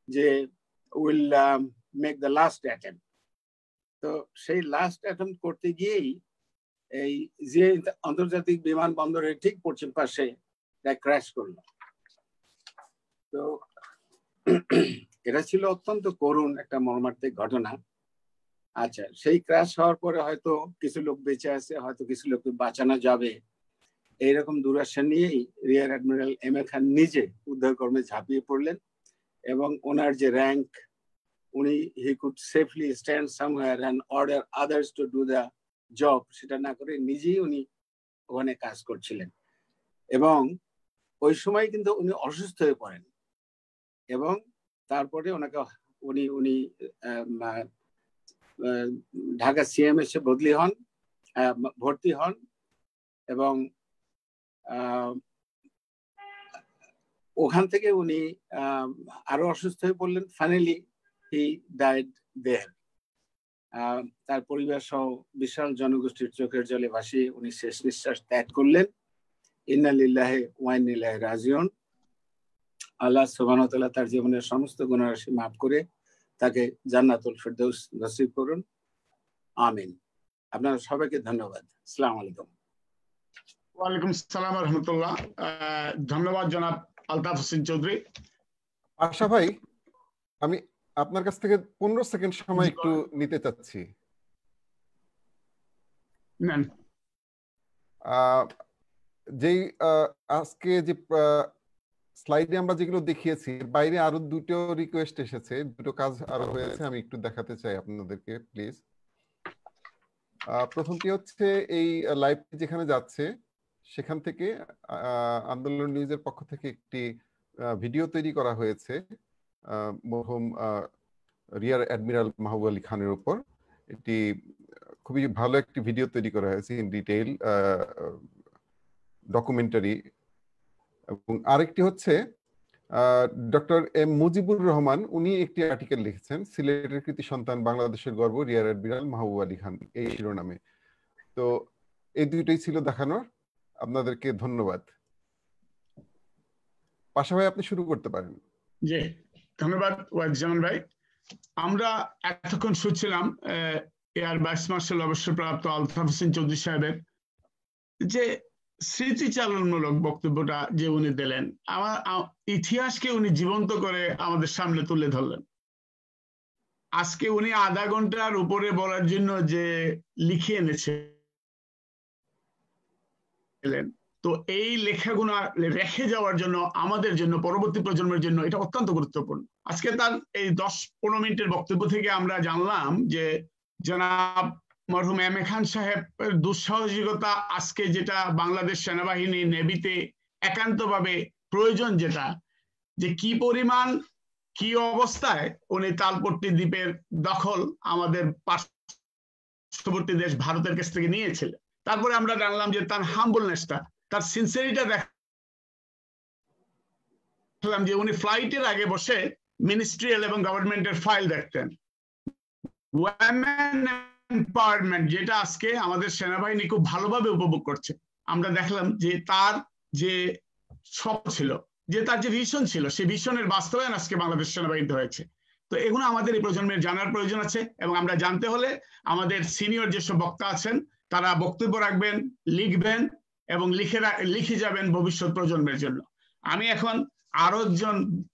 যে will make the last attempt. তো সেই লাস্ট অ্যাটেম্প্ট করতে গিয়েই এই যে আন্তর্জাতিক বিমানবন্দরের ঠিক পশ্চিম পাশে ক্র্যাশ করলো। তো এটা ছিল অত্যন্ত করুণ একটা মর্মান্তিক ঘটনা। আচ্ছা, সেই ক্র্যাশ হওয়ার পরে হয়তো কিছু লোক বেঁচে আছে, হয়তো কিছু লোককে বাঁচানো যাবে, এইরকম দুরাশা নিয়েই রিয়ার অ্যাডমিরাল এম এ খান নিজে উদ্ধার কর্মে ঝাঁপিয়ে পড়লেন এবং ওনার যে র্যাঙ্ক, উনি he could safely stand somewhere and order others to do the job, সেটা না করে নিজেই উনি ওখানে কাজ করছিলেন। এবং ওই সময় কিন্তু উনি অসুস্থ হয়ে পড়েন এবং তারপরে ওনাকে উনি ঢাকা সিএমএস এ ভর্তি হন এবং ওখান থেকে উনি আরো অসুস্থ হয়ে পড়লেন। Finally he died there. তার পরিবার সহ বিশাল জনগোষ্ঠীর চোখের জলে ভাসিয়ে উনি শেষ নিঃশ্বাস ত্যাগ করলেন। ইন্না লিল্লাহি ওয়া ইন্না ইলাইহি রাজিউন। আল্লাহ সুবহানাহু ওয়া তাআলা তার জীবনের সমস্ত গুনাহরাশি মাফ করে তাকে জান্নাতুল ফিরদৌস নসিব করুন, আমিন। আপনারা সবাইকে ধন্যবাদ। আসসালামু আলাইকুম। ওয়ালাইকুম আসসালাম ওয়া রাহমাতুল্লাহ। ধন্যবাদ জনাব আলতাফ হোসেন চৌধুরী। আশা ভাই, আমি আপনার কাছ থেকে 15 সেকেন্ড সময় একটু নিতে চাচ্ছি। নেন। যেই আজকে যে স্লাইডে আমরা যেগুলো দেখিয়েছি, বাইরে আরো দুটো রিকোয়েস্ট এসেছে, দুটো কাজ আরো হয়েছে, আমি একটু দেখাতে চাই আপনাদেরকে প্লিজ। প্রথমটি হচ্ছে এই লাইভ যেখানে যাচ্ছে সেখান থেকে আন্দোলন নিউজের পক্ষ থেকে একটি ভিডিও তৈরি করা হয়েছে মরহুম রিয়ার অ্যাডমিরাল মাহবুব আলী খানের উপর। এটি খুবই ভালো একটি ভিডিও তৈরি করা হয়েছে, ইন ডিটেইল ডকুমেন্টারি। এবং আরেকটি হচ্ছে ডক্টর এম মুজিবুর রহমান, উনি একটি আর্টিকেল লিখেছেন, সিলেটের কৃতি সন্তান বাংলাদেশের গর্ব রিয়ার অ্যাডমিরাল মাহবুব আলী খান, এই শিরোনামে। তো এই দুইটাই ছিল দেখানোর। আপনাদেরকে ধন্যবাদ। পাশা ভাই, আপনি শুরু করতে পারেন। জি, ধন্যবাদ ওয়াইজামান ভাই। আমরা এতক্ষণ শুনছিলাম এয়ার ভাইস মার্শাল অবসরপ্রাপ্ত আলতাফ হোসেন চৌধুরী সাহেবের যে স্মৃতিচারণমূলক বক্তব্যটা যে উনি দিলেন, আমার ইতিহাসকে উনি জীবন্ত করে আমাদের সামনে তুলে ধরলেন। আজকে উনি আধা ঘন্টার উপরে বলার জন্য যে লিখে এনেছিলেন, তো এই লেখাগুলো রেখে যাওয়ার জন্য আমাদের জন্য, পরবর্তী প্রজন্মের জন্য এটা অত্যন্ত গুরুত্বপূর্ণ। আজকে তার এই 10-15 মিনিটের বক্তব্য থেকে আমরা জানলাম যে জনাব মরহুম এম এ খান সাহেবের দুঃসাহসিকতা আজকে যেটা বাংলাদেশ সেনাবাহিনী নেভিতে একান্তভাবে প্রয়োজন, যেটা যে কি পরিমাণ কি অবস্থায় উনি তালপট্টি দ্বীপের দখল আমাদের পার্শ্ববর্তী দেশ ভারতের কাছ থেকে নিয়েছিলেন। তারপরে আমরা জানলাম যে তার হাম্বলনেসটা, তার সিনসিয়ারিটা দেখলাম যে উনি ফ্লাইটের আগে বসে মিনিস্ট্রিয়াল এবং গভর্নমেন্টের ফাইল দেখতেন। ওয়ামেন এম্পাওয়ারমেন্ট, যেটা আজকে আমাদের সেনাবাহিনী খুব ভালোভাবে উপভোগ করছে। আমরা দেখলাম যে তার যে স্বপ্ন ছিল, যে তার যে ভিশন ছিল, সেই ভিশনের বাস্তবায়ন আজকে বাংলাদেশ সেনাবাহিনীতে হয়েছে। তো এগুলো আমাদের এই প্রজন্মের জানার প্রয়োজন আছে, এবং আমরা জানতে হলে আমাদের সিনিয়র যেসব বক্তা আছেন তারা বক্তব্য রাখবেন, লিখবেন এবং লিখে যাবেন ভবিষ্যৎ প্রজন্মের জন্য। আমি এখন আরো একজন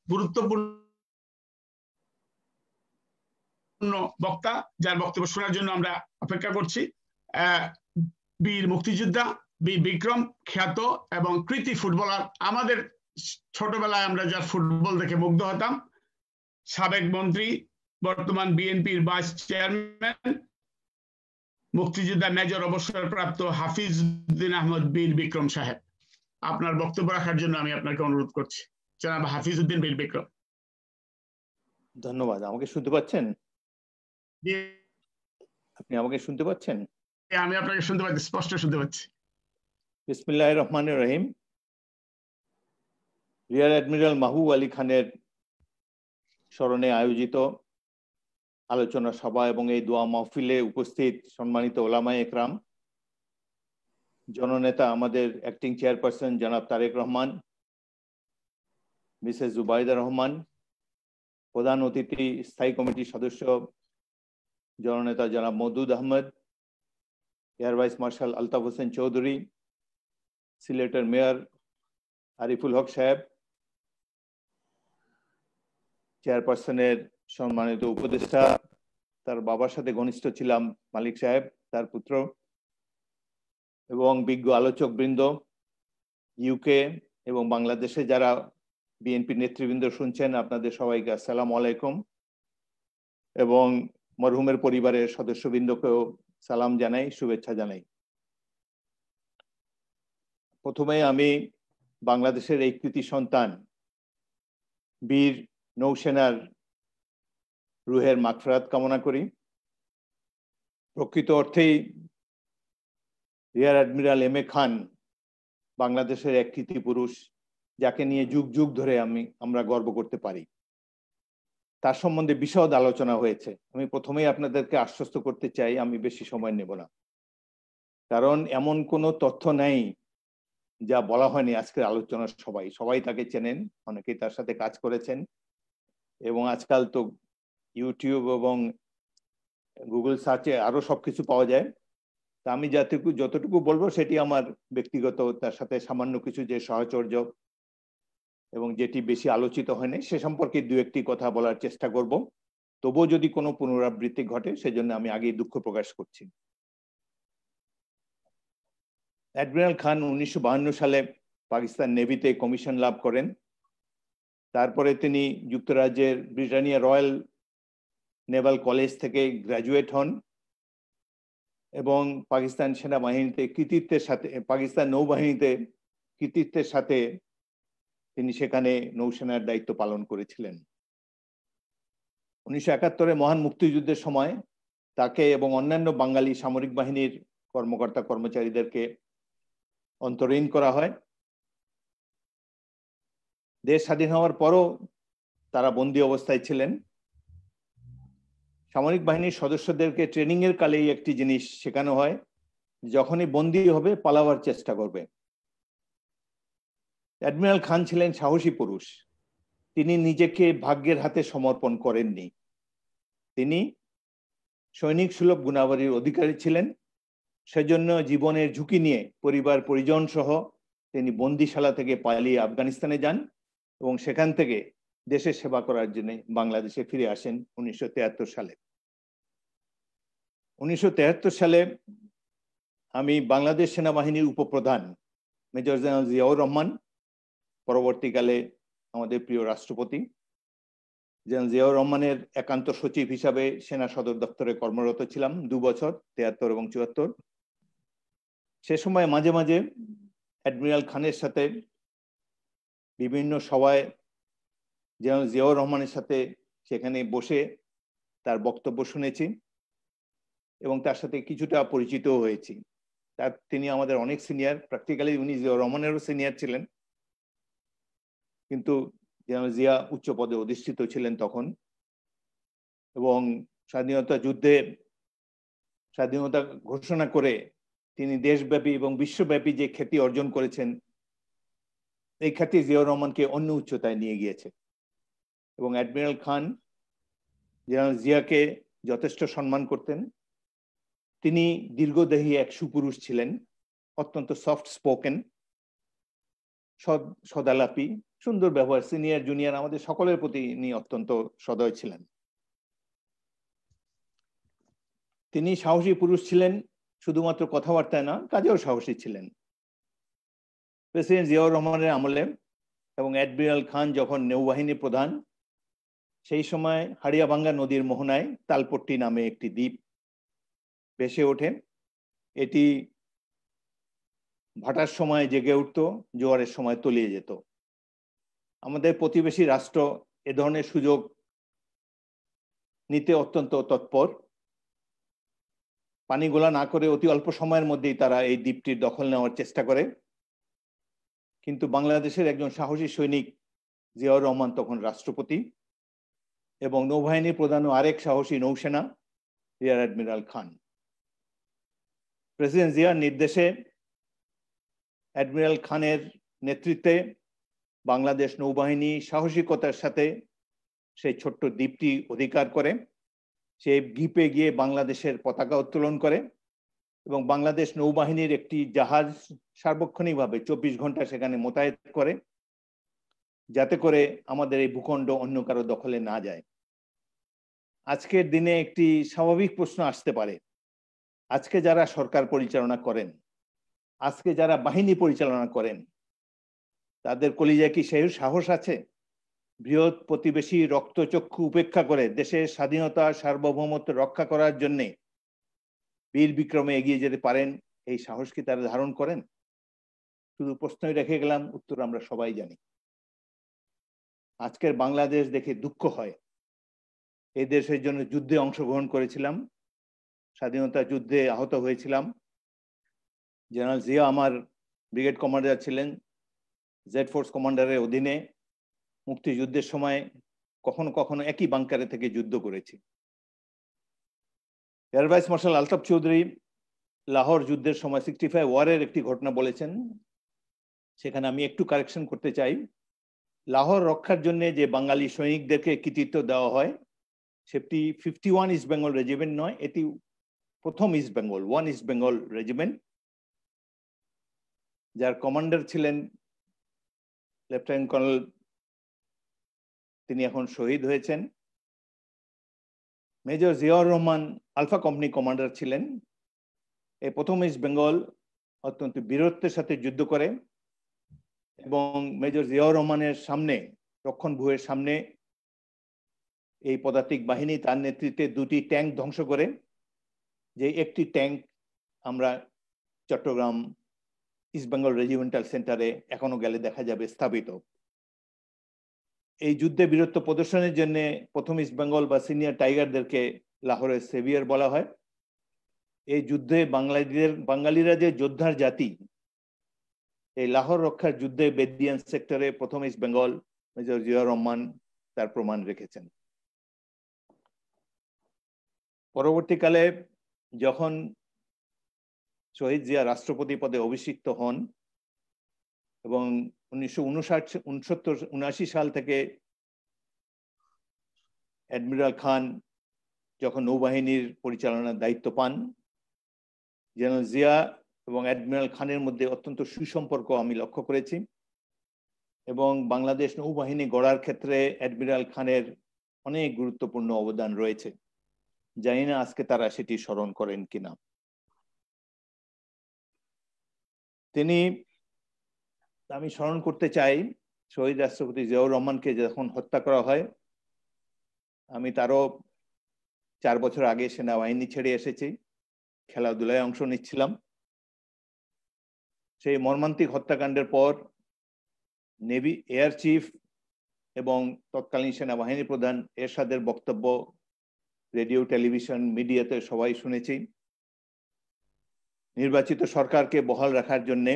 গুরুত্বপূর্ণ বক্তা যার বক্তব্য শোনার জন্য আমরা অপেক্ষা করছি, বীর মুক্তিযোদ্ধা, বীর বিক্রম, খ্যাত এবং কৃতি ফুটবলার, আমাদের ছোটবেলায় আমরা যার ফুটবল দেখে মুগ্ধ হতাম, সাবেক মন্ত্রী, বর্তমান বিএনপির ভাইস চেয়ারম্যান, মুক্তিযোদ্ধা মেজর অবসরপ্রাপ্ত হাফিজ উদ্দিন আহমদ বীর বিক্রম সাহেব, আপনার বক্তব্য রাখার জন্য আমি আপনাকে অনুরোধ করছি। জনাব হাফিজ উদ্দিন বীর বিক্রম। ধন্যবাদ। আমাকে শুনতে পাচ্ছেন? আপনি আমাকে শুনতে পাচ্ছেন? আমি আপনাকে শুনতে পাচ্ছি, স্পষ্ট শুনতে পাচ্ছি। বিসমিল্লাহির রহমানির রহিম। রিয়ার অ্যাডমিরাল মাহবুব আলী খানের স্মরণে আয়োজিত আলোচনা সভা এবং এই দোয়া মাহফিলে উপস্থিত সম্মানিত ওলামায়ে একরাম, জননেতা আমাদের অ্যাক্টিং চেয়ারপারসন জনাব তারেক রহমান, মিসেস জুবাইদা রহমান, প্রধান অতিথি স্থায়ী কমিটির সদস্য জননেতা জনাব Moudud Ahmed, air vice marshal Altaf Hossain Chowdhury, সিলেটের মেয়র আরিফুল হক সাহেব, চেয়ারপারসনের সম্মানিত উপদেষ্টা, তার বাবার সাথে ঘনিষ্ঠ ছিলাম মালিক সাহেব, তার পুত্র, এবং বিজ্ঞ আলোচক বৃন্দ, ইউকে এবং বাংলাদেশে যারা বিএনপি নেতৃবৃন্দ শুনছেন, আপনাদের সবাইকে আসসালামু আলাইকুম, এবং মরহুমের পরিবারের সদস্যবৃন্দকেও সালাম জানাই, শুভেচ্ছা জানাই। প্রথমে আমি বাংলাদেশের এই কৃতি সন্তান বীর নৌসেনার রুহের মাগফিরাত কামনা করি। প্রকৃত অর্থেই রিয়ার অ্যাডমিরাল এম এ খান বাংলাদেশের এক কৃতি পুরুষ, যাকে নিয়ে যুগ যুগ ধরে আমরা গর্ব করতে পারি। তার সম্বন্ধে বিশদ আলোচনা হয়েছে। আমি প্রথমেই আপনাদেরকে আশ্বস্ত করতে চাই, আমি বেশি সময় নেব না, কারণ এমন কোনো তথ্য নেই যা বলা হয়নি আজকের আলোচনার। সবাই তাকে চেনেন, অনেকেই তার সাথে কাজ করেছেন, এবং আজকাল তো ইউটিউব এবং গুগল সার্চে আরো সবকিছু পাওয়া যায়। তা আমি যতটুকু বলবো সেটি আমার ব্যক্তিগত, তার সাথে সামান্য কিছু যে সহচর্য এবং যেটি বেশি আলোচিত হয়নি সে সম্পর্কে দু একটি কথা বলার চেষ্টা করব। তবুও যদি কোনো পুনরাবৃত্তি ঘটে সেজন্য আমি আগেই দুঃখ প্রকাশ করছি। অ্যাডমিরাল খান 1952 সালে পাকিস্তান নেভিতে কমিশন লাভ করেন। তারপরে তিনি যুক্তরাজ্যের ব্রিটানিয়া রয়্যাল নেভাল কলেজ থেকে গ্র্যাজুয়েট হন এবং পাকিস্তান সেনাবাহিনীতে পাকিস্তান নৌবাহিনীতে কৃতিত্বের সাথে তিনি সেখানে নৌসেনার দায়িত্ব পালন করেছিলেন। 1971 মহান মুক্তিযুদ্ধের সময় তাকে এবং অন্যান্য বাঙালি সামরিক বাহিনীর কর্মকর্তা কর্মচারীদেরকে অন্তরীণ করা হয়। দেশ স্বাধীন হওয়ার পরও তারা বন্দী অবস্থায় ছিলেন। সামরিক বাহিনীর সদস্যদেরকে ট্রেনিং এর কালেই একটি জিনিস শেখানো হয়, যখনই বন্দী হবে পালাবার চেষ্টা করবে। অ্যাডমিরাল খান ছিলেন সাহসী পুরুষ। তিনি নিজেকে ভাগ্যের হাতে সমর্পণ করেননি। তিনি সৈনিক সুলভ গুণাবলীর অধিকারী ছিলেন। সেজন্য জীবনের ঝুঁকি নিয়ে পরিবার পরিজন সহ তিনি বন্দিশালা থেকে পালিয়ে আফগানিস্তানে যান এবং সেখান থেকে দেশের সেবা করার জন্য বাংলাদেশে ফিরে আসেন 1973 সালে। 1973 সালে আমি বাংলাদেশ সেনাবাহিনীর উপপ্রধান মেজর জেনারেল জিয়াউর রহমান, পরবর্তীকালে আমাদের প্রিয় রাষ্ট্রপতি জেনারেল জিয়াউর রহমানের একান্ত সচিব হিসাবে সেনা সদর দপ্তরে কর্মরত ছিলাম 2 বছর, 73 এবং 74। সে সময় মাঝে মাঝে অ্যাডমিরাল খানের সাথে বিভিন্ন সভায় জেনারেল জিয়াউর রহমানের সাথে সেখানে বসে তার বক্তব্য শুনেছি এবং তার সাথে কিছুটা পরিচিত হয়েছি। তিনি আমাদের অনেক সিনিয়র, প্র্যাকটিক্যালি উনি জিয়াউর রহমানেরও সিনিয়র ছিলেন, কিন্তু জেনারেল জিয়া উচ্চ পদে অধিষ্ঠিত ছিলেন তখন। এবং স্বাধীনতা যুদ্ধে স্বাধীনতা ঘোষণা করে তিনি দেশব্যাপী এবং বিশ্বব্যাপী যে খ্যাতি অর্জন করেছেন, এই খ্যাতি জিয়াউর রহমানকে অন্য উচ্চতায় নিয়ে গিয়েছে। এবং অ্যাডমিরাল খান জেনারেল জিয়াকে যথেষ্ট সম্মান করতেন। তিনি দীর্ঘদেহী এক সুপুরুষ ছিলেন, অত্যন্ত সফট স্পোকেন, সদালাপি, সুন্দর ব্যবহার, সিনিয়র জুনিয়র আমাদের সকলের প্রতি তিনি অত্যন্ত সদয় ছিলেন। তিনি সাহসী পুরুষ ছিলেন, শুধুমাত্র কথাবার্তায় না, কাজেও সাহসী ছিলেন। প্রেসিডেন্ট জিয়াউর রহমানের আমলে এবং অ্যাডমিরাল খান যখন নৌবাহিনী প্রধান, সেই সময় হাড়িয়াভাঙ্গা নদীর মোহনায় তালপট্টি নামে একটি দ্বীপ ভেসে ওঠে। এটি ভাটার সময় জেগে উঠত, জোয়ারের সময় তলিয়ে যেত। আমাদের প্রতিবেশী রাষ্ট্র এ ধরনের সুযোগ নিতে অত্যন্ত তৎপর। পানি গোলা না করে অতি অল্প সময়ের মধ্যেই তারা এই দ্বীপটির দখল নেওয়ার চেষ্টা করে। কিন্তু বাংলাদেশের একজন সাহসী সৈনিক জিয়াউর রহমান তখন রাষ্ট্রপতি এবং নৌবাহিনীর প্রধান ও আরেক সাহসী নৌসেনা রিয়ার অ্যাডমিরাল খান। প্রেসিডেন্ট জিয়ার নির্দেশে অ্যাডমিরাল খানের নেতৃত্বে বাংলাদেশ নৌবাহিনী সাহসিকতার সাথে সেই ছোট্ট দ্বীপটি অধিকার করে, সে দ্বীপে গিয়ে বাংলাদেশের পতাকা উত্তোলন করে এবং বাংলাদেশ নৌবাহিনীর একটি জাহাজ সার্বক্ষণিকভাবে 24 ঘন্টা সেখানে মোতায়েন করে, যাতে করে আমাদের এই ভূখণ্ড অন্য কারো দখলে না যায়। আজকের দিনে একটি স্বাভাবিক প্রশ্ন আসতে পারে, আজকে যারা সরকার পরিচালনা করেন, আজকে যারা বাহিনী পরিচালনা করেন, তাদের কলিজায় কি সেই সাহস আছে বৃহৎ প্রতিবেশী রক্তচক্ষু উপেক্ষা করে দেশের স্বাধীনতা সার্বভৌমত্ব রক্ষা করার জন্য বীর বিক্রমে এগিয়ে যেতে পারেন? এই সাহস কি তারা ধারণ করেন? শুধু প্রশ্নই রেখে গেলাম, উত্তর আমরা সবাই জানি। আজকের বাংলাদেশ দেখে দুঃখ হয়। এই দেশের জন্য যুদ্ধে অংশগ্রহণ করেছিলাম, স্বাধীনতা যুদ্ধে আহত হয়েছিলাম। জেনারেল জিয়া আমার ব্রিগেড কমান্ডার ছিলেন, জেড ফোর্স কমান্ডারের অধীনে মুক্তিযুদ্ধের সময় কখনো কখনো একই বাংকারে থেকে যুদ্ধ করেছি। Air vice marshal Altaf Chowdhury Lahore যুদ্ধের সময় 65 ওয়ারের একটি ঘটনা বলেছেন, সেখানে আমি একটু কারেকশন করতে চাই। লাহোর রক্ষার জন্য যে বাঙালি সৈনিকদেরকে কৃতিত্ব দেওয়া হয় সেটি 51 ইস্ট বেঙ্গল রেজিমেন্ট নয়, এটি প্রথম east Bengal 1 east Bengal regiment, যার কমান্ডার ছিলেন লেফটেন্যান্ট কর্নেল, তিনি এখন শহীদ হয়েছেন। Major Ziaur Rahman alpha company commander ছিলেন। এই প্রথম ইস্ট বেঙ্গল অত্যন্ত বীরত্বের সাথে যুদ্ধ করে এবং মেজর জিয়াউর রহমানের সামনে, রক্ষণ ভূয়ের সামনে এই পদাতিক বাহিনী তার নেতৃত্বে 2টি ট্যাঙ্ক ধ্বংস করে, যে একটি ট্যাঙ্ক আমরা চট্টগ্রাম ইস্ট বেঙ্গল রেজিমেন্টাল সেন্টারে এখনো গেলে দেখা যাবে স্থাপিত। এই যুদ্ধে বীরত্ব প্রদর্শনের জন্য প্রথম ইস্ট বেঙ্গল বা সিনিয়র টাইগারদেরকে লাহোরের সেভিয়ার বলা হয়। এই যুদ্ধে বাঙালিরা যে যোদ্ধার জাতি, এই লাহোর রক্ষার যুদ্ধে বেদিয়ান সেক্টরে প্রথম ইস্ট বেঙ্গল মেজর জিয়াউর রহমান তার প্রমাণ রেখেছেন। পরবর্তীকালে যখন শহীদ জিয়া রাষ্ট্রপতি পদে অভিষিক্ত হন এবং 1979 সাল থেকে অ্যাডমিরাল খান যখন নৌবাহিনীর পরিচালনার দায়িত্ব পান, জেনারেল জিয়া এবং অ্যাডমিরাল খানের মধ্যে অত্যন্ত সুসম্পর্ক আমি লক্ষ্য করেছি এবং বাংলাদেশ নৌবাহিনী গড়ার ক্ষেত্রে অ্যাডমিরাল খানের অনেক গুরুত্বপূর্ণ অবদান রয়েছে। জানি না আজকে তারা সেটি স্মরণ করেন কিনা। আমি স্মরণ করতে চাই শহীদ রাষ্ট্রপতি জিয়াউর রহমানকে যখন হত্যা করা হয়, আমি তারও 4 বছর আগে সেনাবাহিনী ছেড়ে এসেছি, খেলাধুলায় অংশ নিচ্ছিলাম। সেই মর্মান্তিক হত্যাকাণ্ডের পর নেভি এয়ার চিফ এবং তৎকালীন সেনাবাহিনী প্রধান এরশাদের বক্তব্য রেডিও, টেলিভিশন, মিডিয়াতে সবাই শুনেছি। নির্বাচিত সরকারকে বহাল রাখার জন্যে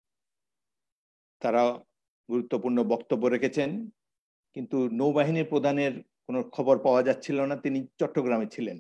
তারা গুরুত্বপূর্ণ বক্তব্য রেখেছেন, কিন্তু নৌবাহিনীর প্রধানের কোনো খবর পাওয়া যাচ্ছিল না। তিনি চট্টগ্রামে ছিলেন।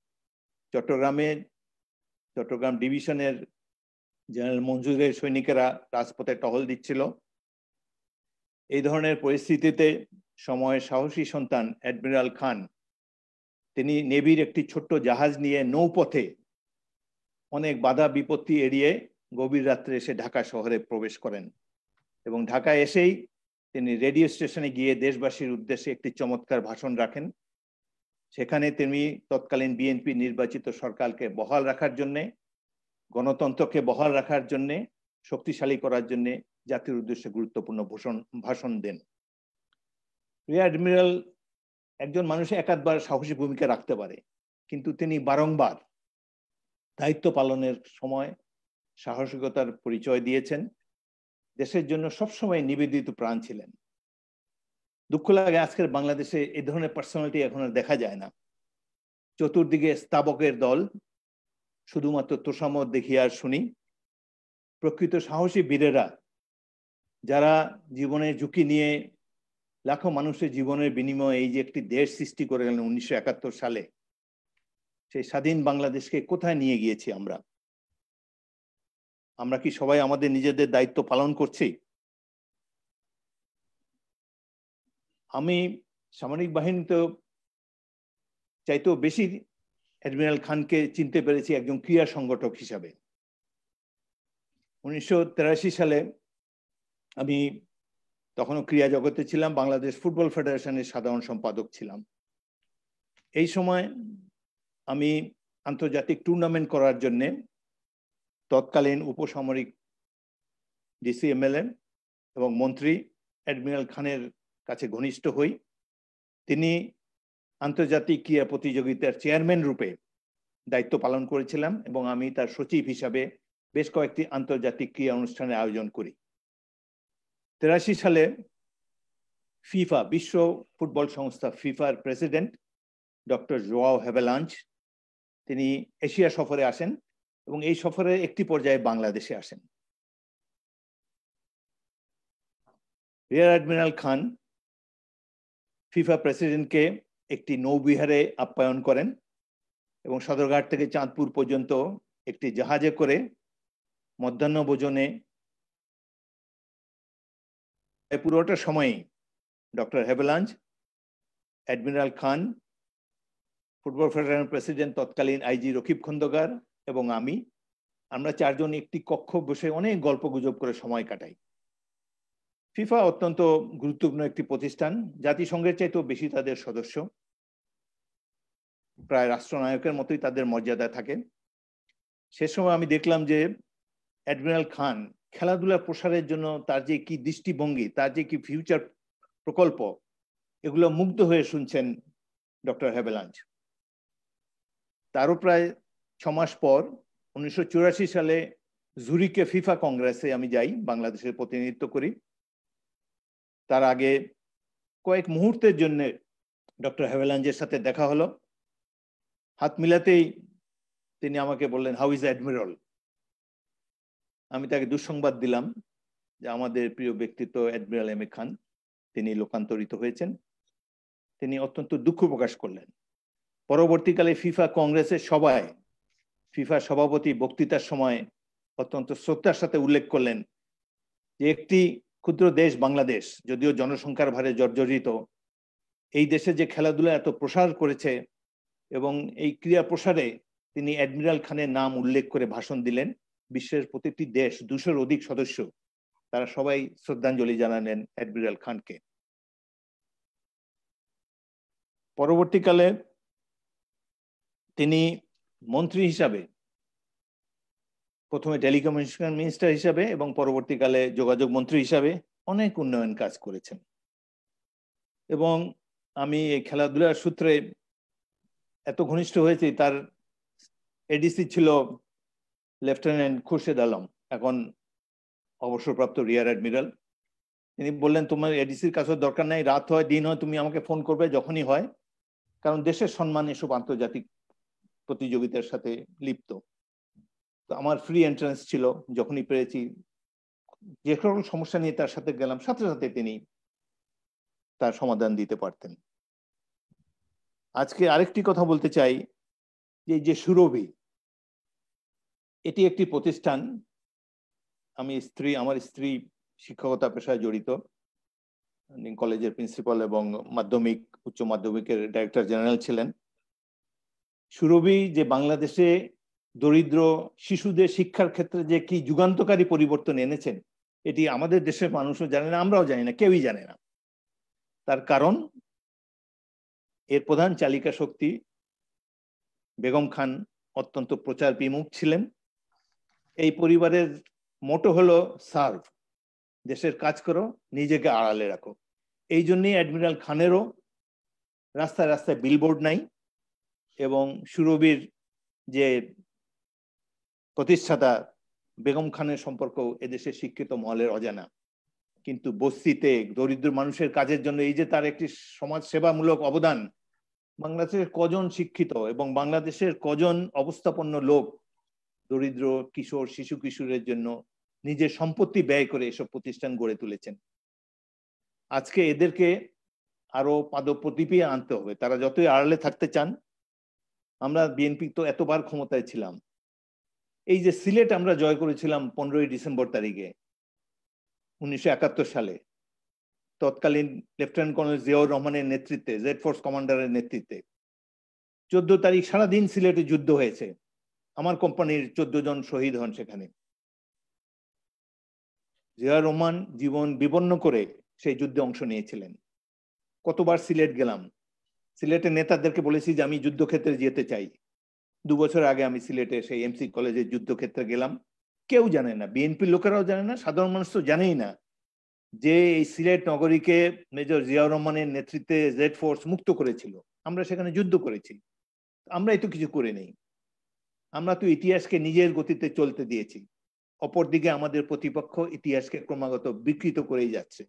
চট্টগ্রাম ডিভিশনের জেনারেল মঞ্জুরের সৈনিকেরা রাজপথে টহল দিচ্ছিল। এই ধরনের পরিস্থিতিতে সময়ের সাহসী সন্তান অ্যাডমিরাল খান, তিনি নেভির একটি ছোট্ট জাহাজ নিয়ে নৌপথে অনেক বাধা বিপত্তি এড়িয়ে গভীর রাত্রে এসে ঢাকা শহরে প্রবেশ করেন এবং ঢাকায় এসেই তিনি রেডিও স্টেশনে গিয়ে দেশবাসীর উদ্দেশ্যে একটি চমৎকার ভাষণ রাখেন। সেখানে তিনি তৎকালীন বিএনপি নির্বাচিত সরকারকে বহাল রাখার জন্যে, গণতন্ত্রকে বহাল রাখার জন্যে, শক্তিশালী করার জন্যে জাতির উদ্দেশ্যে গুরুত্বপূর্ণ ভাষণ দেন। রিয়ার অ্যাডমিরাল একজন মানুষ একাধবার সাহসী ভূমিকা রাখতে পারে, কিন্তু তিনি বারংবার দায়িত্ব পালনের সময় সাহসিকতার পরিচয় দিয়েছেন। দেশের জন্য সবসময় নিবেদিত প্রাণ ছিলেন। দুঃখ লাগে আজকের বাংলাদেশে এই ধরনের পার্সোনালিটি এখন আর দেখা যায় না। চতুর্দিকে স্তাবকের দল, শুধুমাত্র তোষামত দেখি আর শুনি। প্রকৃত সাহসী বীরেরা যারা জীবনের ঝুঁকি নিয়ে লাখো মানুষের জীবনের বিনিময়ে এই যে একটি দেশ সৃষ্টি করে গেলেন 1971 সালে, সেই স্বাধীন বাংলাদেশকে কোথায় নিয়ে গিয়েছি আমরা? আমরা কি সবাই আমাদের নিজেদের দায়িত্ব পালন করছি? আমি সামরিক বাহিনী তো চাইতেও বেশি অ্যাডমিরাল খানকে চিনতে পেরেছি একজন ক্রীড়া সংগঠক হিসাবে। 1983 সালে আমি তখনও ক্রীড়া জগতে ছিলাম, বাংলাদেশ ফুটবল ফেডারেশনের সাধারণ সম্পাদক ছিলাম। এই সময় আমি আন্তর্জাতিক টুর্নামেন্ট করার জন্যে তৎকালীন উপসামরিক ডিসিএমএলএ এবং মন্ত্রী অ্যাডমিরাল খানের কাছে ঘনিষ্ঠ হই। তিনি আন্তর্জাতিক ক্রীড়া প্রতিযোগিতার চেয়ারম্যান রূপে দায়িত্ব পালন করেছিলাম এবং আমি তার সচিব হিসাবে বেশ কয়েকটি আন্তর্জাতিক ক্রীড়া অনুষ্ঠানের আয়োজন করি। 83 সালে ফিফা, বিশ্ব ফুটবল সংস্থা ফিফার প্রেসিডেন্ট ডক্টর জোয়াও হেভেলাঞ্জ তিনি এশিয়া সফরে আসেন এবং এই সফরে একটি পর্যায়ে বাংলাদেশে আসেন। রিয়ার অ্যাডমিরাল খান ফিফা প্রেসিডেন্টকে একটি নৌবিহারে আপ্যায়ন করেন এবং সদরঘাট থেকে চাঁদপুর পর্যন্ত একটি জাহাজে করে মধ্যাহ্ন ভোজনে পুরোটা সময়ই ডক্টর হেভেলাঞ্জ, অ্যাডমিরাল খান, ফুটবল ফেডারেশনের প্রেসিডেন্ট তৎকালীন আইজি রকিব খন্দকার এবং আমরা চারজন একটি কক্ষ বসে অনেক গল্প গুজব করে সময় কাটাই। ফিফা অত্যন্ত গুরুত্বপূর্ণ একটি প্রতিষ্ঠান, জাতিসংঘের চাইতেও বেশি তাদের সদস্য, প্রায় রাষ্ট্রনায়কের মতোই তাদের মর্যাদা থাকে। সে সময় আমি দেখলাম যে অ্যাডমিরাল খান খেলাধুলার প্রসারের জন্য তার যে কি দৃষ্টিভঙ্গি, তার যে কি ফিউচার প্রকল্প, এগুলো মুগ্ধ হয়ে শুনছেন ডক্টর হেভেলাঞ্জ। তারও প্রায় 6 মাস পর 1984 সালে জুরিকে ফিফা কংগ্রেসে আমি যাই, বাংলাদেশের প্রতিনিধিত্ব করি। তার আগে কয়েক মুহূর্তের জন্য ডক্টর হেভেলাঞ্জের সাথে দেখা হলো। হাত মিলাতেই তিনি আমাকে বললেন, হাউ ইজ অ্যাডমিরাল। আমি তাকে দুঃসংবাদ দিলাম যে আমাদের প্রিয় ব্যক্তিত্ব অ্যাডমিরাল এম এ খান তিনি লোকান্তরিত হয়েছেন। তিনি অত্যন্ত দুঃখ প্রকাশ করলেন। পরবর্তীকালে ফিফা কংগ্রেসের সভায় ফিফা সভাপতি বক্তৃতার সময় অত্যন্ত শ্রদ্ধার সাথে উল্লেখ করলেন যে একটি ক্ষুদ্র দেশ বাংলাদেশ, যদিও জনসংখ্যার ভারে জর্জরিত, এই দেশে যে খেলাধুলা এত প্রসার করেছে এবং এই ক্রীড়া প্রসারে তিনি অ্যাডমিরাল খানের নাম উল্লেখ করে ভাষণ দিলেন। বিশ্বের প্রতিটি দেশ 200-র অধিক সদস্য তারা সবাই শ্রদ্ধাঞ্জলি জানালেন অ্যাডমিরাল খানকে। পরবর্তীকালে তিনি মন্ত্রী হিসাবে, প্রথমে টেলিকমিউনিকেশন মিনিস্টার হিসাবে এবং পরবর্তীকালে যোগাযোগ মন্ত্রী হিসাবে অনেক উন্নয়ন কাজ করেছেন। এবং আমি এই খেলাধুলার সূত্রে এত ঘনিষ্ঠ হয়েছি, তার এডিসি ছিল লেফটেন্যান্ট খুরশেদ আলম, এখন অবসরপ্রাপ্ত রিয়ার অ্যাডমিরাল। তিনি বললেন, তোমার এডিসির কাছে দরকার নাই, রাত হয় দিন হয় তুমি আমাকে ফোন করবে যখনই হয়, কারণ দেশের সম্মান এসব আন্তর্জাতিক প্রতিযোগিতার সাথে লিপ্ত। তো আমার ফ্রি এন্ট্রান্স ছিল, যখনই পেরেছি যে কোনো সমস্যা নিয়ে তার সাথে গেলাম, সাথে সাথে তিনি তার সমাধান দিতে পারতেন। আজকে আরেকটি কথা বলতে চাই যে সুরভি, এটি একটি প্রতিষ্ঠান। আমার স্ত্রী শিক্ষকতা পেশায় জড়িত, কলেজের প্রিন্সিপাল এবং মাধ্যমিক উচ্চ মাধ্যমিকের ডাইরেক্টর জেনারেল ছিলেন। সুরভি যে বাংলাদেশে দরিদ্র শিশুদের শিক্ষার ক্ষেত্রে যে কি যুগান্তকারী পরিবর্তন এনেছেন, এটি আমাদের দেশের মানুষও জানে না, আমরাও জানি না, কেউই জানে না। তার কারণ এর প্রধান চালিকা শক্তি বেগম খান অত্যন্ত প্রচার বিমুখ ছিলেন। এই পরিবারের মোটো হলো সার্ভ, দেশের কাজ করো, নিজেকে আড়ালে রাখো। এই জন্যই অ্যাডমিরাল খানেরও রাস্তায় রাস্তায় বিলবোর্ড নাই এবং সুরভির যে প্রতিষ্ঠাতা বেগম খানের সম্পর্ক এদেশের শিক্ষিত মহলের অজানা, কিন্তু বস্তিতে দরিদ্র মানুষের কাজের জন্য এই যে তার একটি সমাজ সেবামূলক অবদান, বাংলাদেশের কজন শিক্ষিত এবং বাংলাদেশের কজন অবস্থাপন্ন লোক দরিদ্র কিশোর শিশু কিশোরের জন্য নিজের সম্পত্তি ব্যয় করে এসব প্রতিষ্ঠান গড়ে তুলেছেন। আজকে এদেরকে আরো পাদপ্রদীপে আনতে হবে। তারা যতই আড়ালে থাকতে চান, আমরা বিএনপি তো এতবার ক্ষমতায় ছিলাম, এই যে সিলেট আমরা জয় করেছিলাম 15ই ডিসেম্বর তারিখে 1971 সালে, তৎকালীন লেফটেন্যান্ট কর্নেল জিয়াউর রহমানের নেতৃত্বে, জেড ফোর্স কমান্ডারের নেতৃত্বে 14 তারিখ সারাদিন সিলেটে যুদ্ধ হয়েছে। আমার কোম্পানির 14 জন শহীদ হন সেখানে। জিয়াউর রহমান জীবন বিপন্ন করে সেই যুদ্ধে অংশ নিয়েছিলেন। কতবার সিলেট গেলাম, সিলেটের নেতাদেরকে বলেছি যে আমি যুদ্ধক্ষেত্রে যেতে চাই। 2 বছর আগে আমি সিলেটে সেই এমসি কলেজের যুদ্ধক্ষেত্রে গেলাম। কেউ জানে না, বিএনপির লোকেরাও জানে না, সাধারণ মানুষ তো জানেই না যে এই সিলেট নগরীকে মেজর জিয়াউর রহমানের নেতৃত্বে জেড ফোর্স মুক্ত করেছিল। আমরা সেখানে যুদ্ধ করেছি, আমরাই তো কিছু করে নেই। আমরা তো ইতিহাসকে নিজের গতিতে চলতে দিয়েছি, অপরদিকে আমাদের প্রতিপক্ষ ইতিহাসকে ক্রমাগত বিকৃত করেই যাচ্ছে।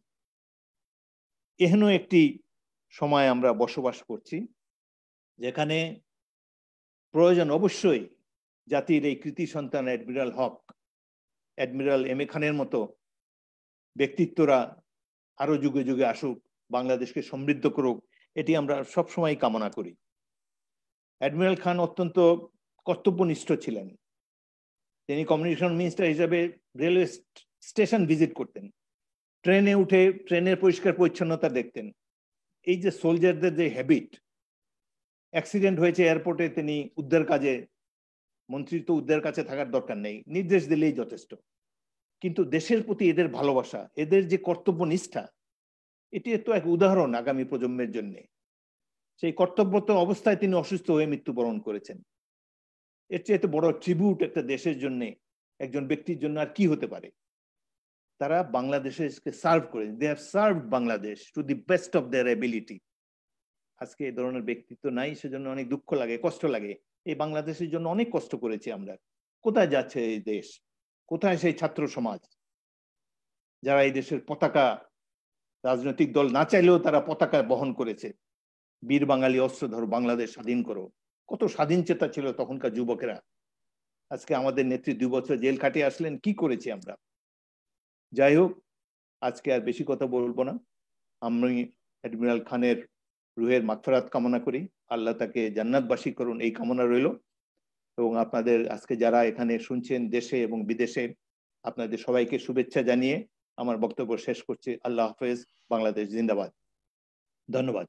এহেন একটি সময় আমরা বসবাস করছি যেখানে প্রয়োজন অবশ্যই জাতির এই কৃতি সন্তান admiral Haque, admiral M A খানের মতো ব্যক্তিত্বরা আরো যুগে যুগে আসুক, বাংলাদেশকে সমৃদ্ধ করুক, এটি আমরা সবসময় কামনা করি। অ্যাডমিরাল খান অত্যন্ত কর্তব্যনিষ্ঠ ছিলেন। তিনি কমিউনিকেশন মিনিস্টার হিসেবে রেলওয়ে স্টেশন ভিজিট করতেন, ট্রেনে উঠে ট্রেনের পরিষ্কার পরিচ্ছন্নতা দেখতেন। এই যে সোলজারদের যে হ্যাবিট, অ্যাক্সিডেন্ট হয়েছে এয়ারপোর্টে, তিনি উদ্ধার কাজে, মন্ত্রী তো উদ্ধার কাছে থাকার দরকার নেই, নির্দেশ দিলেই যথেষ্ট। কিন্তু দেশের প্রতি এদের ভালোবাসা, এদের যে কর্তব্য নিষ্ঠা, এটি তো এক উদাহরণ আগামী প্রজন্মের জন্য। সেই কর্তব্যরত অবস্থায় তিনি অসুস্থ হয়ে মৃত্যুবরণ করেছেন। এর চেয়ে এত বড় ট্রিবিউট একটা দেশের জন্য, একজন ব্যক্তির জন্য আর কি হতে পারে। তারা বাংলাদেশকে সার্ভ করে, they have served Bangladesh to the best of their ability. আজকে এই ধরনের ব্যক্তিত্ব নাই, সেজন্য অনেক দুঃখ লাগে, কষ্ট লাগে। এই বাংলাদেশের জন্য অনেক কষ্ট করেছি আমরা। কোথায় যাচ্ছে এই দেশ? কোথায় সেই ছাত্র সমাজ যারা এই দেশের পতাকা, রাজনৈতিক দল না চাইলেও তারা পতাকা বহন করেছে? বীর বাঙালি অস্ত্র ধরো, বাংলাদেশ স্বাধীন করো। কত স্বাধীন চেতা ছিল তখনকার যুবকেরা। আজকে আমাদের নেত্রী 2 বছর জেল কাটিয়ে আসলেন, কি করেছি আমরা? যাই হোক, আজকে আর বেশি কথা বলবো না। আমি অ্যাডমিরাল খানের রুহের মাগফিরাত কামনা করি, আল্লাহ তাকে জান্নাতবাসী করুন, এই কামনা রইল। এবং আপনাদের আজকে যারা এখানে শুনছেন দেশে এবং বিদেশে, আপনাদের সবাইকে শুভেচ্ছা জানিয়ে আমার বক্তব্য শেষ করছি। আল্লাহ হাফেজ, বাংলাদেশ জিন্দাবাদ। ধন্যবাদ।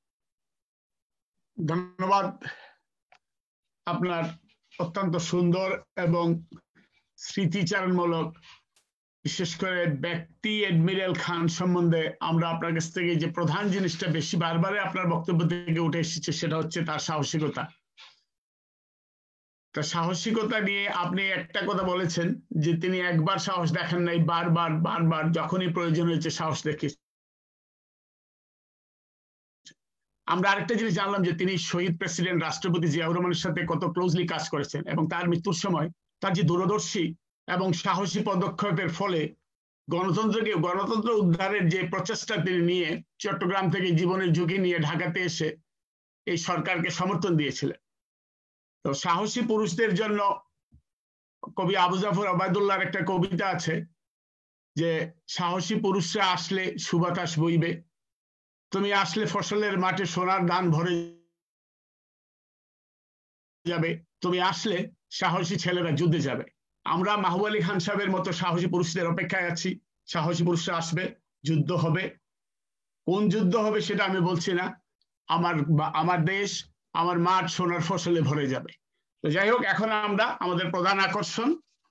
ধন্যবাদ। আপনার অত্যন্ত সুন্দর এবং স্মৃতিচারণমূলক, বিশেষ করে ব্যক্তি অ্যাডমিরাল খান সম্বন্ধে আমরা আপনার কাছ থেকে যে প্রধান জিনিসটা বেশি বারবারে আপনার বক্তব্য থেকে উঠে এসেছে, সেটা হচ্ছে তার সাহসিকতা। তার সাহসিকতা নিয়ে আপনি একটা কথা বলেছেন যে তিনি একবার সাহস দেখান নাই, বারবার বারবার যখনই প্রয়োজন হয়েছে সাহস দেখিয়েছেন। আমরা আরেকটা জিনিস জানলাম যে তিনি শহীদ প্রেসিডেন্ট রাষ্ট্রপতি জিয়াউর রহমানের সাথে কত ক্লোজলি কাজ করেছেন, এবং তার মৃত্যুর সময় তার যে দূরদর্শী এবং সাহসী পদক্ষেপের ফলে গণতন্ত্র উদ্ধারের যে প্রচেষ্টা তিনি নিয়ে চট্টগ্রাম থেকে জীবনের ঝুঁকি নিয়ে ঢাকাতে এসে এই সরকারকে সমর্থন দিয়েছিলেন। তো সাহসী পুরুষদের জন্য কবি আবু জাফর ওবায়দুল্লাহর একটা কবিতা আছে যে সাহসী পুরুষরা আসলে সুবাতাস বইবে, তুমি আসলে ফসলের মাঠে সোনার ধান ভরে যাবে, তুমি আসলে সাহসী ছেলেরা যুদ্ধে যাবে। আমরা মাহবুব আলী খান সাহেবের মতো সাহসী পুরুষদের অপেক্ষায় আছি। সাহসী পুরুষরা আসবে, যুদ্ধ হবে। কোন যুদ্ধ হবে সেটা আমি বলছি না, আমার দেশ, আমার মাঠ সোনার ফসলে ভরে যাবে। তো যাই হোক, এখন আমরা আমাদের প্রধান আকর্ষণ,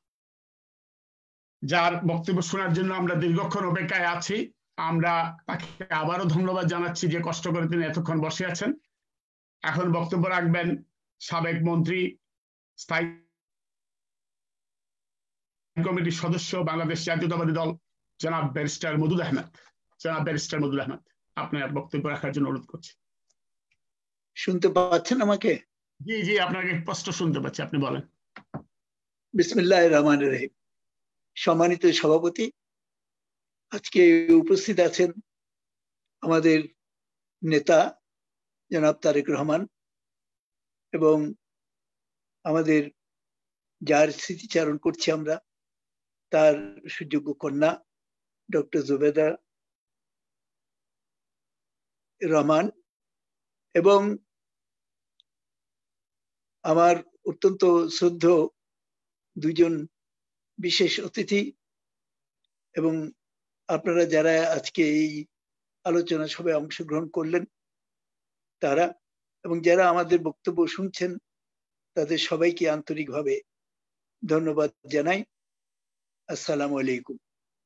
যার বক্তব্য শোনার জন্য আমরা দীর্ঘক্ষণ অপেক্ষায় আছি, আমরা তাকে আবারও ধন্যবাদ জানাচ্ছি যে কষ্ট করে তিনি এতক্ষণ বসে আছেন। এখন বক্তব্য রাখবেন সাবেক মন্ত্রী, স্থায়ী কমিটির সদস্য, বাংলাদেশ জাতীয়তাবাদী দল, জনাব ব্যারিস্টার মওদুদ আহমেদ। জনাব ব্যারিস্টার মওদুদ আহমেদ, আপনার বক্তব্য রাখার জন্য অনুরোধ করছি। শুনতে পাচ্ছেন আমাকে? জি জি, আপনাকে স্পষ্ট শুনতে পাচ্ছি, আপনি বলেন। বিসমিল্লাহির রহমানির রহিম। সম্মানিত সভাপতি, আজকে উপস্থিত আছেন আমাদের নেতা জনাব তারেক রহমান এবং আমাদের যার স্মৃতিচারণ করছি আমরা, তার সুযোগ্য কন্যা ডক্টর জুবেদা রহমান, এবং আমার অত্যন্ত শ্রদ্ধেয় 2 জন বিশেষ অতিথি, এবং আপনারা যারা আজকে এই আলোচনা সভায় অংশগ্রহণ করলেন তারা এবং যারা আমাদের বক্তব্য শুনছেন তাদের সবাইকে আন্তরিকভাবে ধন্যবাদ জানাই। আসসালামু আলাইকুম।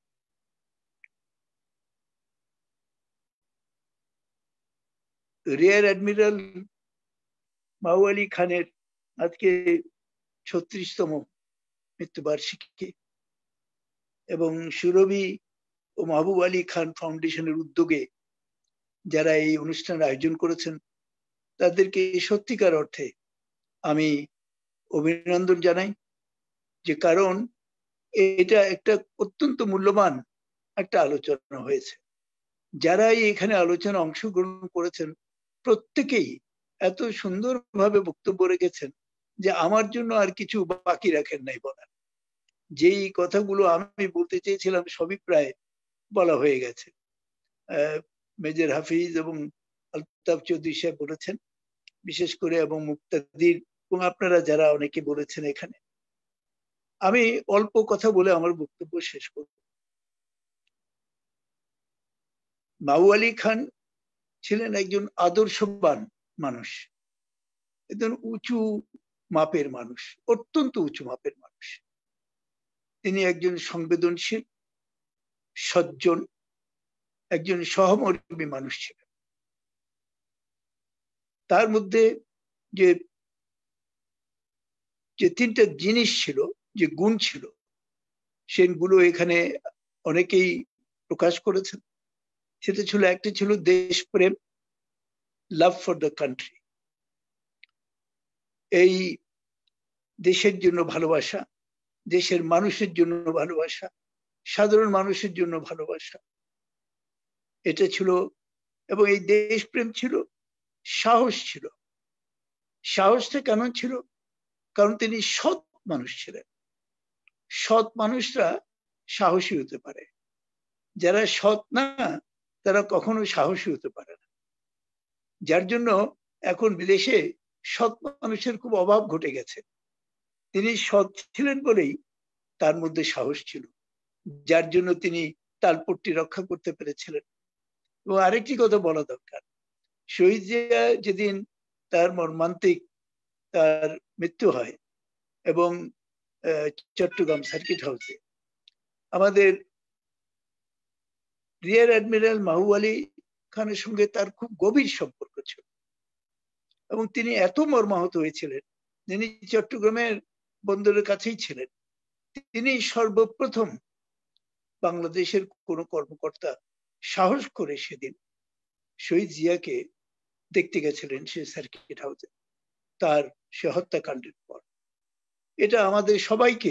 রিয়ার অ্যাডমিরাল মাহবুব আলী খানের আজকে 36তম মৃত্যুবার্ষিকী এবং সুরভি ও মাহবুব আলী খান ফাউন্ডেশনের উদ্যোগে যারা এই অনুষ্ঠানের আয়োজন করেছেন তাদেরকে সত্যিকার অর্থে আমি অভিনন্দন জানাই, যে কারণ এটা একটা অত্যন্ত মূল্যবান একটা আলোচনা হয়েছে। যারাই এখানে আলোচনা অংশগ্রহণ করেছেন প্রত্যেকেই এত সুন্দরভাবে বক্তব্য রেখেছেন যে আমার জন্য আর কিছু বাকি রাখেন নাই বলার। যেই কথাগুলো আমি বলতে চেয়েছিলাম সবই প্রায় বলা হয়ে গেছে। মেজর হাফিজ এবং আলতাফ চৌধুরী সাহেব বলেছেন বিশেষ করে, এবং মুক্তাদির এবং আপনারা যারা অনেকে বলেছেন এখানে। আমি অল্প কথা বলে আমার বক্তব্য শেষ করব। মাহবুব আলী খান ছিলেন একজন আদর্শবান মানুষ, একজন উঁচু মাপের মানুষ, অত্যন্ত উঁচু মাপের মানুষ। তিনি একজন সংবেদনশীল, সজ্জন, একজন সহমর্মী মানুষ ছিলেন। তার মধ্যে যে তিনটা জিনিস ছিল, যে গুণ ছিল, সেগুলো এখানে অনেকেই প্রকাশ করেছেন। সেটা ছিল, একটা ছিল দেশপ্রেম, লাভ ফর দ্য কান্ট্রি, এই দেশের জন্য ভালোবাসা, দেশের মানুষের জন্য ভালোবাসা, সাধারণ মানুষের জন্য ভালোবাসা, এটা ছিল। এবং এই দেশপ্রেম ছিল, সাহস ছিল। সাহসটা কেমন ছিল? কারণ তিনি সৎ মানুষ ছিলেন। সৎ মানুষরা সাহসী হতে পারে, যারা সৎ না তারা কখনো সাহসী হতে পারে না। যার জন্য এখন বিদেশে সৎ মানুষের খুব অভাব ঘটে গেছে। তিনি সৎ ছিলেন বলেই তার মধ্যে সাহস ছিল, যার জন্য তিনি তালপট্টি রক্ষা করতে পেরেছিলেন। এবং আরেকটি কথা বলা দরকার, শহীদ জিয়া যেদিন তার মর্মান্তিক তার মৃত্যু হয় এবং চট্টগ্রাম সার্কিট হাউসে, আমাদের রিয়ার অ্যাডমিরাল মাহবুব আলী খানের সঙ্গে তার খুব গভীর সম্পর্ক ছিল এবং তিনি এত মর্মাহত হয়েছিলেন। তিনি চট্টগ্রামের বন্দরের কাছেই ছিলেন। তিনি সর্বপ্রথম বাংলাদেশের কোন কর্মকর্তা সাহস করে সেদিন শহীদ জিয়াকে দেখতে গেছিলেন সে সার্কিট হাউসে তার সে হত্যাকাণ্ডের পর। এটা আমাদের সবাইকে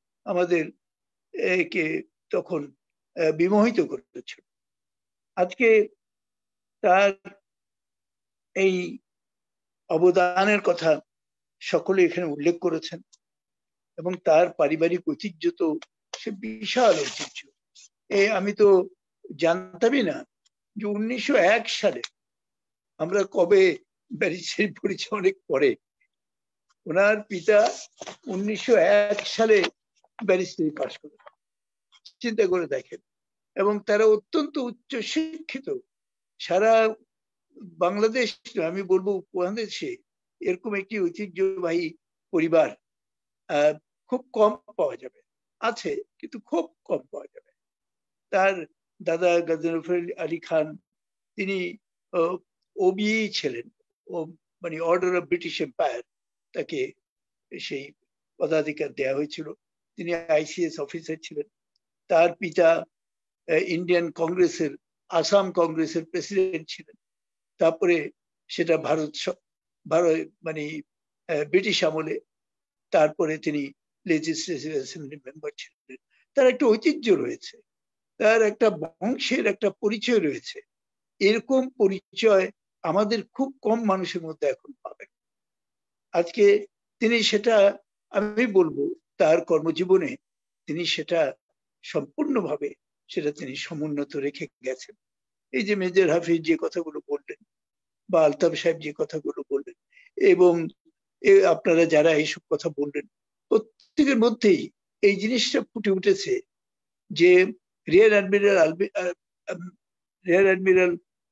কে তখন বিমোহিত করেছিল। আজকে তার এই অবদানের কথা সকলে এখানে উল্লেখ করেছেন এবং তার পারিবারিক ঐতিহ্য তো সে বিশাল ঐতিহ্য। আমি তো জানতামই না যে 1901 সালে, আমরা কবে ব্যারিস্টারি পড়েছি অনেক পরে, ওনার পিতা 1901 সালে ব্যারিস্টারি পাশ করে। চিন্তা করে দেখেন। এবং তারা অত্যন্ত উচ্চ শিক্ষিত। সারা বাংলাদেশ, আমি বলবো উপমহাদেশে এরকম একটি ঐতিহ্যবাহী পরিবার খুব কম পাওয়া যাবে। আছে কিন্তু খুব কম পাওয়া যাবে। তার দাদা গজনফর আলী খান, তিনি ওবি ছিলেন, ও মানে অর্ডার অফ ব্রিটিশ এম্পায়ার, তাকে সেই পদাধিকার দেওয়া হয়েছিল। তিনি আইসিএস অফিসার ছিলেন। তার পিতা ইন্ডিয়ান কংগ্রেসের, আসাম কংগ্রেসের প্রেসিডেন্ট ছিলেন। তারপরে সেটা ভারত মানে ব্রিটিশ আমলে, তারপরে তিনি লেজিসলেটিভ অ্যাসেম্বলি মেম্বার ছিলেন। তার একটা ঐতিহ্য রয়েছে, তার একটা বংশের একটা পরিচয় রয়েছে। এরকম পরিচয় আমাদের খুব কম মানুষের মধ্যে এখন পাবেন। আজকে তিনি সেটা, আমি বলবো তার কর্মজীবনে তিনি সেটা সম্পূর্ণভাবে সেটা তিনি সমুন্নত রেখে গেছেন। এই যে মেজর হাফিজ যে কথাগুলো বললেন বা আলতাফ সাহেব যে কথাগুলো বললেন এবং আপনারা যারা এইসব কথা বললেন, প্রত্যেকের মধ্যেই এই জিনিসটা ফুটে উঠেছে যে রিয়ার অ্যাডমিরাল রিয়ার অ্যাডমিরাল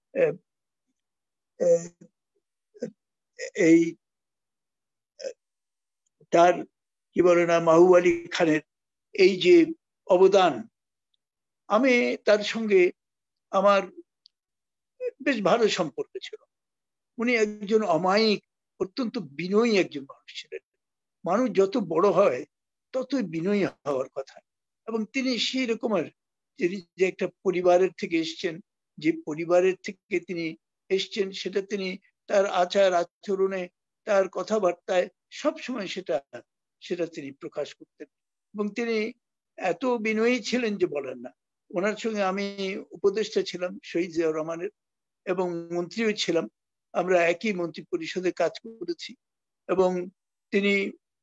এই তার কি বলে না মাহবুব আলী খানের এই যে অবদান, আমি তার সঙ্গে আমার বেশ ভালো সম্পর্ক ছিল। উনি একজন অমায়িক, অত্যন্ত বিনয়ী একজন মানুষ ছিলেন। মানুষ যত বড় হয় ততই বিনয়ী হওয়ার কথা, এবং তিনি সেই রকমের যে একটা পরিবারের থেকে এসছেন, যে পরিবারের থেকে তিনি এসছেন সেটা তিনি তার আচার আচরণে, তার কথাবার্তায় সবসময় সেটা তিনি প্রকাশ করতেন। এবং তিনি এত বিনয়ী ছিলেন যে বলেন না। ওনার সঙ্গে আমি উপদেষ্টা ছিলাম শহীদ জিয়াউর রহমানের, এবং মন্ত্রীও ছিলাম। আমরা একই মন্ত্রী পরিষদে কাজ করেছি, এবং তিনি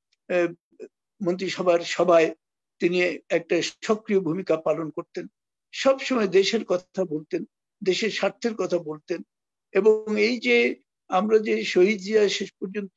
মন্ত্রিসভার সভায় তিনি একটা সক্রিয় ভূমিকা পালন করতেন। সবসময় দেশের কথা বলতেন, দেশের স্বার্থের কথা বলতেন। এবং এই যে আমরা যে শহীদ জিয়া শেষ পর্যন্ত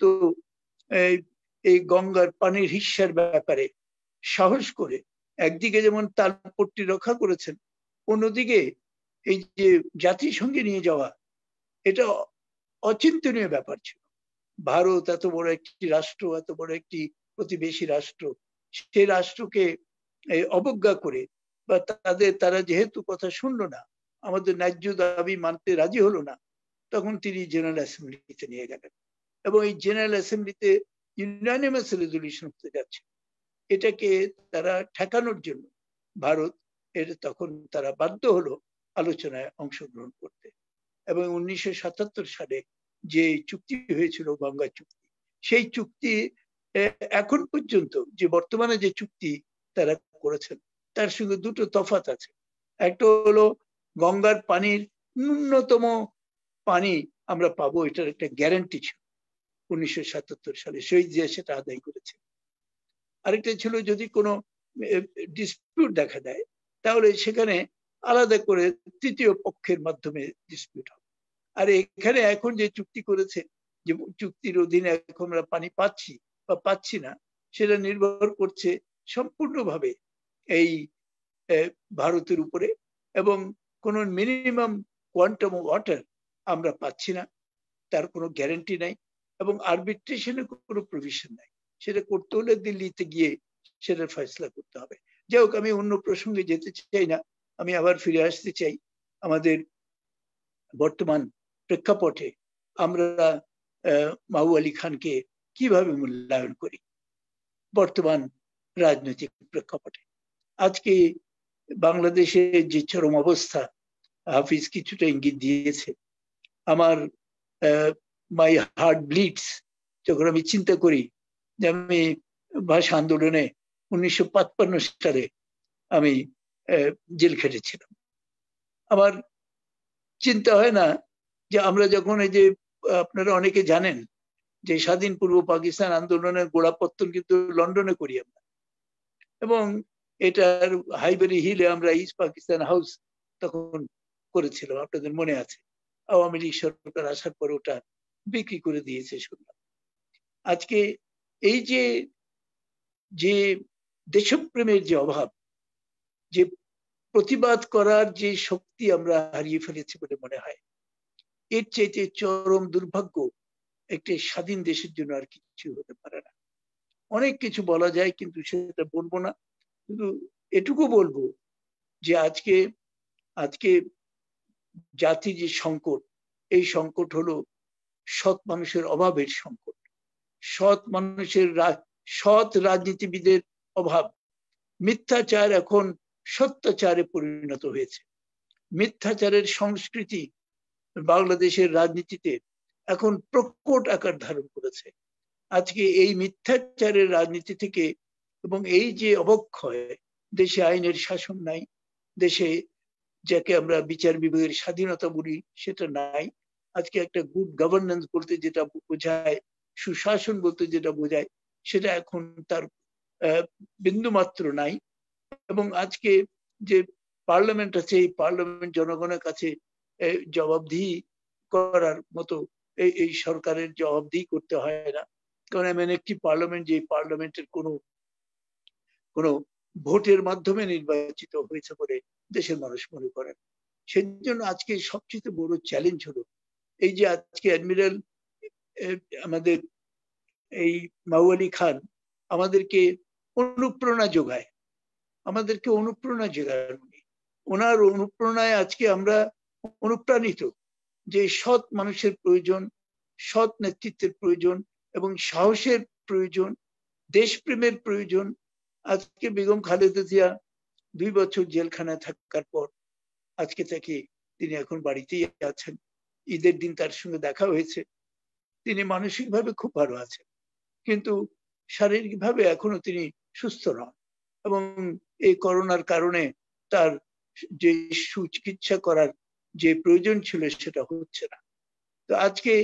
এই গঙ্গার পানির হিস্যার ব্যাপারে সাহস করে একদিকে যেমন তালপট্টি রক্ষা করেছেন, অন্যদিকে এই যে জাতিসংঘে নিয়ে যাওয়া, এটা অচিন্তনীয় ব্যাপার ছিল। ভারত এত বড় একটি রাষ্ট্র, এত বড় একটি প্রতিবেশী রাষ্ট্র, সেই রাষ্ট্রকে অবজ্ঞা করে বা তারা যেহেতু কথা শুনলো না, আমাদের ন্যায্য দাবি মানতে রাজি হলো না, তখন তিনি জেনারেল অ্যাসেম্বলিতে নিয়ে গেলেন। এবং এই জেনারেল অ্যাসেম্বলিতে ইউনানিমাস রেজলিউশন হতে যাচ্ছে, এটাকে তারা ঠেকানোর জন্য ভারত তখন তারা বাধ্য হলো আলোচনায় অংশগ্রহণ করতে। এবং 1977 সালে যে চুক্তি হয়েছিল গঙ্গা চুক্তি, সেই চুক্তি এখন পর্যন্ত যে বর্তমানে যে চুক্তি তারা করেছেন তার সঙ্গে দুটো তফাৎ আছে। একটা হলো গঙ্গার পানির ন্যূনতম পানি আমরা পাবো, এটার একটা গ্যারান্টি ছিল 1977 সালে, শহীদ জিয়া সেটা আদায় করেছে। আরেকটা ছিল যদি কোনো ডিসপিউট দেখা দেয় তাহলে সেখানে আলাদা করে তৃতীয় পক্ষের মাধ্যমে ডিসপিউট হবে। আর এখানে এখন যে চুক্তি করেছে, যে চুক্তির অধীনে এখন আমরা পানি পাচ্ছি বা পাচ্ছি না, সেটা নির্ভর করছে সম্পূর্ণভাবে এই ভারতের উপরে, এবং কোন মিনিমাম কোয়ান্টাম ওয়াটার আমরা পাচ্ছি না, তার কোনো গ্যারান্টি নাই, এবং আরবিট্রেশনের কোনো প্রভিশন নাই। সেটা করতে হলে দিল্লিতে গিয়ে সেটার ফয়সলা করতে হবে। যাই হোক, আমি অন্য প্রসঙ্গে যেতে চাই না, আমি আবার ফিরে আসতে চাই আমাদের বর্তমান প্রেক্ষাপটে আমরা মাহবুব আলী খানকে কিভাবে মূল্যায়ন করি বর্তমান রাজনৈতিক প্রেক্ষাপটে। আজকে বাংলাদেশের যে চরম অবস্থা, হাফিজ কিছুটা ইঙ্গিত দিয়েছে। আমার মাই হার্ট ব্লিডস যখন আমি চিন্তা করি যে আমি ভাষা আন্দোলনে 1955 সালে আমি জেল খেটেছিলাম, আমার চিন্তা হয় না যে আমরা যখন এই যে আপনারা অনেকে জানেন যে স্বাধীন পূর্ব পাকিস্তান আন্দোলনের গোড়াপত্তন কিন্তু লন্ডনে করি আমরা, এবং এটার হাইবেরি হিলে আমরা ইস্ট পাকিস্তান হাউস তখন করেছিলাম, আপনাদের মনে আছে। আওয়ামী লীগ সরকার আসার পর ওটা বিক্রি করে দিয়েছে শুনলাম। আজকে এই যে দেশপ্রেমের যে অভাব, যে প্রতিবাদ করার যে শক্তি আমরা হারিয়ে ফেলেছি বলে মনে হয়, এর চাইতে চরম দুর্ভাগ্য একটি স্বাধীন দেশের জন্য আর কিছু হতে পারে না। অনেক কিছু বলা যায় কিন্তু সেটা বলবো না, শুধু এটুকু বলবো যে আজকে জাতির যে সংকট, এই সংকট হলো সৎ মানুষের অভাবের সংকট, সৎ রাজনীতিবিদের অভাব। মিথ্যাচার এখন সত্যাচারে পরিণত হয়েছে। মিথ্যাচারের সংস্কৃতি বাংলাদেশের রাজনীতিতে এখন প্রকট আকার ধারণ করেছে। আজকে এই মিথ্যাচারের রাজনীতি থেকে এবং এই যে অবক্ষয়, দেশে আইনের শাসন নাই, দেশে যাকে আমরা বিচার বিভাগের স্বাধীনতা বলি সেটা নাই। আজকে একটা গুড গভর্নেন্স বলতে যেটা বোঝায়, সুশাসন বলতে যেটা বোঝায়, সেটা এখন তার বিন্দুমাত্র নাই। এবং আজকে যে পার্লামেন্ট আছে, এই পার্লামেন্ট জনগণের কাছে জবাবদিহি করার মতো এই সরকারের জবাবদিহি করতে হয় না, কারণ এমন একটি পার্লামেন্ট যে পার্লামেন্টের কোনো ভোটের মাধ্যমে নির্বাচিত হয়েছে বলে দেশের মানুষ মনে করেন। সেজন্য আজকে সবচেয়ে বড় চ্যালেঞ্জ হলো এই যে আজকে অ্যাডমিরাল আমাদের এই মাহবুব আলী খান আমাদেরকে অনুপ্রেরণা যোগায়, আমাদেরকে অনুপ্রেরণা যোগায়। ওনার অনুপ্রেরণায় আজকে আমরা অনুপ্রাণিত যে সৎ মানুষের প্রয়োজন, সৎ নেতৃত্বের প্রয়োজন এবং সাহসের প্রয়োজন, দেশপ্রেমের প্রয়োজন। আজকে বেগম খালেদা জিয়া 2 বছর জেলখানায় থাকার পর আজকে তিনি এখন বাড়িতেই আছেন। ঈদের দিন তার সঙ্গে দেখা হয়েছে। তিনি মানসিকভাবে খুব ভালো আছেন, কিন্তু শারীরিকভাবে এখনো তিনি সুস্থ নন এবং এই করোনার কারণে তার যে সুচিকিৎসা করার যে প্রয়োজন ছিল সেটা হচ্ছে না। তো আজকে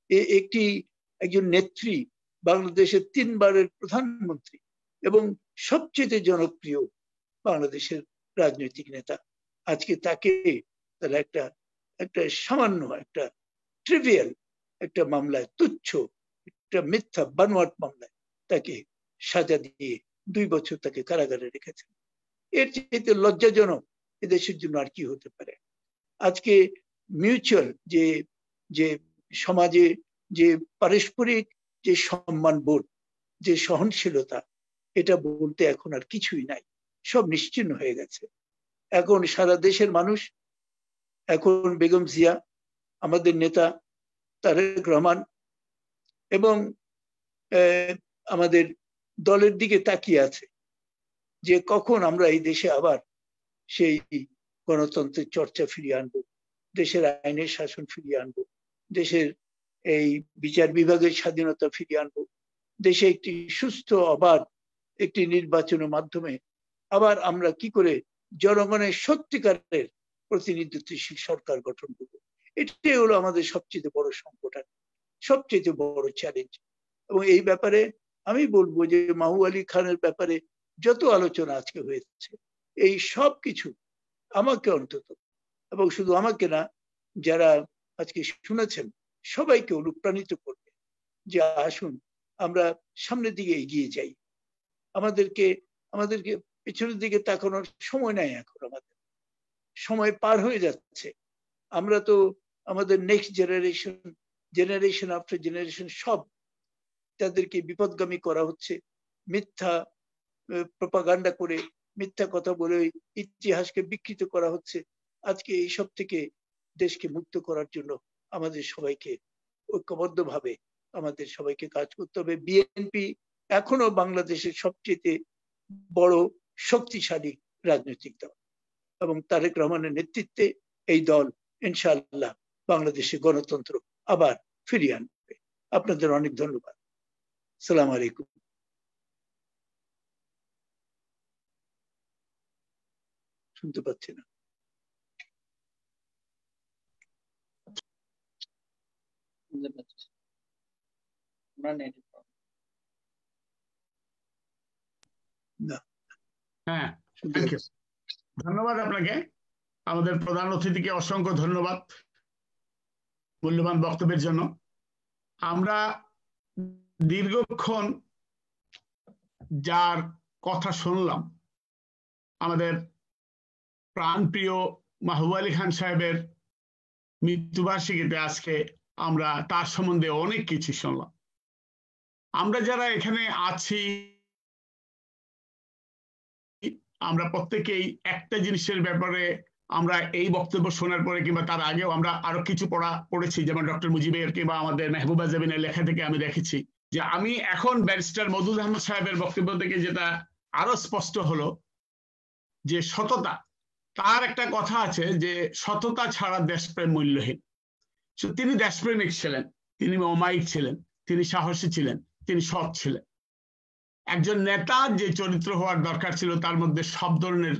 একজন নেত্রী, বাংলাদেশের 3 বারের প্রধানমন্ত্রী এবং সবচেয়ে জনপ্রিয় বাংলাদেশের রাজনৈতিক নেতা, আজকে তাকে তারা একটা সামান্য একটা ট্রিভিয়াল একটা মামলায়, তুচ্ছ একটা মিথ্যা বানোয়াট মামলায় তাকে সাজা দিয়ে 2 বছর তাকে কারাগারে রেখেছেন। এর চেয়ে লজ্জাজনক এদেশের জন্য আর কি হতে পারে? আজকে মিউচুয়াল যে সমাজে যে পারস্পরিক যে সম্মান বোধ, যে সহনশীলতা, এটা বলতে এখন আর কিছুই নাই, সব নিশ্চিহ্ন হয়ে গেছে। এখন সারা দেশের মানুষ, এখন বেগম জিয়া, আমাদের নেতা তারেক রহমান এবং আমাদের দলের দিকে তাকিয়ে আছে যে কখন আমরা এই দেশে আবার সেই গণতন্ত্রের চর্চা ফিরিয়ে আনবো, দেশের আইনের শাসন ফিরিয়ে আনবো, দেশের এই বিচার বিভাগের স্বাধীনতা ফিরিয়ে আনবো, দেশে একটি সুস্থ অবাধ একটি নির্বাচনের মাধ্যমে আবার আমরা কি করে জনগণের সত্যিকারের প্রতিনিধিত্বশীল সরকার গঠন করব। এটাই হলো আমাদের সবচেয়ে বড় সংকট, সবচেয়ে বড় চ্যালেঞ্জ। এবং এই ব্যাপারে আমি বলবো যে মাহবুব আলী খানের ব্যাপারে যত আলোচনা আজকে হয়েছে, এই সব কিছু আমাকে অন্তত, এবং শুধু আমাকে না, যারা আজকে শুনেছেন সবাইকে অনুপ্রাণিত করবে যে আসুন আমরা সামনের দিকে এগিয়ে যাই। আমাদেরকে পেছনের দিকে তাকানোর সময় নাই, এখন আমাদের সময় পার হয়ে যাচ্ছে। আমরা তো আমাদের নেক্সট জেনারেশন আফটার জেনারেশন সব তাদেরকে বিপদগামী করা হচ্ছে, মিথ্যা প্রপাগান্ডা করে, মিথ্যা কথা বলে ইতিহাসকে বিকৃত করা হচ্ছে। আজকে এইসব থেকে দেশকে মুক্ত করার জন্য আমাদের সবাইকে ঐক্যবদ্ধভাবে আমাদের সবাইকে কাজ করতে হবে। বিএনপি এখনো বাংলাদেশের সবচেয়ে বড় শক্তিশালী রাজনৈতিক দল এবং তারেক রহমানের নেতৃত্বে এই দল ইনশাআল্লাহ বাংলাদেশে গণতন্ত্র আবার ফিরিয়ে আনবে। আপনাদের অনেক ধন্যবাদ। আসসালামু আলাইকুম। শুনতে পাচ্ছি না। হ্যাঁ, ধন্যবাদ আপনাকে, আমাদের প্রধান অতিথিকে অসংখ্য ধন্যবাদ মূল্যবান বক্তব্যের জন্য। আমরা দীর্ঘক্ষণ যার কথা শুনলাম, আমাদের প্রাণপ্রিয় মাহবুব আলী খান সাহেবের মৃত্যুবার্ষিকীতে আজকে আমরা তার সম্বন্ধে অনেক কিছু শুনলাম। আমরা যারা এখানে আছি আমরা প্রত্যেকেই একটা জিনিসের ব্যাপারে আমরা এই বক্তব্য শোনার পরে কিংবা তার আগেও আমরা আরো কিছু পড়েছি, যেমন ডক্টর মুজিবের কিংবা আমাদের মেহবুবা জাবিনের লেখা থেকে আমি দেখেছি যে আমি এখন ব্যারিস্টার মওদুদ আহমদ সাহেবের বক্তব্য থেকে যেটা আরো স্পষ্ট হলো যে সততা, তার একটা কথা আছে যে সততা ছাড়া দেশপ্রেম মূল্যহীন। তিনি দেশপ্রেমিক ছিলেন, তিনি অমায়িক ছিলেন, তিনি সাহসী ছিলেন, তিনি সৎ ছিলেন। একজন নেতা যে চরিত্র হওয়ার দরকার ছিল তার মধ্যে সব ধরনের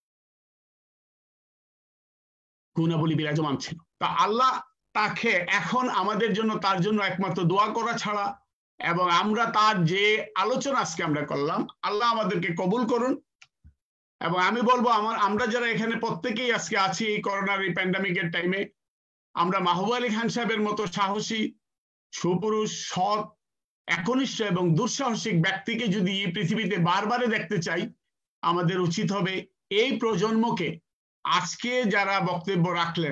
গুণাবলী বিরাজমান ছিল। তা আল্লাহ তাকে এখন আমাদের জন্য, তার জন্য একমাত্র দোয়া করা ছাড়া, এবং আমরা তার যে আলোচনা আজকে আমরা করলাম, আল্লাহ আমাদেরকে কবুল করুন। এবং আমি বলবো আমরা যারা এখানে প্রত্যেকেই আজকে আছি এই করোনার এই প্যান্ডামিকের টাইমে, আমরা মাহবুব আলী খান সাহেবের মতো সাহসী, সুপুরুষ, সৎ, একনিষ্ঠ এবং দুঃসাহসিক ব্যক্তিকে যদি এই পৃথিবীতে বারবারে দেখতে চাই, আমাদের উচিত হবে এই প্রজন্মকে আজকে যারা বক্তব্য রাখলেন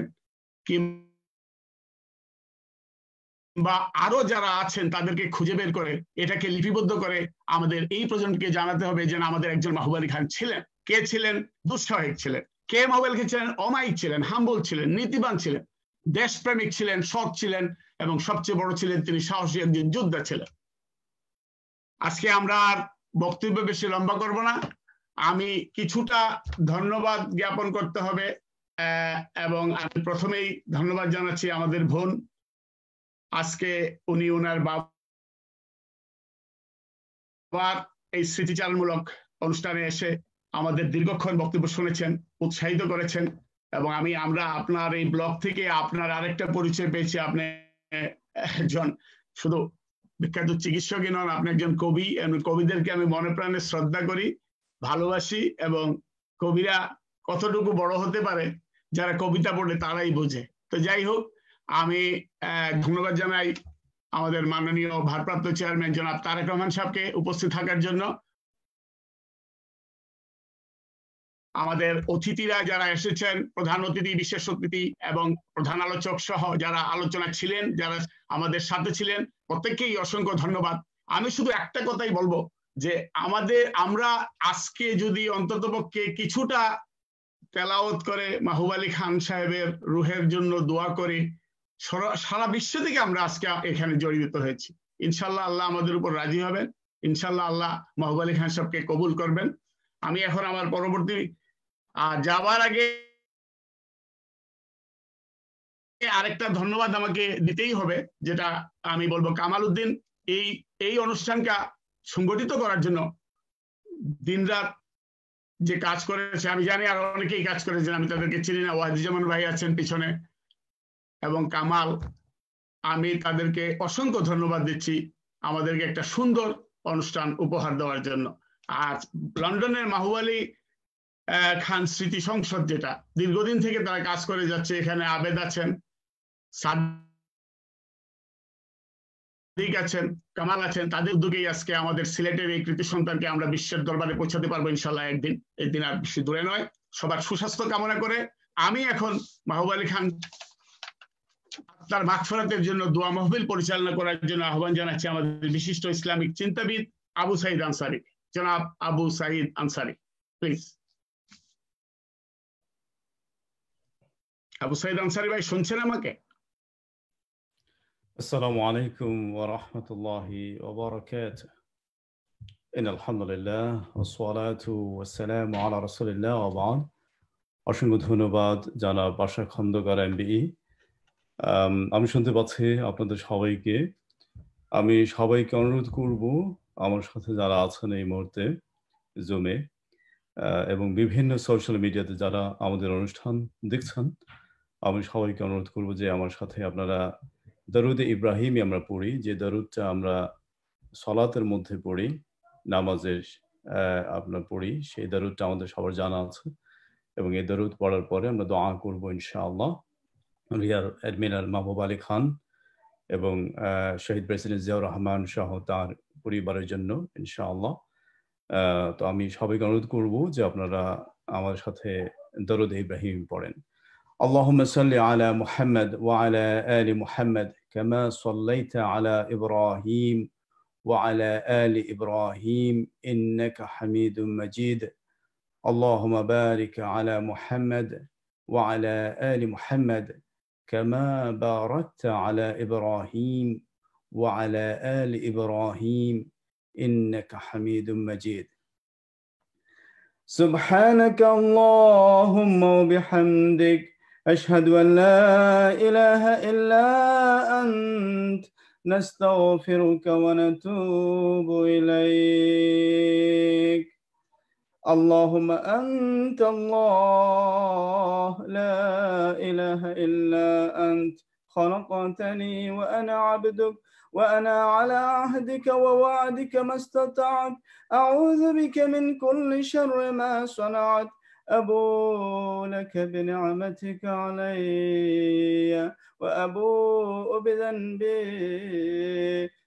কিংবা আরো যারা আছেন তাদেরকে খুঁজে বের করে এটাকে লিপিবদ্ধ করে আমাদের এই প্রজন্মকে জানাতে হবে যে আমাদের একজন মাহবুব আলী খান ছিলেন। কে ছিলেন? দুঃসাহসিক ছিলেন। কে মাহবুব আলী খান ছিলেন? অমায়িক ছিলেন, হাম্বল ছিলেন, নীতিবান ছিলেন, দেশপ্রেমিক ছিলেন, সৎ ছিলেন এবং সবচেয়ে বড় ছিলেন তিনি সাহসী একজন যোদ্ধা ছিলেন। আজকে আমরা আর বক্তব্য বেশি লম্বা করব না। আমি কিছুটা ধন্যবাদ জ্ঞাপন করতে হবে এবং আমি প্রথমেই ধন্যবাদ জানাচ্ছি আমাদের বোন। আজকে উনি ওনার বাবার এই স্মৃতিচারণমূলক অনুষ্ঠানে এসে আমাদের দীর্ঘক্ষণ বক্তব্য শুনেছেন, উৎসাহিত করেছেন এবং আমরা আপনার এই ব্লগ থেকে আপনার আরেকটা পরিচয় পেয়েছি। আপনি একজন শুধু বিখ্যাত চিকিৎসকই নন, আপনি একজন কবি। কবিদেরকে আমি মনে প্রাণে শ্রদ্ধা করি, ভালোবাসি এবং কবিরা কতটুকু বড় হতে পারে যারা কবিতা পড়ে তারাই বোঝে। তো যাই হোক, আমি ধন্যবাদ জানাই আমাদের মাননীয় ভারপ্রাপ্ত চেয়ারম্যান জনাব তারেক রহমান সাহেবকে উপস্থিত থাকার জন্য। আমাদের অতিথিরা যারা এসেছেন, প্রধান অতিথি, বিশেষ অতিথি এবং প্রধান আলোচক সহ যারা আলোচনা ছিলেন, যারা আমাদের সাথে ছিলেন, প্রত্যেককেই অসংখ্য ধন্যবাদ। আমি শুধু একটা কথাই বলবো যে আমরা আজকে যদি অন্ততপক্ষে কিছুটা তেলাওয়াত করে মাহবুব আলী খান সাহেবের রুহের জন্য দোয়া করি, সারা বিশ্ব থেকে আমরা আজকে এখানে জড়িত হয়েছি। ইনশাল্লাহ আল্লাহ আমাদের উপর রাজি হবেন, ইনশাল্লাহ আল্লাহ মাহবুব আলী খান সাহেবকে কবুল করবেন। আমি এখন আমার পরবর্তী যাওয়ার আগে আরেকটা ধন্যবাদ আমাকে দিতেই হবে, যেটা আমি বলবো কামাল উদ্দিন এই অনুষ্ঠানটা সংগঠিত করার জন্য দিনরাত যে কাজ করেছে। আমি জানি আর অনেকেই কাজ করেছেন, আমি তাদেরকে চিনি না। ওয়াহিদুজ্জামান ভাই আছেন পিছনে এবং কামাল, আমি তাদেরকে অসংখ্য ধন্যবাদ দিচ্ছি আমাদেরকে একটা সুন্দর অনুষ্ঠান উপহার দেওয়ার জন্য। আর লন্ডনের মাহবুব আলী খান স্মৃতি সংসদ, যেটা দীর্ঘদিন থেকে তারা কাজ করে যাচ্ছে, এখানে আবেদ আছেন, সাদিক আছেন, কামাল আছেন, তাদের উদ্যোগেই আজকে আমাদের সিলেটের এই কৃতি সন্তানকে আমরা বিশ্বের দরবারে পৌঁছাতে পারবো ইনশাল্লাহ একদিন। এই দিন আর বেশি দূরে নয়। সবার সুস্বাস্থ্য কামনা করে আমি এখন মাহবুব আলী খান তার মাগফিরাতের জন্য দোয়া মাহফিল পরিচালনা করার জন্য আহ্বান জানাচ্ছি আমাদের বিশিষ্ট ইসলামিক চিন্তাবিদ আবু সাঈদ আনসারী। জনাব আবু সাঈদ আনসারী, প্লিজ। আবু সাঈদ আনসারী ভাই, শুনছেন আমাকে? আসসালামু আলাইকুম ওয়া রাহমাতুল্লাহি ওয়া বারাকাতুহু। ইন্নাল হামদুলিল্লাহ ওয়াস সালাতু ওয়াস সালামু আলা রাসূলিল্লাহ ওয়া বা'দ। অসংখ্য ধন্যবাদ জনাব বাশা খন্দকার এমবিই। আমি শুনতে পাচ্ছি আপনাদের সবাইকে। আমি সবাইকে অনুরোধ করব আমার সাথে যারা আছেন এই মুহূর্তে জুমে এবং বিভিন্ন সোশ্যাল মিডিয়াতে যারা আমাদের অনুষ্ঠান দেখছেন, আমি সবাইকে অনুরোধ করব যে আমার সাথে আপনারা দরুদ ইব্রাহিমই আমরা পড়ি, যে দরুদটা আমরা সলাতের মধ্যে পড়ি, নামাজের আপনার পড়ি, সেই দরুদটা আমাদের সবার জানা আছে এবং এই দরুদ পড়ার পরে আমরা দোয়া করব ইনশাআল্লাহ রিয়ার অ্যাডমিরাল মাহবুব আলী খান এবং শহীদ প্রেসিডেন্ট জিয়াউর রহমান সহ তার পরিবারের জন্য ইনশাআল্লাহ। তো আমি সবাইকে অনুরোধ করব যে আপনারা আমার সাথে দরুদ ইব্রাহিম পড়েন। اللهم صل على محمد وعلى آل محمد كما صليت على إبراهيم وعلى آل إبراهيم إنك حميد مجيد. اللهم بارك على محمد وعلى آل محمد كما باركت على إبراهيم وعلى آل إبراهيم إنك حميد مجيد. سبحانك اللهم وبحمدك أشهد أن لا إله إلا أنت نستغفرك ونتوب إليك. اللهم أنت الله لا إله إلا أنت خلقتني وأنا عبدك وأنا على عهدك ووعدك ما استطعت أعوذ بك من كل شر ما صنعت أبوء لك بنعمتك علي وأبوء بذنبي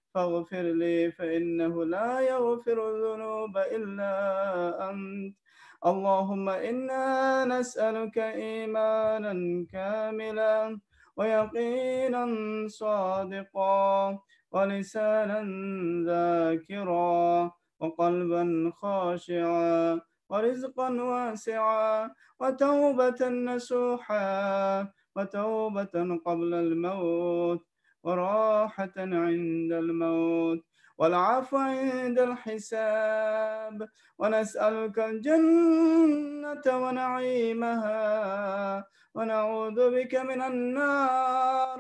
فاغفر لي فإنه لا يغفر الذنوب إلا أنت اللهم إنا نسألك إيمانا كاملا ويقينا صادقا ولسانا ذاكرا وقلبا خاشعا ورزقا واسعا وتوبة نسوحا وتوبة قبل الموت وراحة عند الموت والعفو عند الحساب ونسألك الجنة ونعيمها ونعوذ بك من النار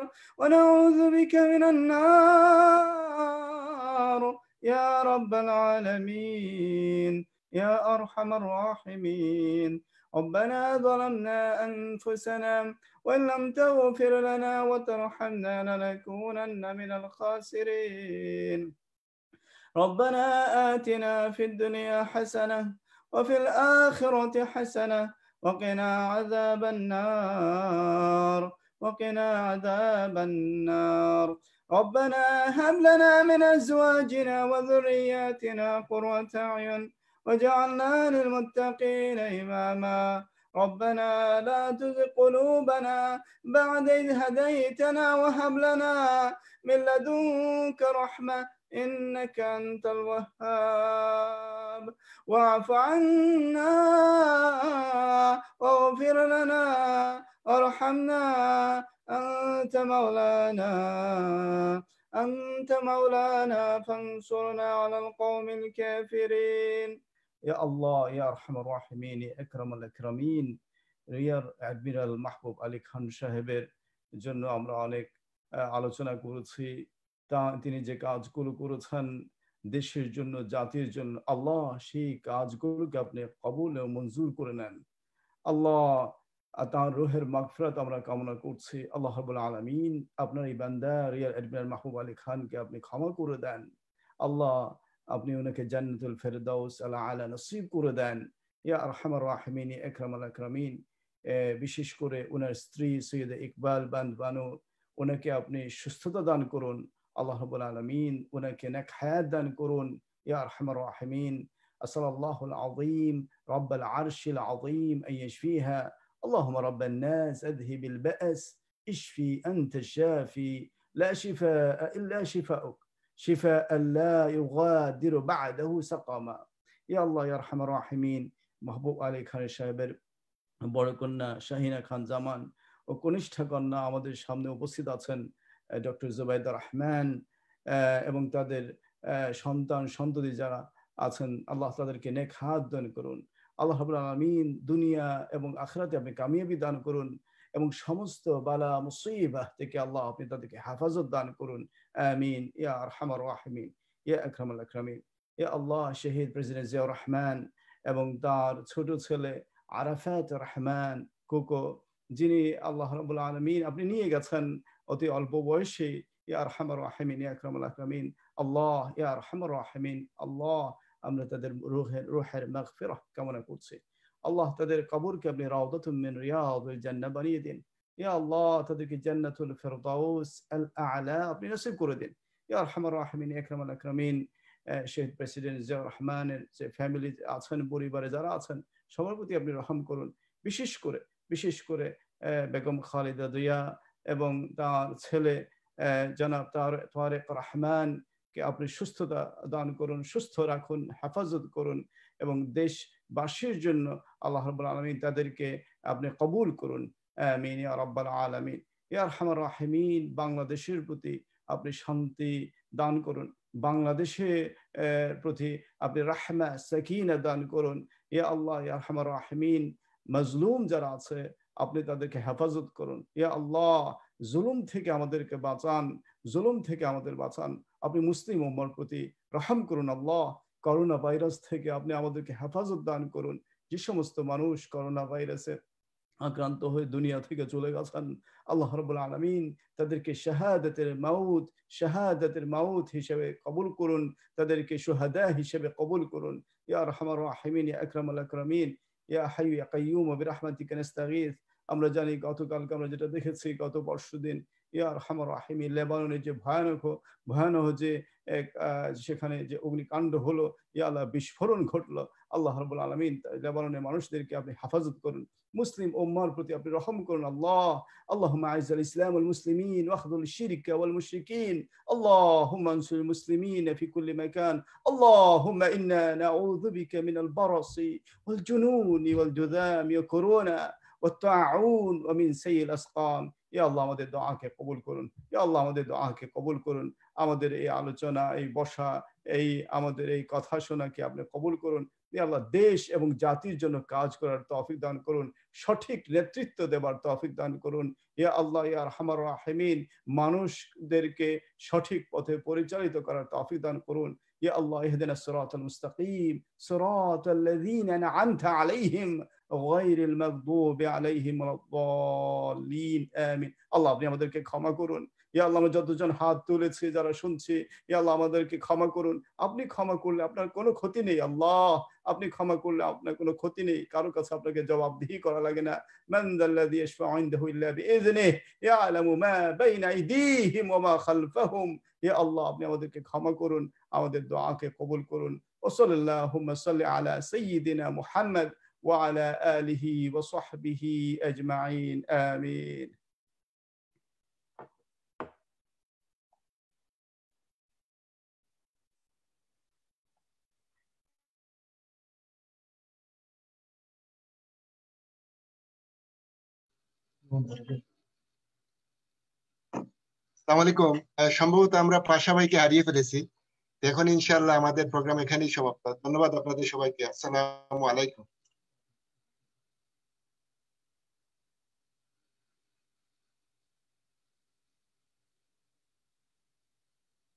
يا رب العالمين يا أرحم الراحمين. ربنا ظلمنا أنفسنا وإن لم تغفر لنا وترحمنا لنكونن من الخاسرين. ربنا آتنا في الدنيا حسنة وفي الآخرة حسنة وقنا عذاب النار. ربنا هب لنا من أزواجنا وذرياتنا قرة أعين وجعلنا للمتقين إماما. ربنا لا تزغ قلوبنا بعد إذ هديتنا وهب لنا من لدنك رحمة إنك أنت الوهاب. واعف عنا واغفر لنا وارحمنا أنت مولانا فانصرنا على القوم الكافرين. يا الله يا أرحم الراحمين يا أكرم الأكرمين. রিয়ার অ্যাডমিরাল মাহবুব আলী খান সাহেবের জন্য আমরা অনেক আলোচনা করেছি। তিনি যে কাজগুলো করেছেন দেশের জন্য, জাতির জন্য, আল্লাহ সেই কাজগুলোকে আপনি কবুল ও মঞ্জুর করে নেন। আল্লাহ তার রূহের মাগফিরাত আমরা কামনা করছি। আল্লাহ রাব্বুল আলামিন আপনার এই বান্দা রিয়ার অ্যাডমিরাল মাহবুব আলী খানকে আপনি ক্ষমা করে দেন। আল্লাহ আপনি ওনাকে জান্নাতুল ফেরদাউস আলা নসিব করে দেন। ইয়া আরহামার রাহিমিন ইয়া আকরামাল আকরামিন। বিশেষ করে ওনার স্ত্রী সৈয়দা ইকবাল বানু, ওনাকে আপনি সুস্থতা দান করুন। আল্লাহ রাব্বুল আলামিন ওনাকে নেক হায়াত দান করুন। ইয়া আরহামার রাহিমিন। আসআলুল্লাহুল আযীম রাব্বাল আরশিল আযীম আন ইয়াশফিহা। اللهم رب الناس اذهب البأس اشفي أنت الشافي لا شفاء إلا شفاؤك شفاء لا يغادر بعده سقما. يا الله يا أرحم الراحمين। মাহবুব আলী খান সাহেবের বড় কন্যা শাহিনা খান জামান ও কনিষ্ঠা কন্যা আমাদের সামনে উপস্থিত আছেন ডক্টর জুবাইদা রহমান এবং তাদের সন্তান সন্ততি যারা আছেন, আল্লাহ তাদেরকে নেক হাত দান করুন। আল্লাহ রাব্বুল আলামিন দুনিয়া এবং আখিরাতে আপনি কামিয়াবি দান করুন এবং সমস্ত বালা মুসিবাহ থেকে আল্লাহ আপনি তাদেরকে হেফাজত দান করুন। আমিন ইয়া আরহামার রাহিমিন ইয়া আকরামাল আকরামিন। ইয়া আল্লাহ শহীদ প্রেসিডেন্ট জিয়াউর রহমান এবং তার ছোট ছেলে আরাফাত রহমান কোকো, যিনি আল্লাহ রাব্বুল আলামিন আপনি নিয়ে গেছেন অতি অল্প বয়সে। ইয়া আরহামার রাহিমিন ইয়া আকরামাল আকরামিন। আল্লাহ ইয়া আরহামার রাহিমিন। আল্লাহ আমরা তাদের রূহের মাগফিরাহ কামনা করছি। আল্লাহ তাদের কবরকে আপনি রাউদাতুম মিন রিয়াদিল জান্নাহ বানিয়ে দিন। ইয়া আল্লাহ তাদেরকে জান্নাতুল ফিরদাউস আল আ'লা আপনি নসিব করে দিন। ইয়া আরহামার রাহিমিন ইয়া আকরামাল আকরামিন। শহীদ প্রেসিডেন্ট জিয়াউর রহমানের যে ফ্যামিলি আছেন, পরিবারে যারা আছেন, সবার প্রতি আপনি রহম করুন। বিশেষ করে বেগম খালেদা জিয়া এবং তার ছেলে জনাব তারেক রহমান কে আপনি সুস্থতা দান করুন, সুস্থ রাখুন, হেফাজত করুন এবং দেশবাসীর জন্য আল্লাহ রাব্বুল আলামিন তাদেরকে আপনি কবুল করুন। আমিন ইয়া রাব্বাল আলামিন। ইয়া আরহামার রাহিমিন। বাংলাদেশের প্রতি আপনি শান্তি দান করুন, বাংলাদেশের প্রতি আপনি রাহমা সাকিনা দান করুন। ইয়া আল্লাহ ইয়া আরহামার রাহিমিন। মাজলুম যারা আছে আপনি তাদেরকে হেফাজত করুন। ইয়া আল্লাহ জুলুম থেকে আমাদেরকে বাঁচান, জুলুম থেকে আমাদের বাঁচান। আপনি মুসলিম উম্মার প্রতি রহম করুন। আল্লাহ করোনা ভাইরাস থেকে আপনি আমাদেরকে হেফাজত দান করুন। যে সমস্ত মানুষ করোনা ভাইরাসে আক্রান্ত হয়ে দুনিয়া থেকে চলে গেছেন, আল্লাহ রাব্বুল আলামিন তাদেরকে শাহাদাতের মাউত হিসেবে কবুল করুন, তাদেরকে শুহাদা হিসেবে কবুল করুন। ইয়া আরহামার রাহিমিন ইয়া আকরামাল আকরামিন ইয়া হাইয়্যু ইয়া কাইয়্যুম বিরহমাতিকা নাস্তাগীথ আমরা জানি গতকালকে আমরা যেটা দেখেছি গত পরশুদিন ইয়া আরহামার রাহিমিন লেবাননের যে ভয়ানক যে এক সেখানে যে অগ্নিকাণ্ড হলো, ইয়া আল্লাহ বিস্ফোরণ ঘটলো, আল্লাহ রাব্বুল আলামিন লেবাননের মানুষদেরকে আপনি হেফাজত করুন, মুসলিম উম্মার প্রতি আপনি রহম করুন। আল্লাহুম্মা আইজ্জাল ইসলাম ওয়াল মুসলিমিন ওয়াখযুল শিরকা ওয়াল মুশরিকিন, আল্লাহুম্মা আনসুর মুসলিমিন ফি কুল্লি মাকান, আল্লাহুম্মা ইন্না নাউযু বিকা মিনাল বারাসি ওয়াল জুনুনি ওয়াল জুযামি ওয়া করোনা ওয়া তাউন ওয়া মিন সাইয়িল আসকাম। ইয়া আল্লাহ আমাদের দোয়াকে কবুল করুন, ইয়া আল্লাহ আমাদের দোয়াকে কবুল করুন, আমাদের এই আলোচনা, এই বসা, এই আমাদের এই কথা শোনাকে আপনি কবুল করুন। ইয়া আল্লাহ দেশ এবং জাতির জন্য কাজ করার তৌফিক দান করুন, সঠিক নেতৃত্ব দেবার তৌফিক দান করুন। ইয়া আল্লাহ ইয়া আরহামার রাহিমিন মানুষদেরকে সঠিক পথে পরিচালিত করার তৌফিক দান করুন। ইয়া আল্লাহ ইহদিনাস সিরাতাল মুস্তাকিম সিরাতাল লাযীনা আন'আমতা আলাইহিম গায়রিল মাগদুবি আলাইহিম ওয়ালাদ-দাল্লিন আমিন। আল্লাহ আপনি আমাদেরকে ক্ষমা করুন। ইয়া আল্লাহ আমরা যতজন হাত তুলেছি, যারা শুনছি, ইয়া আল্লাহ আমাদেরকে ক্ষমা করুন। আপনি ক্ষমা করলে আপনার কোনো ক্ষতি নেই। আল্লাহ আপনি ক্ষমা করলে আপনার কোনো ক্ষতি নেই, কারো কাছে আপনাকে জবাবদিহি করা লাগে না। মান যাল্লাযী ইয়াশফা'উ ইনদাহু ইল্লা বিইযনিহি ইয়া'লামু মা বাইনা আইদিহিম ওয়া মা খালফাহুম। ইয়া আল্লাহ আপনি আমাদেরকে ক্ষমা করুন, আমাদের দোয়াকে কবুল করুন। ওয়া সাল্লাল্লাহুম্মা সাল্লি আলা সাইয়্যিদিনা মুহাম্মদ ওয়া আলা আলিহি ওয়া সাহবিহি আজমাইন আমিন। আসসালামু আলাইকুম। সম্ভবত আমরা পাশা ভাইকে হারিয়ে ফেলেছি, এখন ইনশাআল্লাহ আমাদের প্রোগ্রাম এখানেই সমাপ্ত। ধন্যবাদ আপনাদের সবাইকে। আসসালামু আলাইকুম।